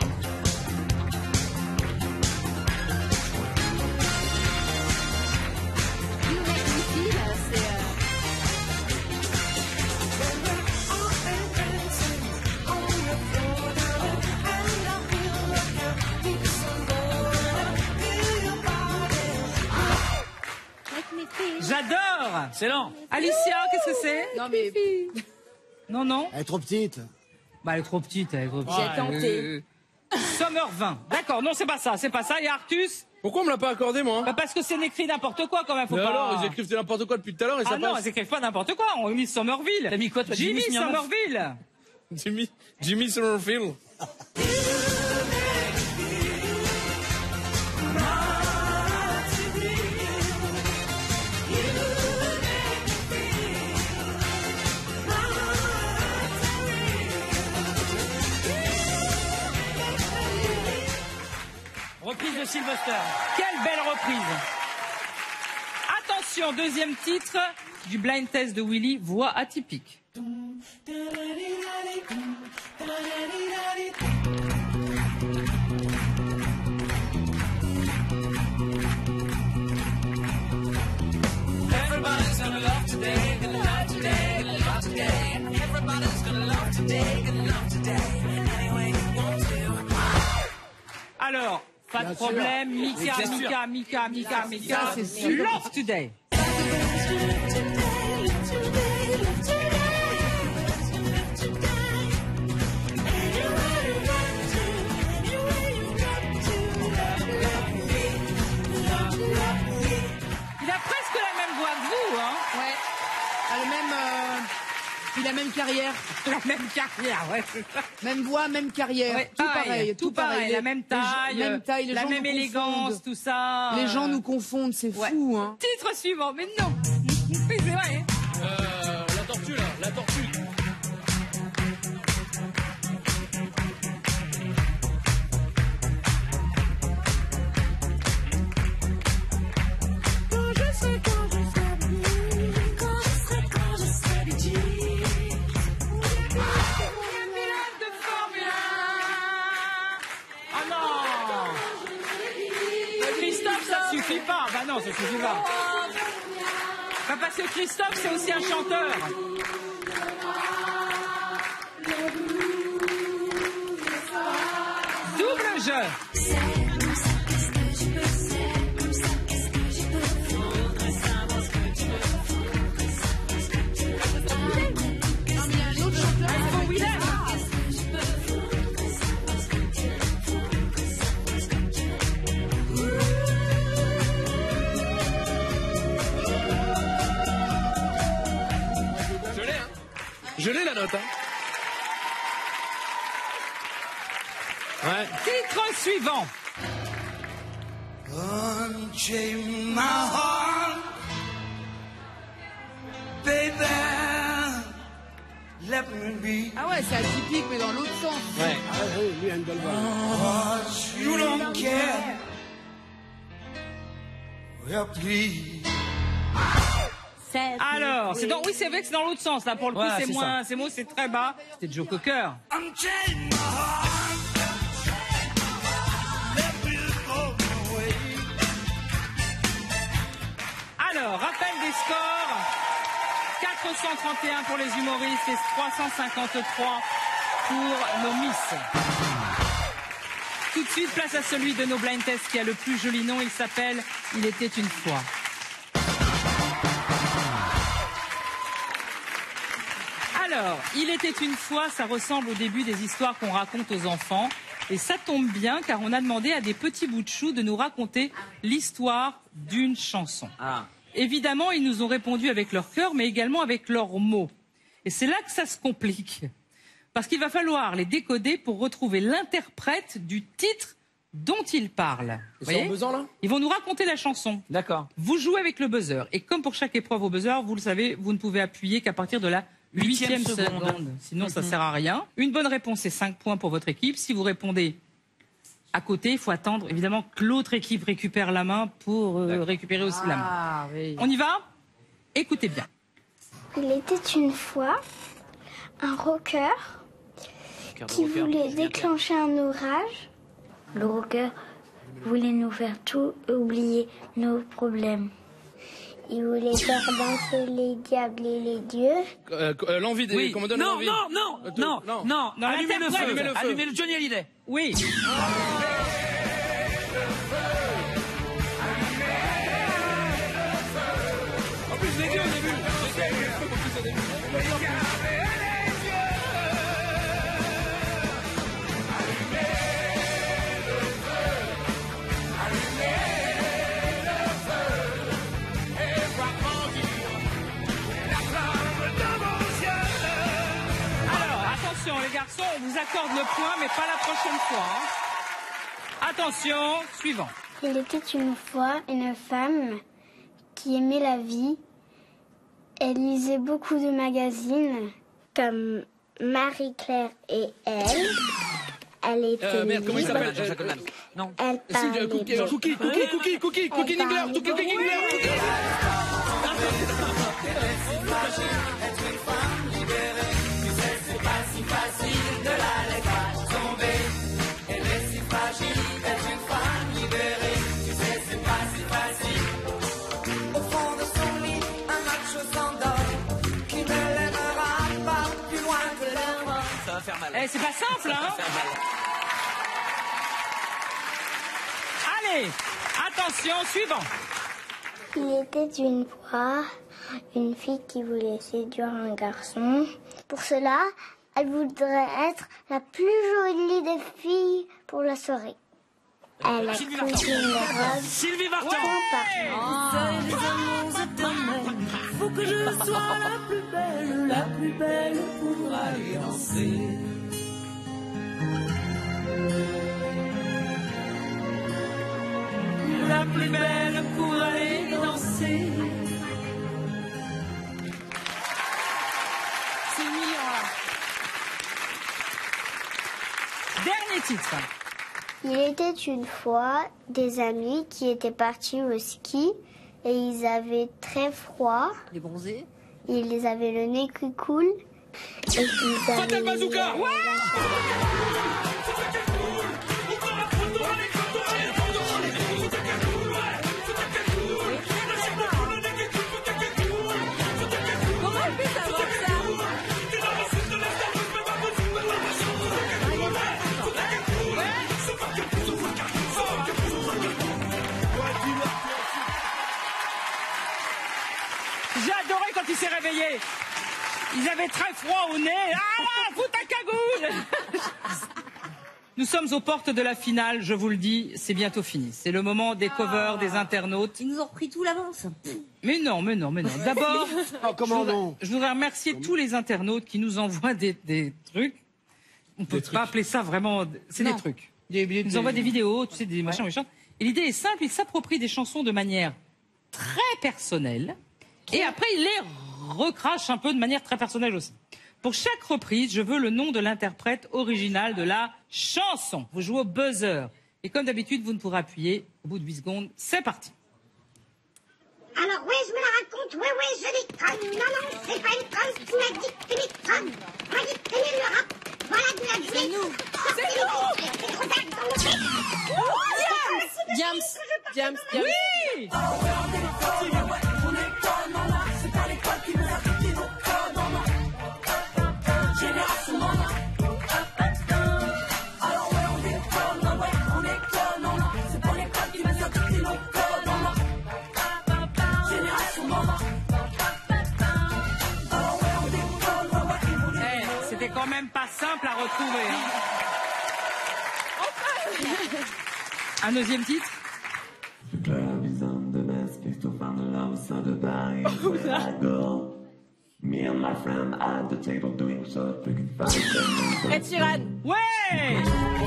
J'adore. Excellent. Alicia, qu'est-ce que c'est? Non mais Non. Elle est trop petite. Bah, elle est trop petite. J'ai tenté. Summer 20. D'accord, non, c'est pas ça. Et Artus? Pourquoi on me l'a pas accordé, moi? Bah, parce que c'est écrit n'importe quoi quand même. Faut Mais pas... alors, ils écrivent n'importe quoi depuis tout à l'heure et ça Ah non, passe. ils écrivent pas n'importe quoi. On a mis Somerville. T'as mis quoi, toi, Jimmy Jimmy Smirnoff Somerville. Jimmy Summerfield. Reprise de Sylvester. Quelle belle reprise. Attention, deuxième titre du blind test de Willy, voix atypique. Everybody's gonna love today, gonna love today, gonna love today. Everybody's gonna love today, gonna love today. Anyway you want to. Alors, pas de problème, Mika. Ça, c'est sûr. Love Today. Il a presque la même voix que vous, hein? ouais. Il a la même carrière. La même carrière, ouais. Même voix, même carrière. Ouais, tout pareil. la même taille, les la gens même nous élégance, confondent. tout ça. Les gens nous confondent, c'est Ouais. fou, hein. Titre suivant, mais non. Mais c'est vrai. La tortue, là, la tortue. Ah non. Christophe, ça suffit pas. Bah non, ça suffit pas. Bah parce que Christophe, c'est aussi un chanteur. Double jeu. Alpha Willem. Je l'ai la note, hein. Ouais. Titre suivant. Unchain my heart, baby, let me be. Ah ouais, c'est atypique, mais dans l'autre sens. Ouais. Ah oui, lui, Engelbart. You don't care. Well, please. Alors, c'est dans... oui, c'est vrai que c'est dans l'autre sens, là, pour le coup, Voilà, c'est c'est moins... Ces mots, c'est très bas. C'était Joe Cocker. Unchain my heart, let me go away. Alors, rappel des scores. 431 pour les humoristes et 353 pour nos Miss. Tout de suite, place à celui de nos blind tests qui a le plus joli nom. Il s'appelle Il était une fois. Alors, Il était une fois, ça ressemble au début des histoires qu'on raconte aux enfants. Et ça tombe bien car on a demandé à des petits bouts de chou de nous raconter l'histoire d'une chanson. Évidemment, ils nous ont répondu avec leur cœur, mais également avec leurs mots. Et c'est là que ça se complique. Parce qu'il va falloir les décoder pour retrouver l'interprète du titre dont ils parlent. Ils sont en buzzant, là ? Ils vont nous raconter la chanson. D'accord. Vous jouez avec le buzzer. Et comme pour chaque épreuve au buzzer, vous le savez, vous ne pouvez appuyer qu'à partir de la 8e seconde. Sinon, ça sert à rien. Une bonne réponse, c'est 5 points pour votre équipe. Si vous répondez à côté, il faut attendre évidemment que l'autre équipe récupère la main pour récupérer aussi la main. Oui. On y va ? Écoutez bien. Il était une fois un rocker qui voulait déclencher un orage. Le rocker voulait nous faire tout oublier nos problèmes. Il voulait faire danser les diables et les dieux. L'envie, Oui. qu'on me donne Non, l'envie. non, non, non, non, Non, allumez le feu, allumez le feu. allumez le Johnny Hallyday. Oui. En plus, je l'ai dit au début. Alors, attention les garçons, on vous accorde le point, mais pas la prochaine fois. Hein. Attention, suivant. Il était une fois une femme qui aimait la vie. Elle lisait beaucoup de magazines comme Marie-Claire et elle. Elle était Merde, comment il libre. s'appelle Jean-Jacques Goldman. Non. Elle parlait Cookie Elle parlait Au fond de son lit, un macho s'endort, qui ne l'aimera pas plus loin que l'air. Ça va faire mal. Eh, c'est pas simple, hein. Ça va faire mal. Allez, attention, suivant. Il était une fois une fille qui voulait séduire un garçon. Pour cela, elle voudrait être la plus jolie des filles pour la soirée. Elle a Sylvie cousu une robe Sylvie Vartan. Faut que je sois la plus belle pour aller danser. La plus belle pour aller danser. C'est mignon, là. Dernier titre. Il était une fois des amis qui étaient partis au ski et ils avaient très froid. Les bronzés. Ils avaient le nez qui coule. Et ils avaient Fatal Bazooka. Comment elle peut savoir ça? J'ai adoré quand il s'est réveillé. Ils avaient très froid au nez. Ah, fous ta cagoule. Nous sommes aux portes de la finale, je vous le dis, c'est bientôt fini. C'est le moment des covers, des internautes. Ils nous ont repris tout l'avance. Mais non. D'abord, comment non je voudrais remercier tous les internautes qui nous envoient des trucs. On peut pas appeler ça vraiment... C'est des trucs. Ils nous envoient des vidéos, tu sais, des machins. Et l'idée est simple, ils s'approprient des chansons de manière très personnelle. Et après, ils les recrachent un peu de manière très personnelle aussi. Pour chaque reprise, je veux le nom de l'interprète original de la chanson. Vous jouez au buzzer. Et comme d'habitude, vous ne pourrez appuyer au bout de 8 secondes. C'est parti. Alors oui, je me la raconte, oui, je les conne. Non, c'est pas une conne qui m'a dit que tu les connes. Moi, j'ai tenu le rap. Voilà de la vie. C'est nous. C'est trop tard dans le fait. James. Oui. On est connes, on a, c'est pas l'école qui nous a piqué nos codes, on a. Génération, on a. Alors ouais, on est connes, on a, c'est pas l'école qui nous a piqué nos codes, on a. Génération, on a. Alors ouais, on est connes, C'était quand même pas simple à retrouver. Un deuxième titre. Me and my friend at the table doing so Ed Sheeran. Ouais.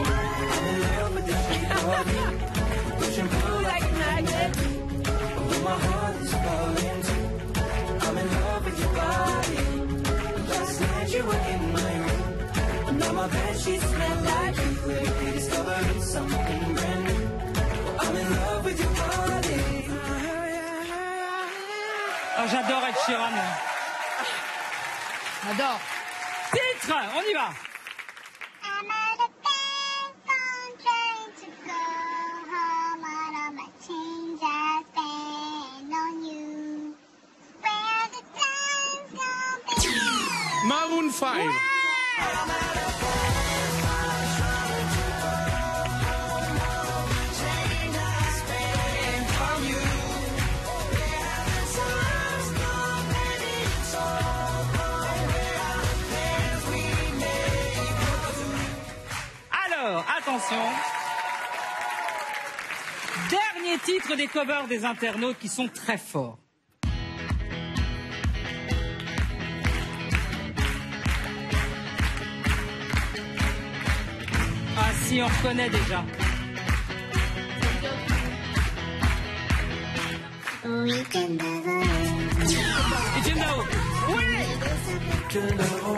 Like a magnet. My heart is falling too. I'm in love with your body. Last night you were in my room. Now my bedsheets smell like you. We discovered something brand new. I'm in love with your body. Oh, j'adore Ed Sheeran. J'adore. Titre, on y va. I'm at a bank, I'm trying to go home. All of my change I spend on you. Where the time's gone, baby. Maroon 5. Alors, attention. Dernier titre des covers des internautes qui sont très forts. Ah si, on reconnaît déjà. Et Jim Dao. Oui.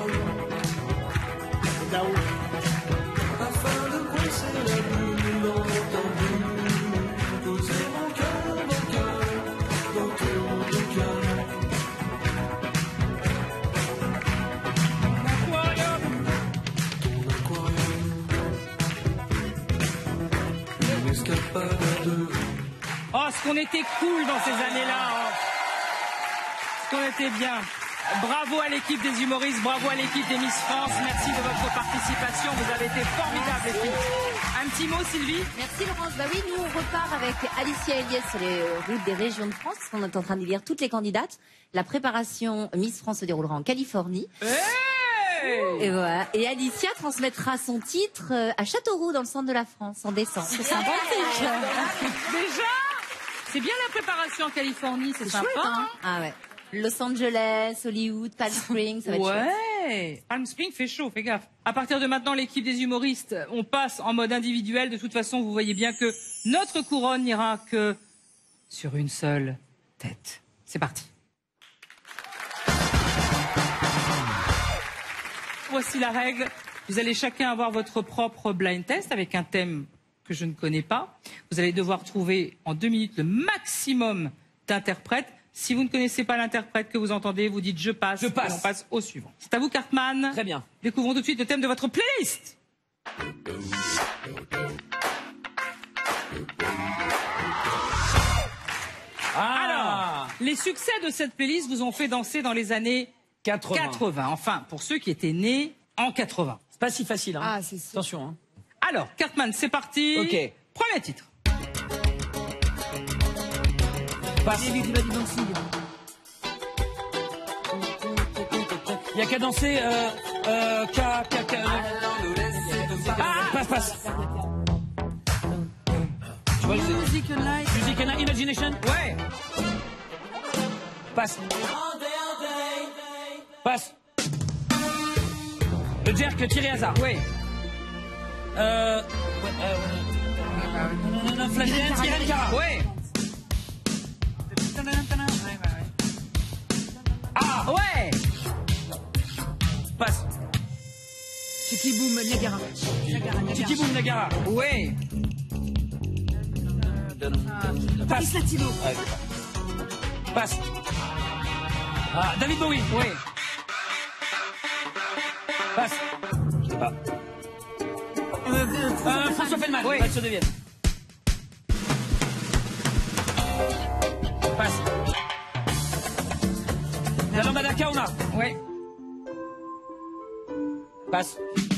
Oh, ce qu'on était cool dans ces années-là. Oh. Ce qu'on était bien. Bravo à l'équipe des humoristes, bravo à l'équipe des Miss France. Merci de votre participation. Vous avez été formidables, les filles. Un petit mot, Sylvie? Merci, Laurence. Bah oui, nous, on repart avec Alicia Eliès sur les routes des régions de France. On est en train de lire toutes les candidates. La préparation Miss France se déroulera en Californie. Hey! Et voilà. Et Alicia transmettra son titre à Châteauroux, dans le centre de la France, en décembre. C'est sympathique. Déjà? C'est bien la préparation en Californie, c'est sympa. Chouette, hein? Ah ouais. Los Angeles, Hollywood, Palm Springs, ça va être chouette. Ouais. Palm Springs fait chaud, fais gaffe. À partir de maintenant, l'équipe des humoristes, on passe en mode individuel. De toute façon, vous voyez bien que notre couronne n'ira que sur une seule tête. C'est parti. Voici la règle. Vous allez chacun avoir votre propre blind test avec un thème que je ne connais pas. Vous allez devoir trouver en 2 minutes le maximum d'interprètes. Si vous ne connaissez pas l'interprète que vous entendez, vous dites je passe. Je passe. Et on passe au suivant. C'est à vous, Cartman. Très bien. Découvrons tout de suite le thème de votre playlist. Alors, les succès de cette playlist vous ont fait danser dans les années 80. Enfin, pour ceux qui étaient nés en 80. C'est pas si facile, hein. Ah, c'est sûr. Attention, hein. Alors, Cartman, c'est parti. Ok. Premier titre. Passe. Il y a qu'à danser. Passe. Tu vois, Music and Light, Imagination. Ouais. Passe. Passe. Le jerk tiré hasard. Oui. Flashdance, Irene Cara. Oui. Ah. Ouais. Passe. Chiki Boom, Niagara. Tiki Boom Nagara. Oui. Paris Latino. Passe. Ah, David Bowie. Oui. Passe. Je sais pas. François Feldman. Oui. Match de Vienne. Passe. La lambada Kauna. Oui. Passe.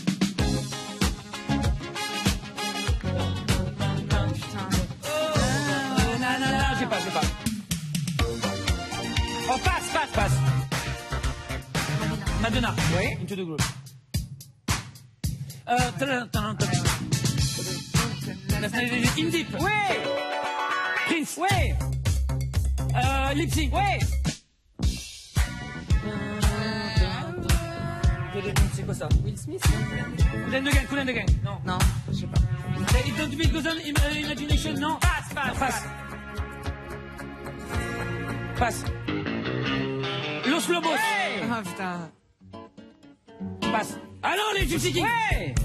J'ai pas. On passe. Passe. Madonna. Oui. Into the Groove. In Deep. Oui. Prince. Oui. Lip Sync. Oui. C'est quoi ça? Will Smith. Cool and the Gang. Non. Non, je sais pas. It don't be goes on imagination. Non. Passe. Los Lobos. Ah putain. Passe. Ah non, les Gypsy Kings. Oui.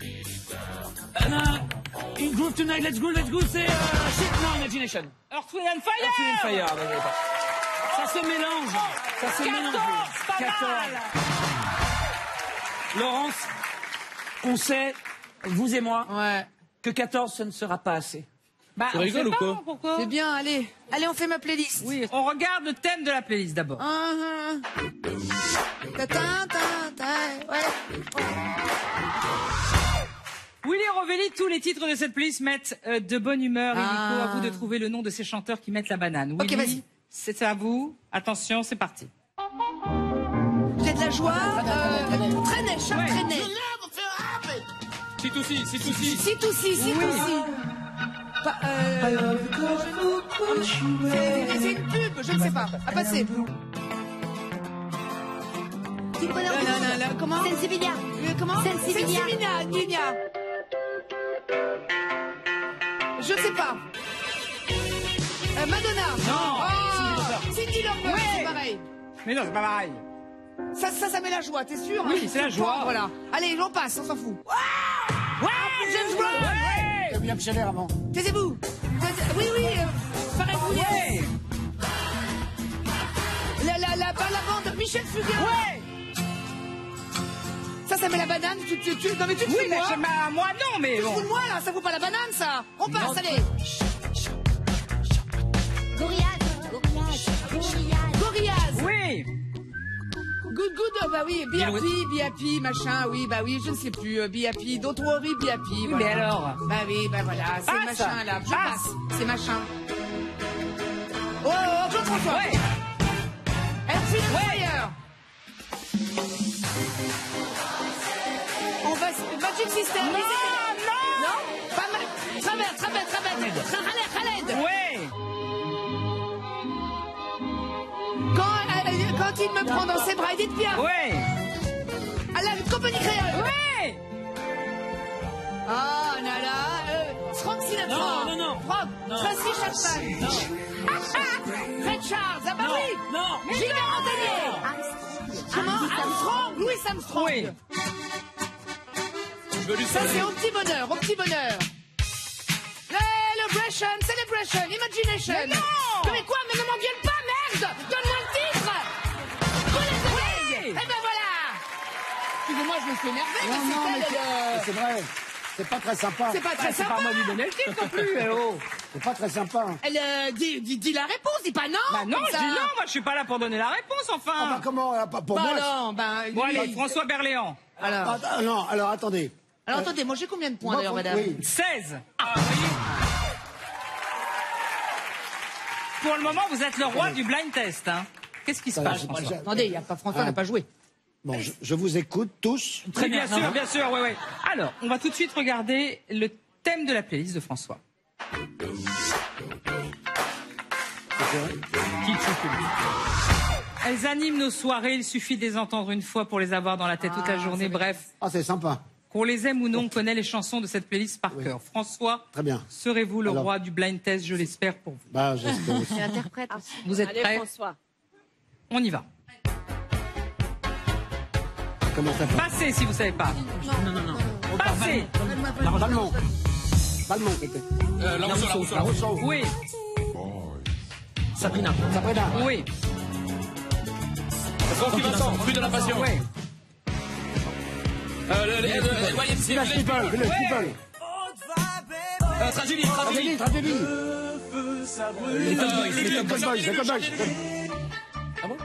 In Groove Tonight, let's go, c'est shit, non, Imagination. Earth, Wind and Fire. Earth, Wind and Fire, ben, ça se mélange. Ça se 14, mélange. pas 14. mal. Laurence, on sait, vous et moi, Ouais. que 14, ce ne sera pas assez. Bah, Tu on rigoles sait ou pas, quoi pourquoi C'est bien, allez. Allez, on fait ma playlist. Oui, on regarde le thème de la playlist d'abord. Ouais. Willy Rovelli, tous les titres de cette playlist mettent de bonne humeur. Et Nico, à vous de trouver le nom de ces chanteurs qui mettent la banane. Ok, Willy, vas-y. c'est à vous. Attention, c'est parti. J'ai de la joie. Traîner, chaque traîner. Si tout si. Si tout si. C'est une pub, je ne sais pas. À passer. Comment Sensibilia. Comment Sensibilia. Sensibilia. Je sais pas. Madonna. Non. Cindy Lauper. Ouais. C'est pareil. Mais non, c'est pas pareil. Ça met la joie, t'es sûr? Oui, c'est la joie. Voilà. Allez, on passe, on s'en fout. Ouais, James Brown. Ouais. Bien accélère avant. Taisez-vous. Oui, Pareil Ouais. la bande, Michel Fugain. Ouais. Ça met la banane. Non, mais tu te Oui, fous de mais moi. moi non, mais Tu te bon. fous de moi, là. Ça vaut pas la banane, ça. On passe, allez. Gorillaz. Oui. Good, bah oui, be happy, machin, oui, bah oui, je ne sais plus, be happy, don't worry, be happy. Oui, voilà. mais alors? Bah oui, bah voilà, c'est Passe. machin, là, je Passe. passe, c'est machin. Oh, Jean-François. Ouais. Earth, Fire. On va, Magic System. Non, pas mal. Travers. Khaled. Ouais. Quand il me prend dans ses bras, Edith Piaf. Ouais. À la compagnie créole. Ouais. Ah, Nala, Frank Sinatra. Non. Frank, Non. Tracy Chapman. Non. Red Charles, ah bah Non. oui. Non. Gilbert Montagnier. Comment? Armstrong, Louis Armstrong. Oui. Ça, c'est au petit bonheur. Celebration, Imagination. Mais non. Mais quoi? Mais ne m'engueule pas, merde. Donne-moi le titre. Oui. Eh ben voilà. Excusez-moi, je me suis énervé. C'est vrai. C'est pas très sympa. C'est pas très C'est sympa. pas moi lui donner le titre non plus. C'est pas très sympa. Elle dit la réponse, dis pas non. Bah non, comme je ça. dis non, moi je suis pas là pour donner la réponse, Ah enfin. bah comment pas pour Bah moi. non, bah. Bon, lui, allez, François Berléand. Alors, Non, alors attendez. attendez, moi j'ai combien de points Moi, d'ailleurs, madame? oui. 16. Ah, voyez. Pour le moment, vous êtes le roi du blind test. Hein. Qu'est-ce qui se passe, François? Attendez, il y a pas François n'a pas joué. Bon, je vous écoute tous. Très bien sûr, oui. Alors, on va tout de suite regarder le thème de la playlist de François. Kitsch ou public. Elles animent nos soirées, il suffit de les entendre une fois pour les avoir dans la tête toute la journée. Bref. Ah, c'est sympa. Qu'on les aime ou non, on connaît les chansons de cette playlist par cœur. François, très bien. Serez-vous le roi du blind test, je l'espère pour vous. Bah, j'espère aussi. Tu interprètes aussi. Vous êtes Allez, prêts? François. On y va. Comment ça fait? Passez si vous savez pas. Non. Passez. Balmont. Balmont, peut-être. La Rousseau. Oui. Sabrina. Oui. Francky Vincent, Rue de la Passion. Oui. Village People. Village People. Tragédie. Tragédie. Les Top Boys. Les Top Boys. Ah bon?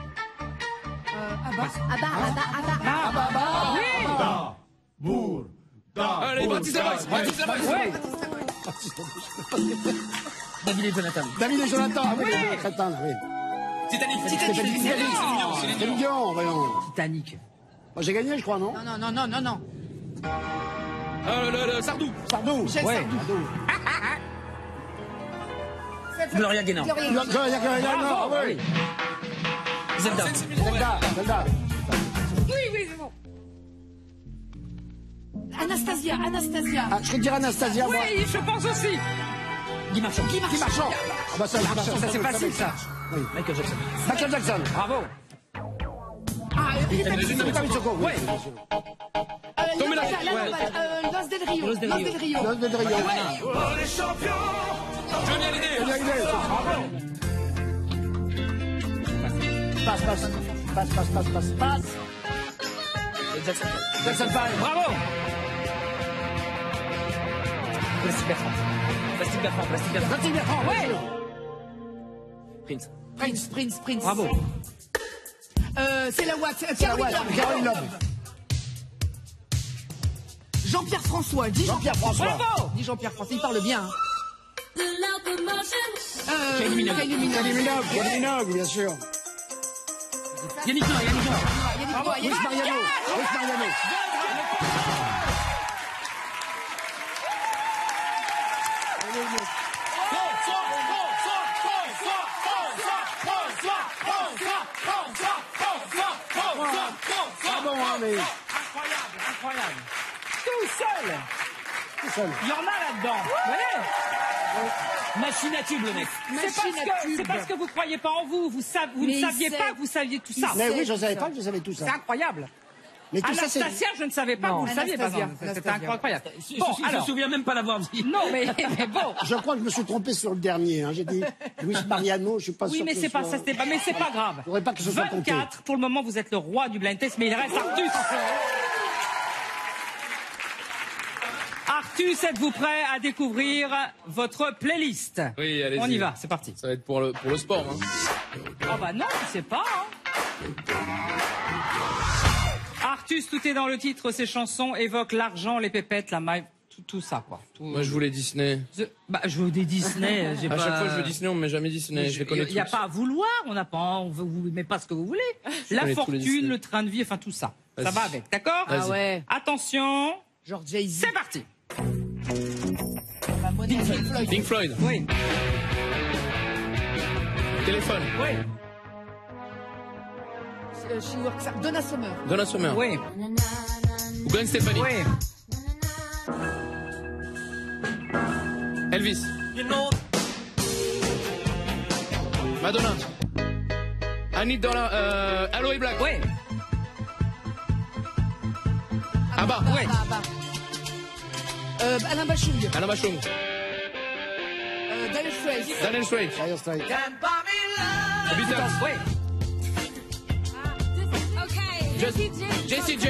Oui. Les Baptiste Boys. David et Jonathan. David et Jonathan. Oui. Crétin, oui. Titanic. Céline Dion, voyons. Titanic. Moi, j'ai gagné, je crois, non? Non. Le Sardou. Sardou. Michel Ouais. Sardou. Gloria Gaynor. Gloria Gaynor, oui. Zelda. Zelda. Oui, c'est bon. Anastasia. Ah, je vais dire Anastasia, moi. Oui, je pense aussi. Guy Marchand. Guy Marchand. Ah bah ça c'est facile, ça. Oui. Michael Jackson. Bravo. David Choco. Oui. Los del Rio. Los del Rio. Oh, les champions. Johnny Hallyday. Passe. Jackson 5. Bravo. Plastique Bertrand. Oui. Prince. Bravo. C'est la Watt. Caroline Love. Jean-Pierre François. Dis Jean-Pierre François. Bravo. Dis Jean-Pierre François. Il parle bien. Hein. Kylie Minogue, bien sûr. Yannick Noah. Luis Mariano. Incroyable. Tout seul. Il y en a là-dedans. Vous voyez? Machine à tube, le mec. C'est parce que vous croyez pas en vous. Vous ne saviez pas que vous saviez tout ça. Mais oui, je ne savais pas que je savais tout ça. C'est incroyable. Mais tout ça, c'est... Anastasia, je ne savais pas que vous le saviez. C'était incroyable. Bon, Je me souviens même pas l'avoir dit. Non, mais bon. Je crois que je me suis trompé sur le dernier. Hein. J'ai dit Luis Mariano, je suis pas sûr. Oui, mais c'est pas ça, mais c'est pas grave. Je voudrais pas que ce soit compté. 24, pour le moment, vous êtes le roi du blind test, mais il reste Artus. Artus, êtes-vous prêt à découvrir votre playlist? Oui, allez-y. On y va, c'est parti. Ça va être pour le sport. Hein. Oh bah non, tu sais pas. Hein. Artus, tout est dans le titre. Ces chansons évoquent l'argent, les pépettes, la maille, tout ça, quoi. Moi, je voulais Disney. Je veux des Disney. À chaque fois, je veux Disney, on ne met jamais Disney. Je les connais tous. Il n'y a pas à vouloir, vous met pas ce que vous voulez. La fortune, le train de vie, enfin tout ça. Ça va avec, d'accord? Ah ouais. Attention. Genre Jay-Z. C'est parti. Pink Floyd. Oui. Téléphone. Oui. She Works Out. Donna Summer. Oui. Ou Gwen Stefani. Oui. Elvis. Madonna. Annie Dollar. Aloe Black. Oui. Abba. Oui. Alain Bachung. Alain Bachung. Daniel Craig. Daniel Craig. Oui. Beatles. Oui. Jessie J.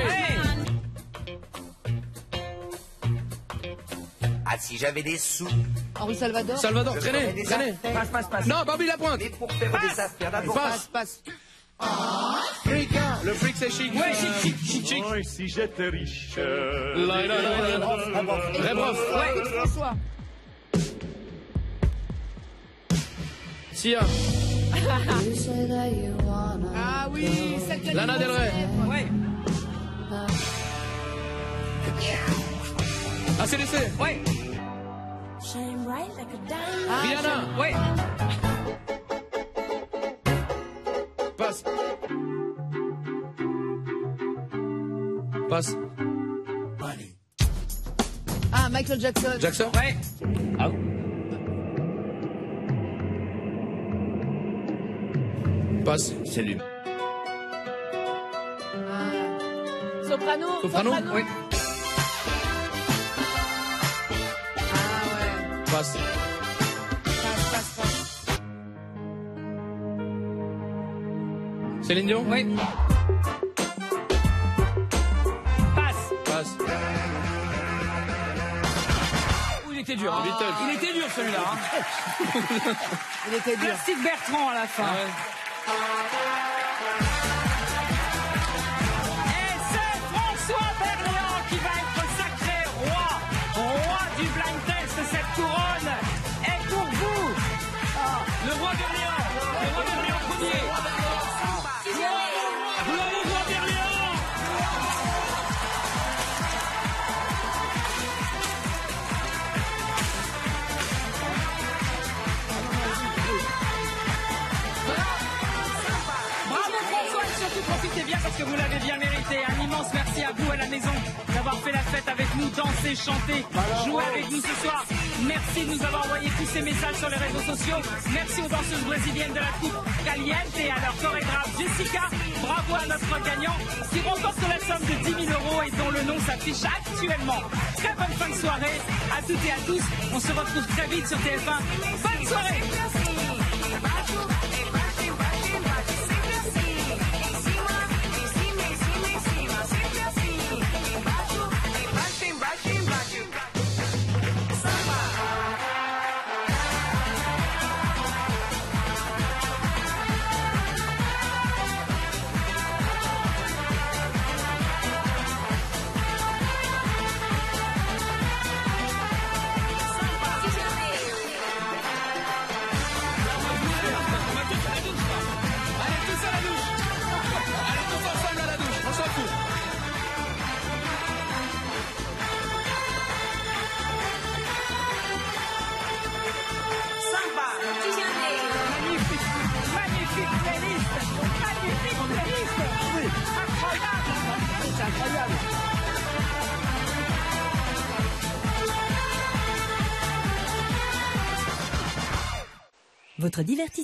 Ah, si j'avais des sous. Henri Salvador. Salvador, traînez. Passe. Non, Barbie Lapointe. Mais pour faire des affaires d'abord. Passe. Freak, hein. Le freak, c'est chic. Oui, chic. Oh, et si j'étais riche. Rebroff. Ouais, François. Sia. Ah oui, celle qui a Lana Del Rey. Oui. ACDC. Oui. Rihanna. Oui. Passe. Passe. Ah, Michael Jackson. Jackson? Ouais. Ah. Passe. C'est lui. Soprano. Soprano? Oui. Passe. Passe. Céline Dion? Oui. Passe. Il était dur. Il était dur celui-là. Hein. Il était dur. Classique Bertrand à la fin. Et c'est François Berléand qui va être sacré roi du blind test. Cette couronne est pour vous. Le roi Berléand premier. Bravo, roi Berléand. Bravo François et surtout profitez bien parce que vous l'avez bien mérité. Un immense merci à vous à la maison d'avoir fait la fête avec nous, dansé, chanté, joué avec nous ce soir. Merci de nous avoir envoyé tous ces messages sur les réseaux sociaux. Merci aux danseuses brésiliennes de la coupe Caliente et à leur chorégraphe Jessica. Bravo à notre gagnant qui remporte la somme de 10 000 € et dont le nom s'affiche actuellement. Très bonne fin de soirée à toutes et à tous. On se retrouve très vite sur TF1. Bonne soirée. Votre divertissement.